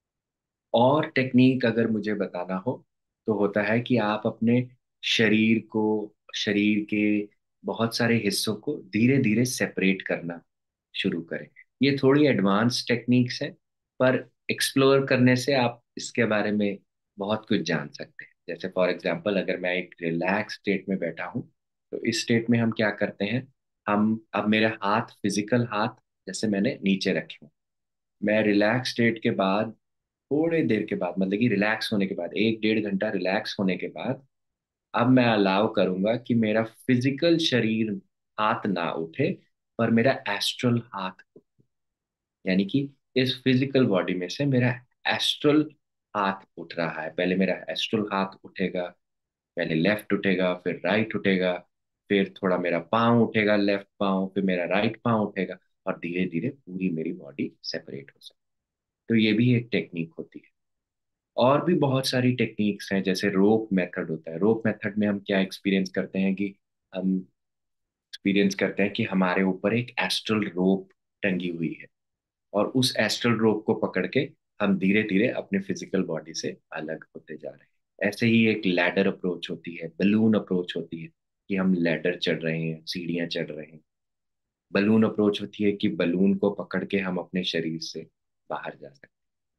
और टेक्निक अगर मुझे बताना हो तो होता है कि आप अपने शरीर को, शरीर के बहुत सारे हिस्सों को धीरे धीरे सेपरेट करना शुरू करें। ये थोड़ी एडवांस टेक्निक्स है, पर एक्सप्लोर करने से आप इसके बारे में बहुत कुछ जान सकते हैं। जैसे फॉर एग्जांपल, अगर मैं एक रिलैक्स स्टेट में बैठा हूँ तो इस स्टेट में हम क्या करते हैं, हम अब मेरे हाथ, फिजिकल हाथ जैसे मैंने नीचे रखे हूँ, मैं रिलैक्स स्टेट के बाद थोड़े देर के बाद, मतलब कि रिलैक्स होने के बाद, एक डेढ़ घंटा रिलैक्स होने के बाद अब मैं अलाउ करूंगा कि मेरा फिजिकल शरीर हाथ ना उठे, पर मेरा एस्ट्रल हाथ उठे। यानी कि इस फिजिकल बॉडी में से मेरा एस्ट्रल हाथ उठ रहा है। पहले मेरा एस्ट्रल हाथ उठेगा, पहले लेफ्ट उठेगा, फिर राइट उठेगा, फिर थोड़ा मेरा पाँव उठेगा, लेफ्ट पाँव, फिर मेरा राइट पाँव उठेगा, और धीरे धीरे पूरी मेरी बॉडी सेपरेट हो सकती है। तो ये भी एक टेक्निक होती है। और भी बहुत सारी टेक्निक्स हैं, जैसे रोप मेथड होता है। रोप मेथड में हम क्या एक्सपीरियंस करते हैं कि हम एक्सपीरियंस करते हैं कि हमारे ऊपर एक एस्ट्रल रोप टंगी हुई है, और उस एस्ट्रल रोप को पकड़ के हम धीरे धीरे अपने फिजिकल बॉडी से अलग होते जा रहे हैं। ऐसे ही एक लैडर अप्रोच होती है, बलून अप्रोच होती है कि हम लैडर चढ़ रहे हैं, सीढ़ियां चढ़ रहे हैं। बलून अप्रोच होती है कि बलून को पकड़ के हम अपने शरीर से बाहर जा सकते हैं।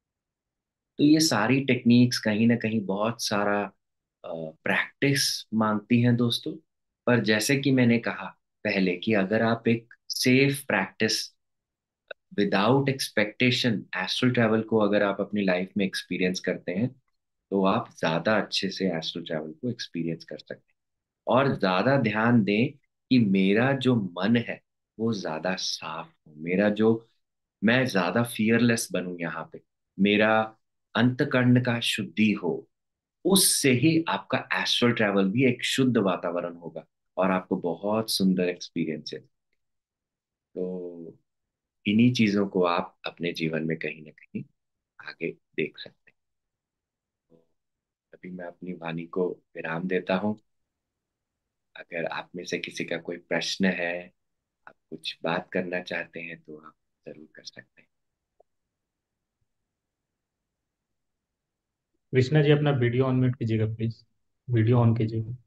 तो ये सारी टेक्निक्स कहीं ना कहीं बहुत सारा प्रैक्टिस मांगती हैं दोस्तों। पर जैसे कि मैंने कहा पहले कि अगर आप एक safe practice without expectation astral travel को अगर आप अपनी लाइफ में एक्सपीरियंस करते हैं, तो आप ज़्यादा अच्छे से एस्ट्रल ट्रैवल को एक्सपीरियंस कर सकते हैं। और ज़्यादा ध्यान दें कि मेरा जो मन है वो ज़्यादा साफ हो, मेरा जो, मैं ज़्यादा फियरलेस बनूं यहाँ पे, मेरा अंतकरण का शुद्धि हो। उससे ही आपका एस्ट्रल ट्रैवल भी एक शुद्ध वातावरण होगा और आपको बहुत सुंदर एक्सपीरियंसेस। तो इन्हीं चीजों को आप अपने जीवन में कहीं ना कहीं आगे देख सकते हैं। तो अभी मैं अपनी वाणी को विराम देता हूँ। अगर आप में से किसी का कोई प्रश्न है, आप कुछ बात करना चाहते हैं, तो आप जरूर कर सकते हैं। कृष्णा जी, अपना वीडियो ऑन म्यूट कीजिएगा प्लीज। वीडियो ऑन कीजिएगा।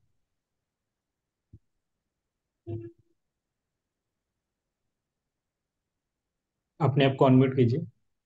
अपने आप को अनम्यूट कीजिए।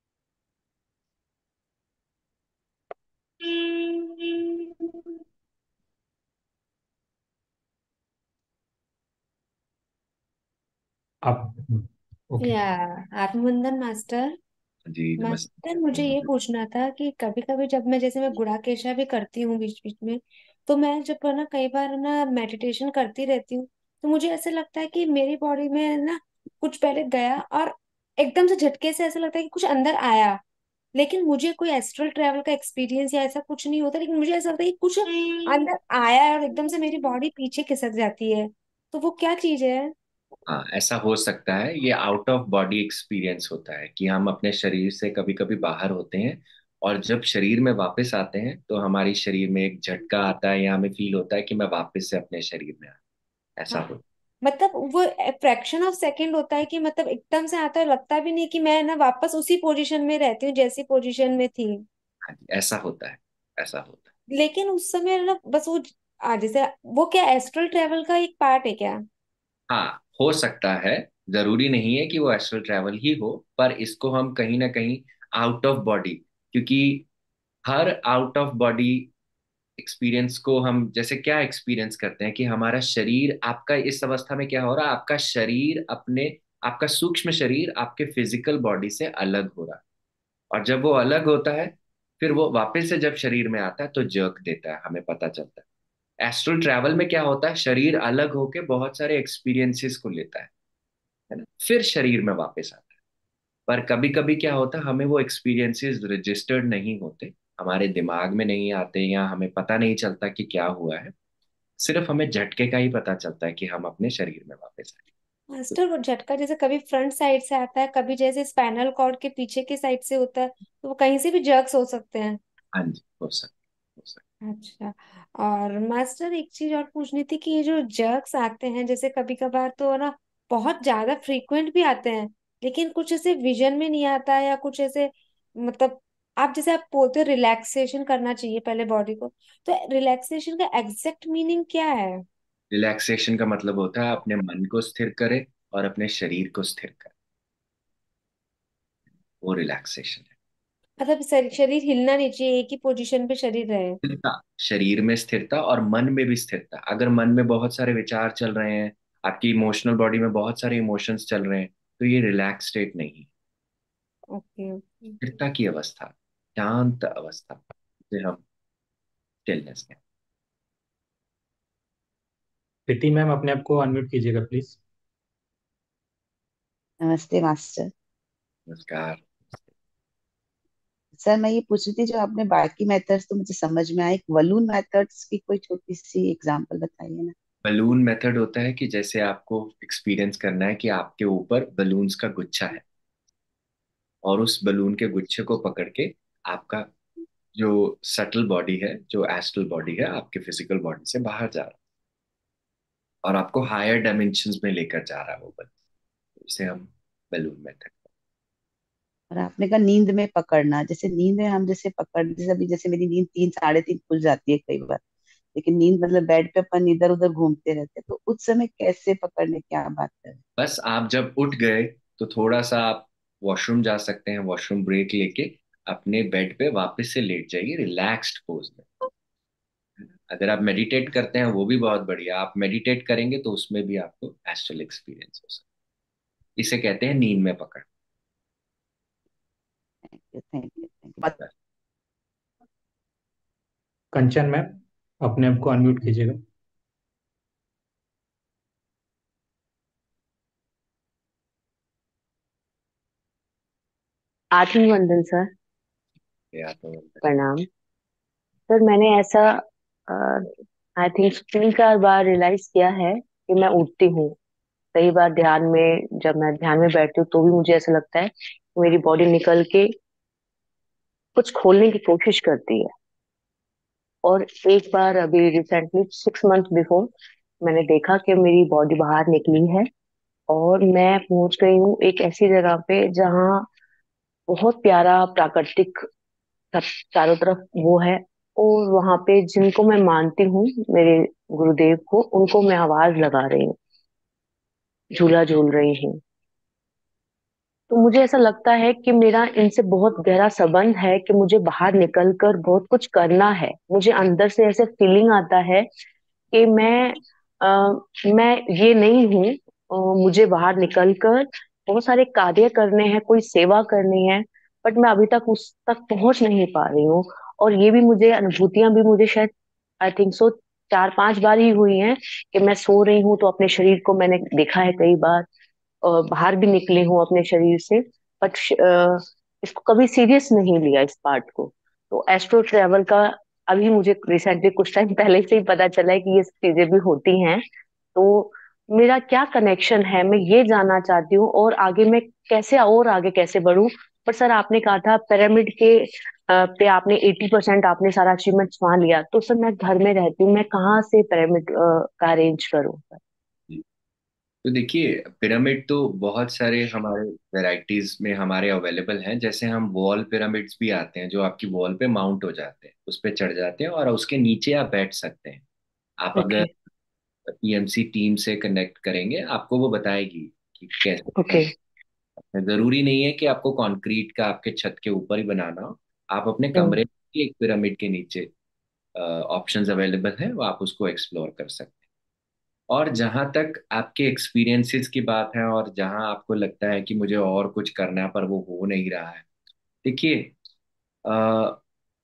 आप ओके। या आत्मवंदन मास्टर। जी मास्टर, नमस्ते। मुझे ये पूछना था कि कभी कभी जब मैं, जैसे मैं गुड़ाकेशा भी करती हूँ बीच बीच में, तो मैं जब है ना कई बार ना मेडिटेशन करती रहती हूँ, तो मुझे ऐसा लगता है कि मेरी बॉडी में ना कुछ पहले गया और एकदम से झटके से ऐसा लगता है कि कुछ अंदर आया। लेकिन मुझे कोई एस्ट्रल ट्रैवल का एक्सपीरियंस या ऐसा कुछ नहीं होता, लेकिन मुझे ऐसा लगता है कि कुछ अंदर आया है और एकदम से मेरी बॉडी पीछे खिसक जाती है। तो वो क्या चीज है? हाँ, ऐसा हो सकता है। ये आउट ऑफ बॉडी एक्सपीरियंस होता है कि हम अपने शरीर से कभी कभी बाहर होते हैं, और जब शरीर में वापस आते हैं तो हमारी शरीर में एक झटका आता है, या हमें फील होता है कि मैं वापस से अपने शरीर में आया। ऐसा हाँ, हो। मतलब वो फ्रैक्शन ऑफ सेकंड होता है कि मतलब एकदम से आता है, लगता भी नहीं कि मैं ना वापस उसी पोजीशन में रहती हूँ जैसी पोजीशन में थी। हाँ जी, ऐसा होता है, ऐसा होता है। लेकिन उस समय ना बस वो आ जैसे, वो क्या एस्ट्रल ट्रेवल का एक पार्ट है क्या? हाँ, हो सकता है। जरूरी नहीं है कि वो एस्ट्रल ट्रैवल ही हो, पर इसको हम कहीं ना कहीं आउट ऑफ बॉडी, क्योंकि हर आउट ऑफ बॉडी एक्सपीरियंस को हम जैसे क्या एक्सपीरियंस करते हैं कि हमारा शरीर, आपका इस अवस्था में क्या हो रहा है, आपका शरीर अपने, आपका सूक्ष्म शरीर आपके फिजिकल बॉडी से अलग हो रहा है। और जब वो अलग होता है, फिर वो वापस से जब शरीर में आता है तो जर्क देता है, हमें पता चलता है। एस्ट्रल ट्रैवल में क्या होता है, शरीर अलग होके बहुत सारे एक्सपीरियंसेस को लेता है है ना, फिर शरीर में वापस आता है। पर कभी कभी क्या होता है, हमें वो एक्सपीरियंसेस रजिस्टर्ड नहीं होते, हमारे दिमाग में नहीं आते, या हमें पता नहीं चलता कि क्या हुआ है। सिर्फ हमें झटके का ही पता चलता है कि हम अपने शरीर में वापस आए। तो मास्टर, वो झटका जैसे कभी फ्रंट साइड से आता है, कभी जैसे स्पाइनल कॉर्ड के पीछे की साइड से होता है, तो वो कहीं से भी जर्क्स हो सकते हैं। हाँ जी, हो सकता हो सकता अच्छा। और मास्टर एक चीज और पूछनी थी कि ये जो जर्क्स आते हैं जैसे कभी कभार तो ना बहुत ज्यादा फ्रीक्वेंट भी आते हैं, लेकिन कुछ ऐसे विजन में नहीं आता है या कुछ ऐसे, मतलब आप जैसे आप बोलते हो रिलैक्सेशन करना चाहिए पहले बॉडी को, तो रिलैक्सेशन का एग्जैक्ट मीनिंग क्या है? रिलैक्सेशन का मतलब होता है अपने मन को स्थिर करे और अपने शरीर को स्थिर करे, वो रिलैक्सेशन है। मतलब शरीर शरीर हिलना नहीं चाहिए, एक ही पोजीशन पे शरीर रहे। स्थिरता, शरीर में स्थिरता और मन में भी स्थिरता। अगर मन में बहुत सारे विचार चल रहे हैं, आपकी इमोशनल बॉडी में बहुत सारे इमोशंस चल रहे हैं, तो ये रिलैक्स स्टेट नहीं है। Okay okay. स्थिरता की अवस्था, शांत अवस्था जिसे हम स्टिलनेस कहते प्रीति मैम, अपने आप को अनम्यूट कीजिएगा प्लीज। नमस्ते मास्टर। हैं। नमस्कार। सर मैं ये पूछ रही थी, जो आपने बाकी मेथड्स तो मुझे समझ में आए, एक बलून मेथड्स की कोई छोटी सी एग्जांपल बताइए ना। बलून मेथड होता है कि जैसे आपको एक्सपीरियंस करना है कि आपके ऊपर बलून्स का गुच्छा है, और उस बलून के गुच्छे को पकड़ के आपका जो सटल बॉडी है, जो एस्ट्रल बॉडी है, आपके फिजिकल बॉडी से बाहर जा रहा है और आपको हायर डायमेंशंस में लेकर जा रहा है वो बलून। इसे हम बलून मेथड। और आपने कहा नींद में पकड़ना, जैसे नींद में हम जैसे पकड़, जैसे अभी जैसे मेरी नींद तीन साढ़े तीन खुल जाती है कई बार, लेकिन नींद मतलब बेड पे अपन इधर उधर घूमते रहते हैं, तो उस समय कैसे पकड़ने की आप बात कर रहे बस आप जब उठ गए तो थोड़ा सा आप वॉशरूम जा सकते हैं, वॉशरूम ब्रेक लेके अपने बेड पे वापस से लेट जाइए रिलैक्स्ड पोज में। अगर आप मेडिटेट करते हैं वो भी बहुत बढ़िया, आप मेडिटेट करेंगे तो उसमें भी आपको एस्ट्रल एक्सपीरियंस हो सकता है। इसे कहते हैं नींद में पकड़। हैं? Thank you thank you. Kanchan ma'am, अपने आप को अनम्यूट कीजिएगा। आत्मवंदन सर। या तो प्रणाम सर। मैंने ऐसा आई थिंक तीन चार बार रियलाइज किया है कि मैं उठती हूँ। कई बार ध्यान में, जब मैं ध्यान में बैठती हूँ तो भी मुझे ऐसा लगता है कि मेरी बॉडी निकल के कुछ खोलने की कोशिश करती है। और एक बार अभी रिसेंटली सिक्स मंथ बिफोर मैंने देखा कि मेरी बॉडी बाहर निकली है और मैं पहुंच गई हूँ एक ऐसी जगह पे जहाँ बहुत प्यारा प्राकृतिक सब चारों तरफ वो है। और वहां पे जिनको मैं मानती हूँ, मेरे गुरुदेव को, उनको मैं आवाज लगा रही हूँ, झूला झूल रही हूँ। तो मुझे ऐसा लगता है कि मेरा इनसे बहुत गहरा संबंध है कि मुझे बाहर निकल कर बहुत कुछ करना है। मुझे अंदर से ऐसे फीलिंग आता है कि मैं आ, मैं ये नहीं हूँ। अ, मुझे बाहर निकल कर बहुत सारे कार्य करने हैं, कोई सेवा करनी है, बट मैं अभी तक उस तक पहुंच नहीं पा रही हूँ। और ये भी मुझे अनुभूतियां भी मुझे शायद आई थिंक सो चार पांच बार ही हुई हैं कि मैं सो रही हूँ तो अपने शरीर को मैंने देखा है कई बार, और बाहर भी निकली हूँ अपने शरीर से। बट इसको कभी सीरियस नहीं लिया इस पार्ट को। तो एस्ट्रो ट्रेवल का अभी मुझे रिसेंटली कुछ टाइम पहले से ही पता चला है कि ये चीजें भी होती हैं। तो मेरा क्या कनेक्शन है, मैं ये जानना चाहती हूँ, और आगे मैं कैसे और आगे कैसे बढ़ूं। पर सर आपने कहा था पिरामिड के अ, पे आपने एटी परसेंट आपने सारा अचीवमेंट वहां लिया, तो सर मैं घर में रहती हूँ, मैं कहाँ से पिरामिड का अरेंज करूँ? तो देखिए, पिरामिड तो बहुत सारे हमारे वैरायटीज में हमारे अवेलेबल हैं। जैसे हम वॉल पिरामिड्स भी आते हैं जो आपकी वॉल पे माउंट हो जाते हैं, उस पे चढ़ जाते हैं और उसके नीचे आप बैठ सकते हैं। आप अगर ओके पीएमसी टीम से कनेक्ट करेंगे आपको वो बताएगी कि कैसे। ओके। जरूरी नहीं है कि आपको कंक्रीट का आपके छत के ऊपर ही बनाना हो। आप अपने हम्म। कमरे की एक पिरामिड के नीचे ऑप्शंस अवेलेबल है, वो आप उसको एक्सप्लोर कर सकते हैं। और जहां तक आपके एक्सपीरियंसेस की बात है और जहां आपको लगता है कि मुझे और कुछ करना है पर वो हो नहीं रहा है, देखिए, अ,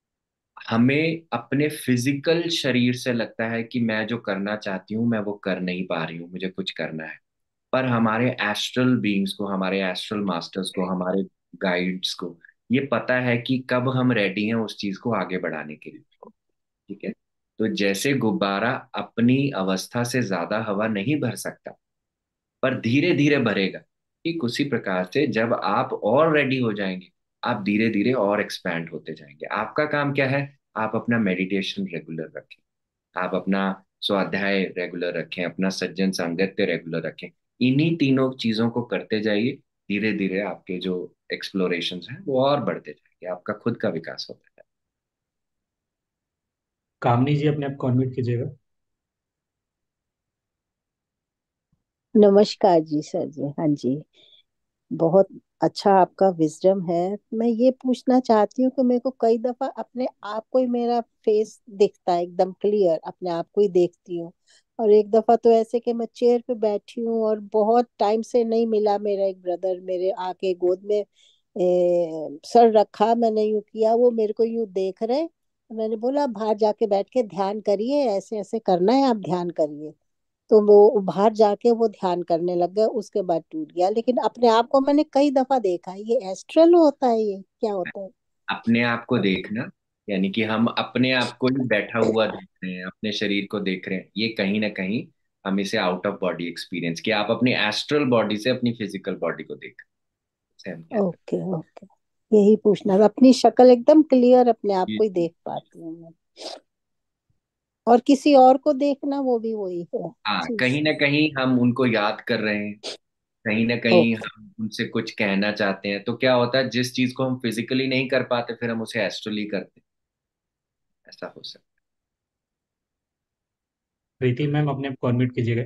हमें अपने फिजिकल शरीर से लगता है कि मैं जो करना चाहती हूँ मैं वो कर नहीं पा रही हूँ, मुझे कुछ करना है। पर हमारे एस्ट्रल बीइंग्स को, हमारे एस्ट्रल मास्टर्स को, हमारे गाइड्स को ये पता है कि कब हम रेडी हैं उस चीज को आगे बढ़ाने के लिए। ठीक है। तो जैसे गुब्बारा अपनी अवस्था से ज्यादा हवा नहीं भर सकता पर धीरे धीरे भरेगा, ठीक उसी प्रकार से जब आप और रेडी हो जाएंगे आप धीरे धीरे और एक्सपैंड होते जाएंगे। आपका काम क्या है? आप अपना मेडिटेशन रेगुलर रखें। आप अपना स्वाध्याय रेगुलर रखें, अपना सज्जन सांगत्य रेगुलर रखें। इन्हीं तीनों चीजों को करते जाइए। धीरे धीरे आपके जो एक्सप्लोरेशंस हैं वो और बढ़ते जाएंगे, आपका खुद का विकास होता है। कामनी जी, अपने आप को अनम्यूट कीजिएगा। नमस्कार जी सर जी। हाँ जी, बहुत अच्छा आपका विजडम है। मैं ये पूछना चाहती हूँ कि मेरे को कई दफा अपने आप को ही मेरा फेस दिखता है एकदम क्लियर, अपने आप को ही देखती हूँ। और एक दफा तो ऐसे कि मैं चेयर पे बैठी हूँ और बहुत टाइम से नहीं मिला मेरा एक ब्रदर, मेरे आके गोद में ए, सर रखा, मैंने यूं किया, वो मेरे को यूं देख रहे। मैंने बोला बाहर जाके बैठ के ध्यान करिए, ऐसे ऐसे करना है, आप ध्यान करिए। तो वो बाहर जाके वो ध्यान करने लग गए, उसके बाद टूट गया। लेकिन अपने आप को मैंने कई दफा देखा है। ये एस्ट्रल होता है, ये क्या होता है? अपने आप को देखना, यानी कि हम अपने आप को ही बैठा हुआ देख रहे हैं, अपने शरीर को देख रहे हैं, ये कहीं ना कहीं हम इसे आउट ऑफ बॉडी एक्सपीरियंस, कि आप अपनी एस्ट्रल बॉडी से अपनी फिजिकल बॉडी को देख रहे हैं, इसे हम कहते ओके ओके, यही पूछना था। अपनी शक्ल एकदम क्लियर अपने आप हैं। को ही देख पाती हूँ मैं, और किसी और को देखना वो भी वही है हाँ, चीज। कहीं ना कहीं हम उनको याद कर रहे हैं, कहीं ना कहीं ओके। हम उनसे कुछ कहना चाहते हैं, तो क्या होता है, जिस चीज को हम फिजिकली नहीं कर पाते फिर हम उसे एस्ट्रली करते हैं। ऐसा हो सकता प्रीति मैम, अपने आप को अनम्यूट कीजिएगा।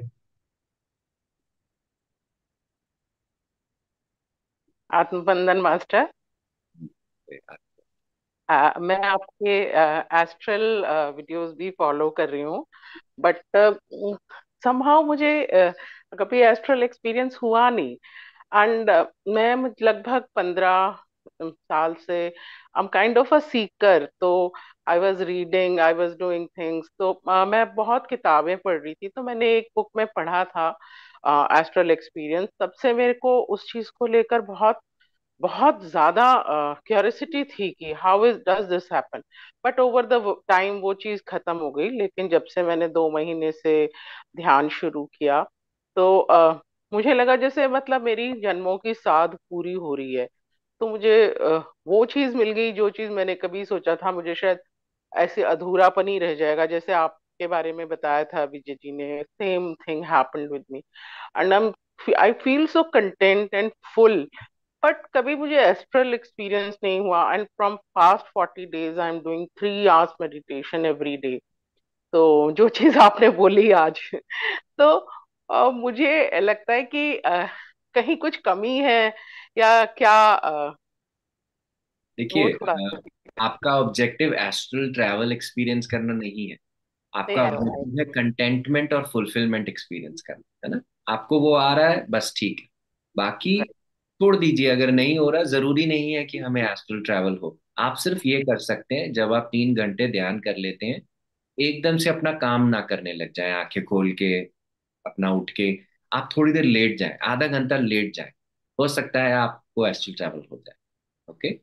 आत्मबंधन मास्टर। है। आ, मैं आपके एस्ट्रल वीडियोस भी फॉलो कर रही हूँ, बट समहाउ मुझे अ, कभी एस्ट्रल एक्सपीरियंस हुआ नहीं। एंड मैं मुझ- लगभग पंद्रह साल से I am kind of a seeker. तो I was reading, I was doing things. तो अ, मैं बहुत किताबें पढ़ रही थी, तो मैंने एक बुक में पढ़ा था एस्ट्रल एक्सपीरियंस। तब से मेरे को उस चीज को लेकर बहुत बहुत ज्यादा क्यूरियोसिटी थी कि how is does this happen. But over the time वो चीज खत्म हो गई। लेकिन जब से मैंने दो महीने से ध्यान शुरू किया, तो अ, मुझे लगा जैसे मतलब मेरी जन्मों की साध पूरी हो रही है। तो मुझे अ, वो चीज मिल गई जो चीज मैंने कभी सोचा था मुझे शायद ऐसे अधूरापन ही रह जाएगा। जैसे आपके बारे में बताया था विजय जी ने, same thing happened with me. And I I feel so content and full. But कभी मुझे एस्ट्रल एक्सपीरियंस नहीं हुआ। And from past forty days I am doing three hours meditation every day. तो जो चीज आपने बोली आज तो अ, मुझे लगता है कि अ, कहीं कुछ कमी है या क्या। अ, वो देखिए, थोड़ा अ, आपका ऑब्जेक्टिव एस्ट्रल ट्रैवल एक्सपीरियंस करना नहीं है। आपका देर है। ऑब्जेक्टिव है कंटेंटमेंट और फुलफिलमेंट एक्सपीरियंस करना, है ना। आपको वो आ रहा है, बस ठीक है। बाकी छोड़ दीजिए, अगर नहीं हो रहा, जरूरी नहीं है कि हमें एस्ट्रल ट्रैवल हो। आप सिर्फ ये कर सकते हैं, जब आप तीन घंटे ध्यान कर लेते हैं, एकदम से अपना काम ना करने लग जाएं, आंखें खोल के अपना उठ के आप थोड़ी देर लेट जाएं, आधा घंटा लेट जाएं। हो सकता है आपको एस्ट्रल ट्रैवल हो जाए। ओके।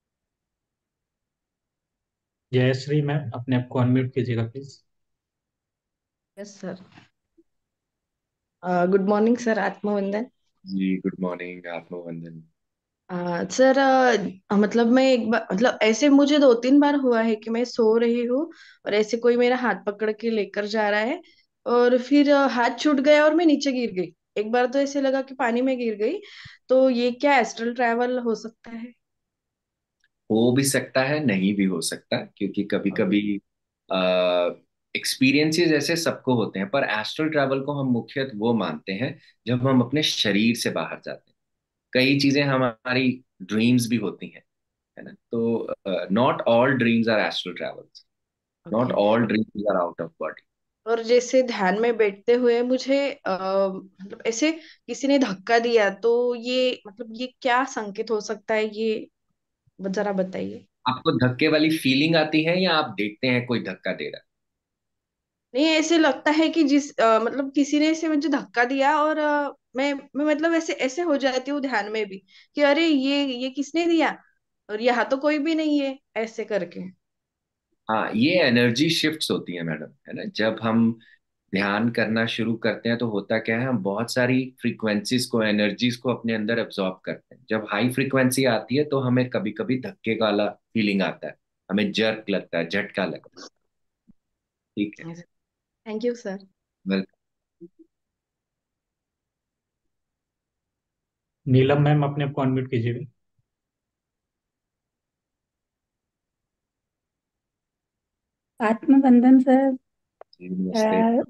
जयश्री मैम, अपने आप को अनम्यूट कीजिएगा please. Yes sir. Good morning sir, आत्मवंदन। जी, गुड मॉर्निंग आत्मवंदन। अ, सर, अ, मतलब मैं एक बार, मतलब ऐसे मुझे दो तीन बार हुआ है कि मैं सो रही हूँ और ऐसे कोई मेरा हाथ पकड़ के लेकर जा रहा है, और फिर अ, हाथ छूट गया और मैं नीचे गिर गई। एक बार तो ऐसे लगा कि पानी में गिर गई। तो ये क्या एस्ट्रल ट्रैवल हो सकता है? हो भी सकता है, नहीं भी हो सकता, क्योंकि कभी कभी एक्सपीरियंसेस ऐसे सबको होते हैं, पर एस्ट्रल ट्रैवल को हम मुख्यतः वो मानते हैं जब हम अपने शरीर से बाहर जाते हैं। कई चीजें हमारी ड्रीम्स भी होती हैं, है ना। तो not all dreams are astral travels, not okay. All dreams are out of body. और जैसे ध्यान में बैठते हुए मुझे आ, मतलब ऐसे किसी ने धक्का दिया, तो ये मतलब ये क्या संकेत हो सकता है, ये जरा बताइए। आपको धक्के वाली फीलिंग आती है या आप देखते हैं कोई धक्का दे रहा नहीं, ऐसे लगता है कि जिस अ, मतलब किसी ने ऐसे मुझे धक्का दिया, और अ, मैं मैं मतलब ऐसे ऐसे हो जाती हूँ ध्यान में भी कि अरे ये ये किसने दिया, और यहाँ तो कोई भी नहीं है, ऐसे करके। है? हाँ, ये एनर्जी शिफ्ट्स होती है मैडम, है ना। जब हम ध्यान करना शुरू करते हैं तो होता क्या है, हम बहुत सारी फ्रीक्वेंसीज को, एनर्जीज को अपने अंदर एब्जॉर्ब करते हैं। जब हाई फ्रीक्वेंसी आती है तो हमें कभी कभी धक्के का वाला फीलिंग आता है, हमें जर्क लगता है, झटका लगता है। ठीक है। Thank you sir. Welcome. Neelam ma'am, अपने आप को अनम्यूट कीजिएगा। आत्मबंधन सर। जी नमस्ते। अ,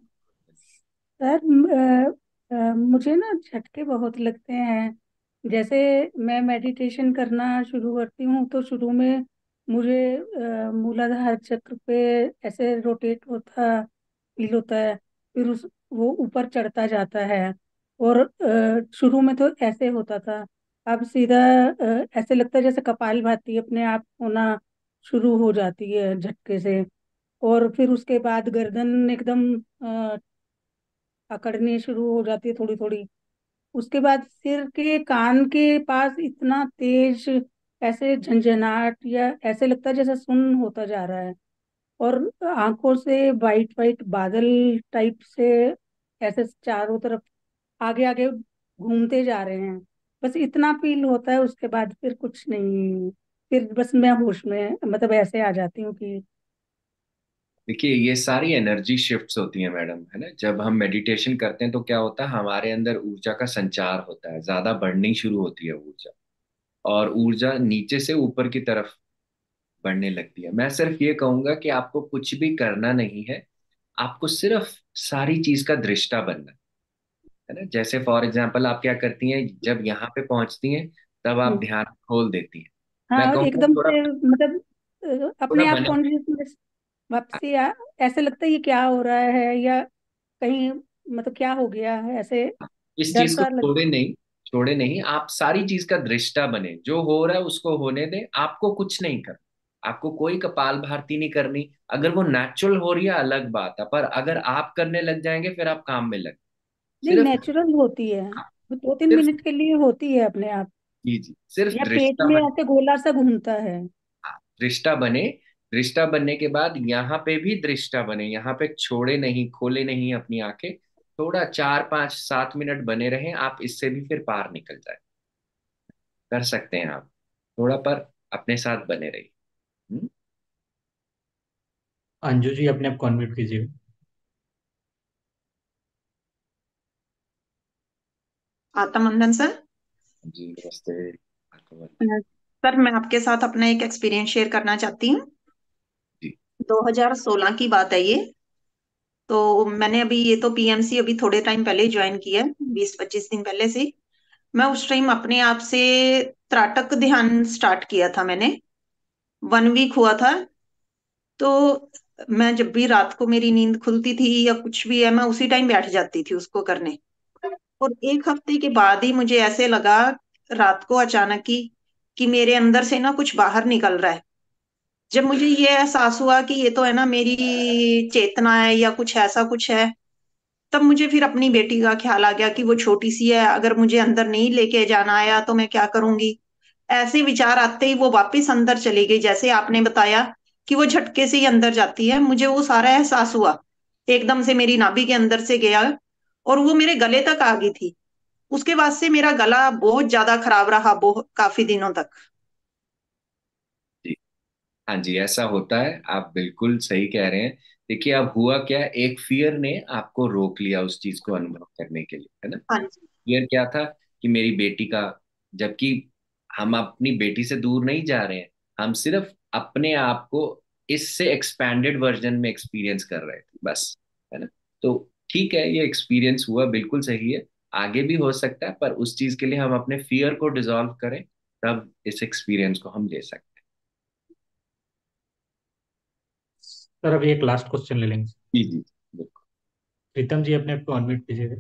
सर म- अ, अ, मुझे ना झटके बहुत लगते हैं। जैसे मैं मेडिटेशन करना शुरू करती हूँ तो शुरू में मुझे अ, मूलाधार चक्र पे ऐसे रोटेट होता फील होता है। फिर उस वो ऊपर चढ़ता जाता है। और अ, शुरू में तो ऐसे होता था। अब सीधा अ, ऐसे लगता है जैसे कपालभाति अपने आप होना शुरू हो जाती है झटके से। और फिर उसके बाद गर्दन एकदम अ, अकड़नी शुरू हो जाती है थोड़ी थोड़ी। उसके बाद सिर के कान के पास इतना तेज ऐसे झंझनाहट या ऐसे लगता है जैसे सुन्न होता जा रहा है। और आंखों से वाइट वाइट बादल टाइप से ऐसे चारों तरफ आगे आगे घूमते जा रहे हैं। बस इतना फील होता है, उसके बाद फिर कुछ नहीं। फिर बस मैं होश में मतलब ऐसे आ जाती हूँ कि देखिए ये सारी एनर्जी शिफ्ट्स होती हैं मैडम, है ना। जब हम मेडिटेशन करते हैं तो क्या होता है, हमारे अंदर ऊर्जा का संचार होता है, ज्यादा बढ़नी शुरू होती है ऊर्जा, और ऊर्जा नीचे से ऊपर की तरफ बढ़ने लगती है। मैं सिर्फ ये कहूंगा कि आपको कुछ भी करना नहीं है, आपको सिर्फ सारी चीज का दृष्टा बनना है है ना। जैसे फॉर एग्जाम्पल आप क्या करती हैं, जब यहाँ पे पहुंचती हैं तब आप हम्म, ध्यान खोल देती हैं। मैं हाँ कहूँगा एकदम थोड़ा से मतलब अ, थोड़ा अपने आप बने। कॉन्शियसनेस वापसी आ, ऐसे लगता है ये क्या हो रहा है या कहीं मतलब क्या हो गया है ऐसे इस डर चीज को सा लग। छोड़े नहीं, छोड़े नहीं, आप सारी चीज का दृष्टा बने। जो हो रहा है उसको होने दें, आपको कुछ नहीं करना, आपको कोई कपाल भारती नहीं करनी। अगर वो नेचुरल हो रही है अलग बात है, पर अगर आप करने लग जाएंगे फिर आप काम में लग, नहीं, सिर्फ नेचुरल होती है। वो दो तीन सिर्फ मिनट के लिए होती है अपने आप। जी जी, सिर्फ या पेट दृष्टा में बने। ऐसे गोला सा घूमता है। हाँ, दृष्टा बने। दृष्टा बनने के बाद यहाँ पे भी दृष्टा बने, यहाँ पे छोड़े नहीं, खोले नहीं अपनी आंखें। थोड़ा चार पांच सात मिनट बने रहें, आप इससे भी फिर पार निकल जाए, कर सकते हैं आप। थोड़ा पर अपने साथ बने रहिए। हम्म? अंजू जी, अपने आप को अनम्यूट कीजिएगा। आत्मनंदन सर। जी नमस्ते। आपको अ, सर मैं आपके साथ अपना एक एक्सपीरियंस शेयर करना चाहती हूँ। जी दो हज़ार सोलह की बात है ये। तो मैंने अभी ये तो पीएमसी अभी थोड़े टाइम पहले ही ज्वाइन किया है, बीस पच्चीस दिन पहले से ही। मैं उस टाइम अपने आप से त्राटक ध्यान स्टार्ट किया था मैंने। वन वीक हुआ था। तो मैं जब भी रात को मेरी नींद खुलती थी या कुछ भी है, मैं उसी टाइम बैठ जाती थी उसको करने। और एक हफ्ते के बाद ही मुझे ऐसे लगा, रात को अचानक ही, कि मेरे अंदर से ना कुछ बाहर निकल रहा है। जब मुझे ये एहसास हुआ कि ये तो है ना मेरी चेतना है या कुछ ऐसा कुछ है, तब मुझे फिर अपनी बेटी का ख्याल आ गया कि वो छोटी सी है, अगर मुझे अंदर नहीं लेके जाना आया तो मैं क्या करूंगी। ऐसे विचार आते ही वो वापस अंदर चली गई, जैसे आपने बताया कि वो झटके से ही अंदर जाती है। मुझे वो सारा एहसास हुआ, एकदम से मेरी नाभि के अंदर से गया और वो मेरे गले तक आ गई थी। उसके बाद से मेरा गला बहुत ज्यादा खराब रहा, बहुत काफी दिनों तक। जी। हाँ जी, ऐसा होता है, आप बिल्कुल सही कह रहे हैं। देखिए अब हुआ क्या, एक फियर ने आपको रोक लिया उस चीज को अनुभव करने के लिए, है ना। हाँ जी। फियर क्या था, कि मेरी बेटी का, जबकि हम अपनी बेटी से दूर नहीं जा रहे हैं, हम सिर्फ अपने आप को इससे एक्सपैंडेड वर्जन में एक्सपीरियंस कर रहे थे बस, है ना। तो ठीक है, ये एक्सपीरियंस हुआ, बिल्कुल सही है। आगे भी हो सकता है, पर उस चीज के लिए हम अपने फियर को डिसॉल्व करें, तब इस एक्सपीरियंस को हम ले सकते सर, अभी एक लास्ट क्वेश्चन ले लेंगे। हैं। जी जी बिल्कुल। प्रीतम जी, अपने आप को अनम्यूट कीजिएगा।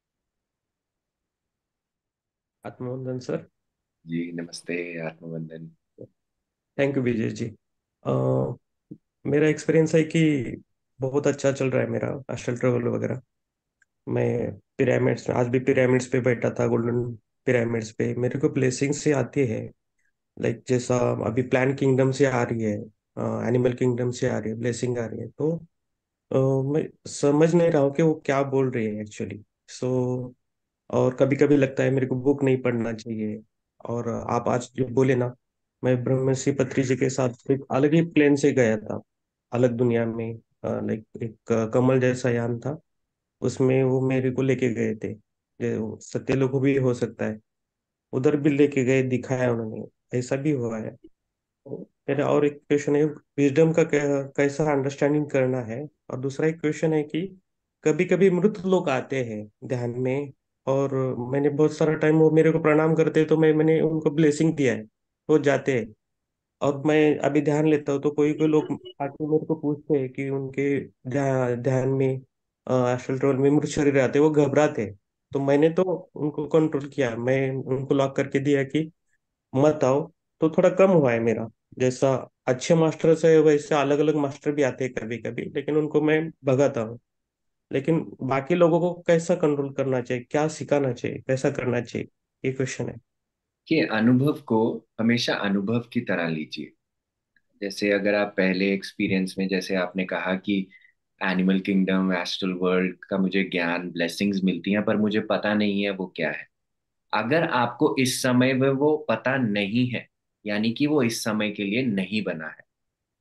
आत्मवंदन सर। जी नमस्ते आत्मवंदन। थैंक यू विजय जी। अ, मेरा एक्सपीरियंस है कि बहुत अच्छा चल रहा है मेरा एस्ट्रल ट्रेवल वगैरह। मैं पिरामिड्स आज भी पिरामिड्स पे बैठा था, गोल्डन पिरामिड्स पे मेरे को ब्लेसिंग्स से आती है। लाइक जैसा अभी प्लांट किंगडम से आ रही है, एनिमल किंगडम से आ रही है, ब्लेसिंग आ रही है। तो अ, मैं समझ नहीं रहा हूँ कि वो क्या बोल रही है एक्चुअली। सो और कभी कभी लगता है मेरे को बुक नहीं पढ़ना चाहिए। और आप आज जो बोले ना, मैं ब्रह्मर्षि पत्री जी के साथ एक अलग ही प्लेन से गया था, अलग दुनिया में। लाइक एक अ, कमल जैसा यान था, उसमें वो मेरे को लेके गए थे। जो सत्यलोक भी हो सकता है, उधर भी लेके गए, दिखाया उन्होंने। ऐसा भी हुआ है। मेरा और एक क्वेश्चन है, विजडम का कै- कैसा अंडरस्टैंडिंग करना है। और दूसरा एक क्वेश्चन है कि कभी कभी मृत लोग आते हैं ध्यान में, और मैंने बहुत सारा टाइम वो मेरे को प्रणाम करते हैं, तो मैं मैंने उनको ब्लेसिंग दिया है, वो जाते हैं। और मैं अभी ध्यान लेता हूँ तो कोई कोई लोग आके मेरे को पूछते हैं कि उनके ध्यान ध्यान में एस्ट्रल ट्रैवल में मृत शरीर आते हैं, वो घबराते हैं। तो मैंने तो उनको कंट्रोल किया, मैं उनको लॉक करके दिया कि मत आओ। तो थोड़ा कम हुआ है मेरा। जैसा अच्छे मास्टर से वैसे अलग अलग मास्टर भी आते हैं कभी कभी, लेकिन उनको मैं भगाता हूँ। लेकिन बाकी लोगों को कैसा कंट्रोल करना चाहिए, क्या सिखाना चाहिए, कैसा करना चाहिए, ये क्वेश्चन है। कि अनुभव को हमेशा अनुभव की तरह लीजिए। जैसे अगर आप पहले एक्सपीरियंस में, जैसे आपने कहा कि एनिमल किंगडम, एस्ट्रल वर्ल्ड का मुझे ज्ञान, ब्लेसिंग्स मिलती हैं, पर मुझे पता नहीं है वो क्या है। अगर आपको इस समय में वो पता नहीं है, यानी कि वो इस समय के लिए नहीं बना है।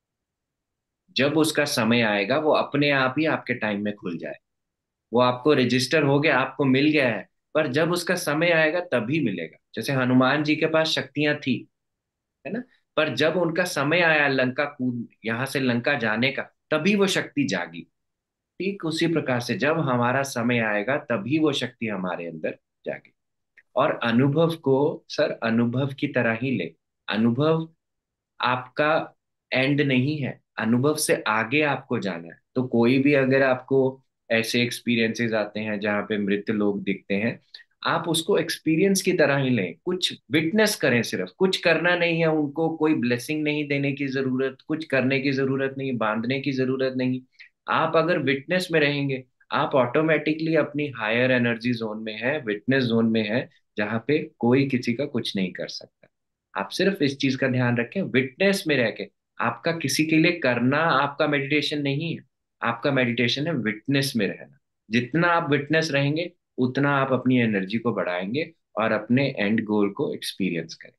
जब उसका समय आएगा वो अपने आप ही आपके टाइम में खुल जाए। वो आपको रजिस्टर हो गया, आपको मिल गया है, पर जब उसका समय आएगा तभी मिलेगा। जैसे हनुमान जी के पास शक्तियां थी, है ना, पर जब उनका समय आया लंका कूद, यहाँ से लंका जाने का, तभी वो शक्ति जागी। ठीक उसी प्रकार से जब हमारा समय आएगा तभी वो शक्ति हमारे अंदर जागी। और अनुभव को सर अनुभव की तरह ही ले। अनुभव आपका एंड नहीं है, अनुभव से आगे आपको जाना है। तो कोई भी अगर आपको ऐसे एक्सपीरियंसेस आते हैं जहाँ पे मृत लोग दिखते हैं, आप उसको एक्सपीरियंस की तरह ही लें, कुछ विटनेस करें, सिर्फ कुछ करना नहीं है। उनको कोई ब्लेसिंग नहीं देने की जरूरत, कुछ करने की जरूरत नहीं, बांधने की जरूरत नहीं। आप अगर विटनेस में रहेंगे, आप ऑटोमेटिकली अपनी हायर एनर्जी जोन में है, विटनेस जोन में है, जहाँ पे कोई किसी का कुछ नहीं कर सकता। आप सिर्फ इस चीज का ध्यान रखें, विटनेस में रह के। आपका किसी के लिए करना आपका मेडिटेशन नहीं है, आपका मेडिटेशन है विटनेस में रहना। जितना आप विटनेस रहेंगे, उतना आप अपनी एनर्जी को बढ़ाएंगे और अपने एंड गोल को एक्सपीरियंस करेंगे।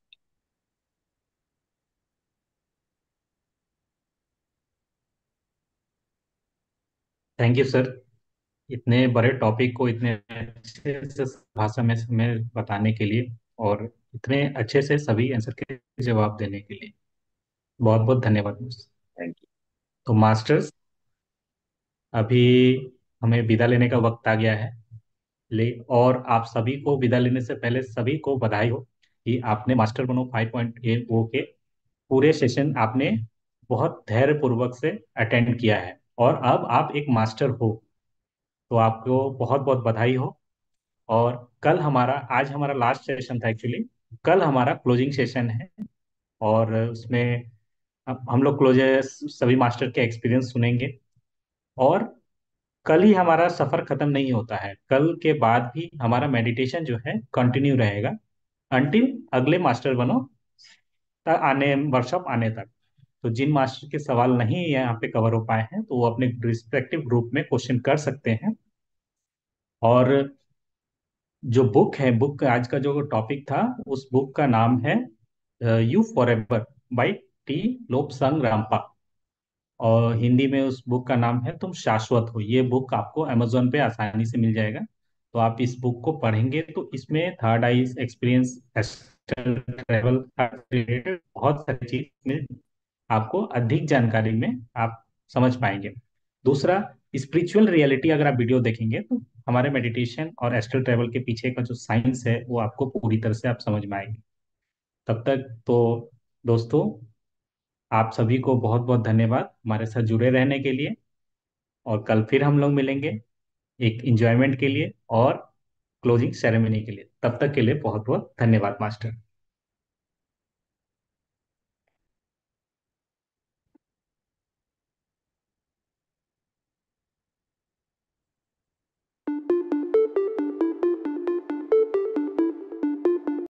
थैंक यू सर, इतने बड़े टॉपिक को इतने अच्छे से भाषा में हमें बताने के लिए, और इतने अच्छे से सभी आंसर के जवाब देने के लिए बहुत बहुत धन्यवाद। Thank you. तो मास्टर्स, अभी हमें विदा लेने का वक्त आ गया है। ले और आप सभी को विदा लेने से पहले सभी को बधाई हो कि आपने मास्टर बनो फाइव पॉइंट ओ के पूरे सेशन आपने बहुत धैर्य पूर्वक से अटेंड किया है, और अब आप एक मास्टर हो। तो आपको बहुत बहुत बधाई हो। और कल हमारा, आज हमारा लास्ट सेशन था एक्चुअली, कल हमारा क्लोजिंग सेशन है, और उसमें अब हम लोग क्लोजर्स सभी मास्टर के एक्सपीरियंस सुनेंगे। और कल ही हमारा सफर खत्म नहीं होता है, कल के बाद भी हमारा मेडिटेशन जो है कंटिन्यू रहेगा अंटिल अगले मास्टर बनो तक आने, वर्कशॉप आने तक। तो जिन मास्टर के सवाल नहीं यहाँ पे कवर हो पाए हैं, तो वो अपने रिस्पेक्टिव ग्रुप में क्वेश्चन कर सकते हैं। और जो बुक है, बुक आज का जो टॉपिक था, उस बुक का नाम है you for ever by T Lobsang Rampa, और हिंदी में उस बुक का नाम है तुम शाश्वत हो। ये बुक आपको अमेजोन पे आसानी से मिल जाएगा। तो आप इस बुक को पढ़ेंगे तो इसमें third eyes experience, travel related बहुत सारी चीज में आपको अधिक जानकारी में आप समझ पाएंगे। दूसरा, स्पिरिचुअल रियलिटी अगर आप वीडियो देखेंगे तो हमारे मेडिटेशन और एस्ट्रल ट्रेवल के पीछे का जो साइंस है वो आपको पूरी तरह से आप समझ में आएंगे। तब तक तो दोस्तों, आप सभी को बहुत बहुत धन्यवाद हमारे साथ जुड़े रहने के लिए, और कल फिर हम लोग मिलेंगे एक इंजॉयमेंट के लिए और क्लोजिंग सेरेमनी के लिए। तब तक के लिए बहुत बहुत धन्यवाद मास्टर।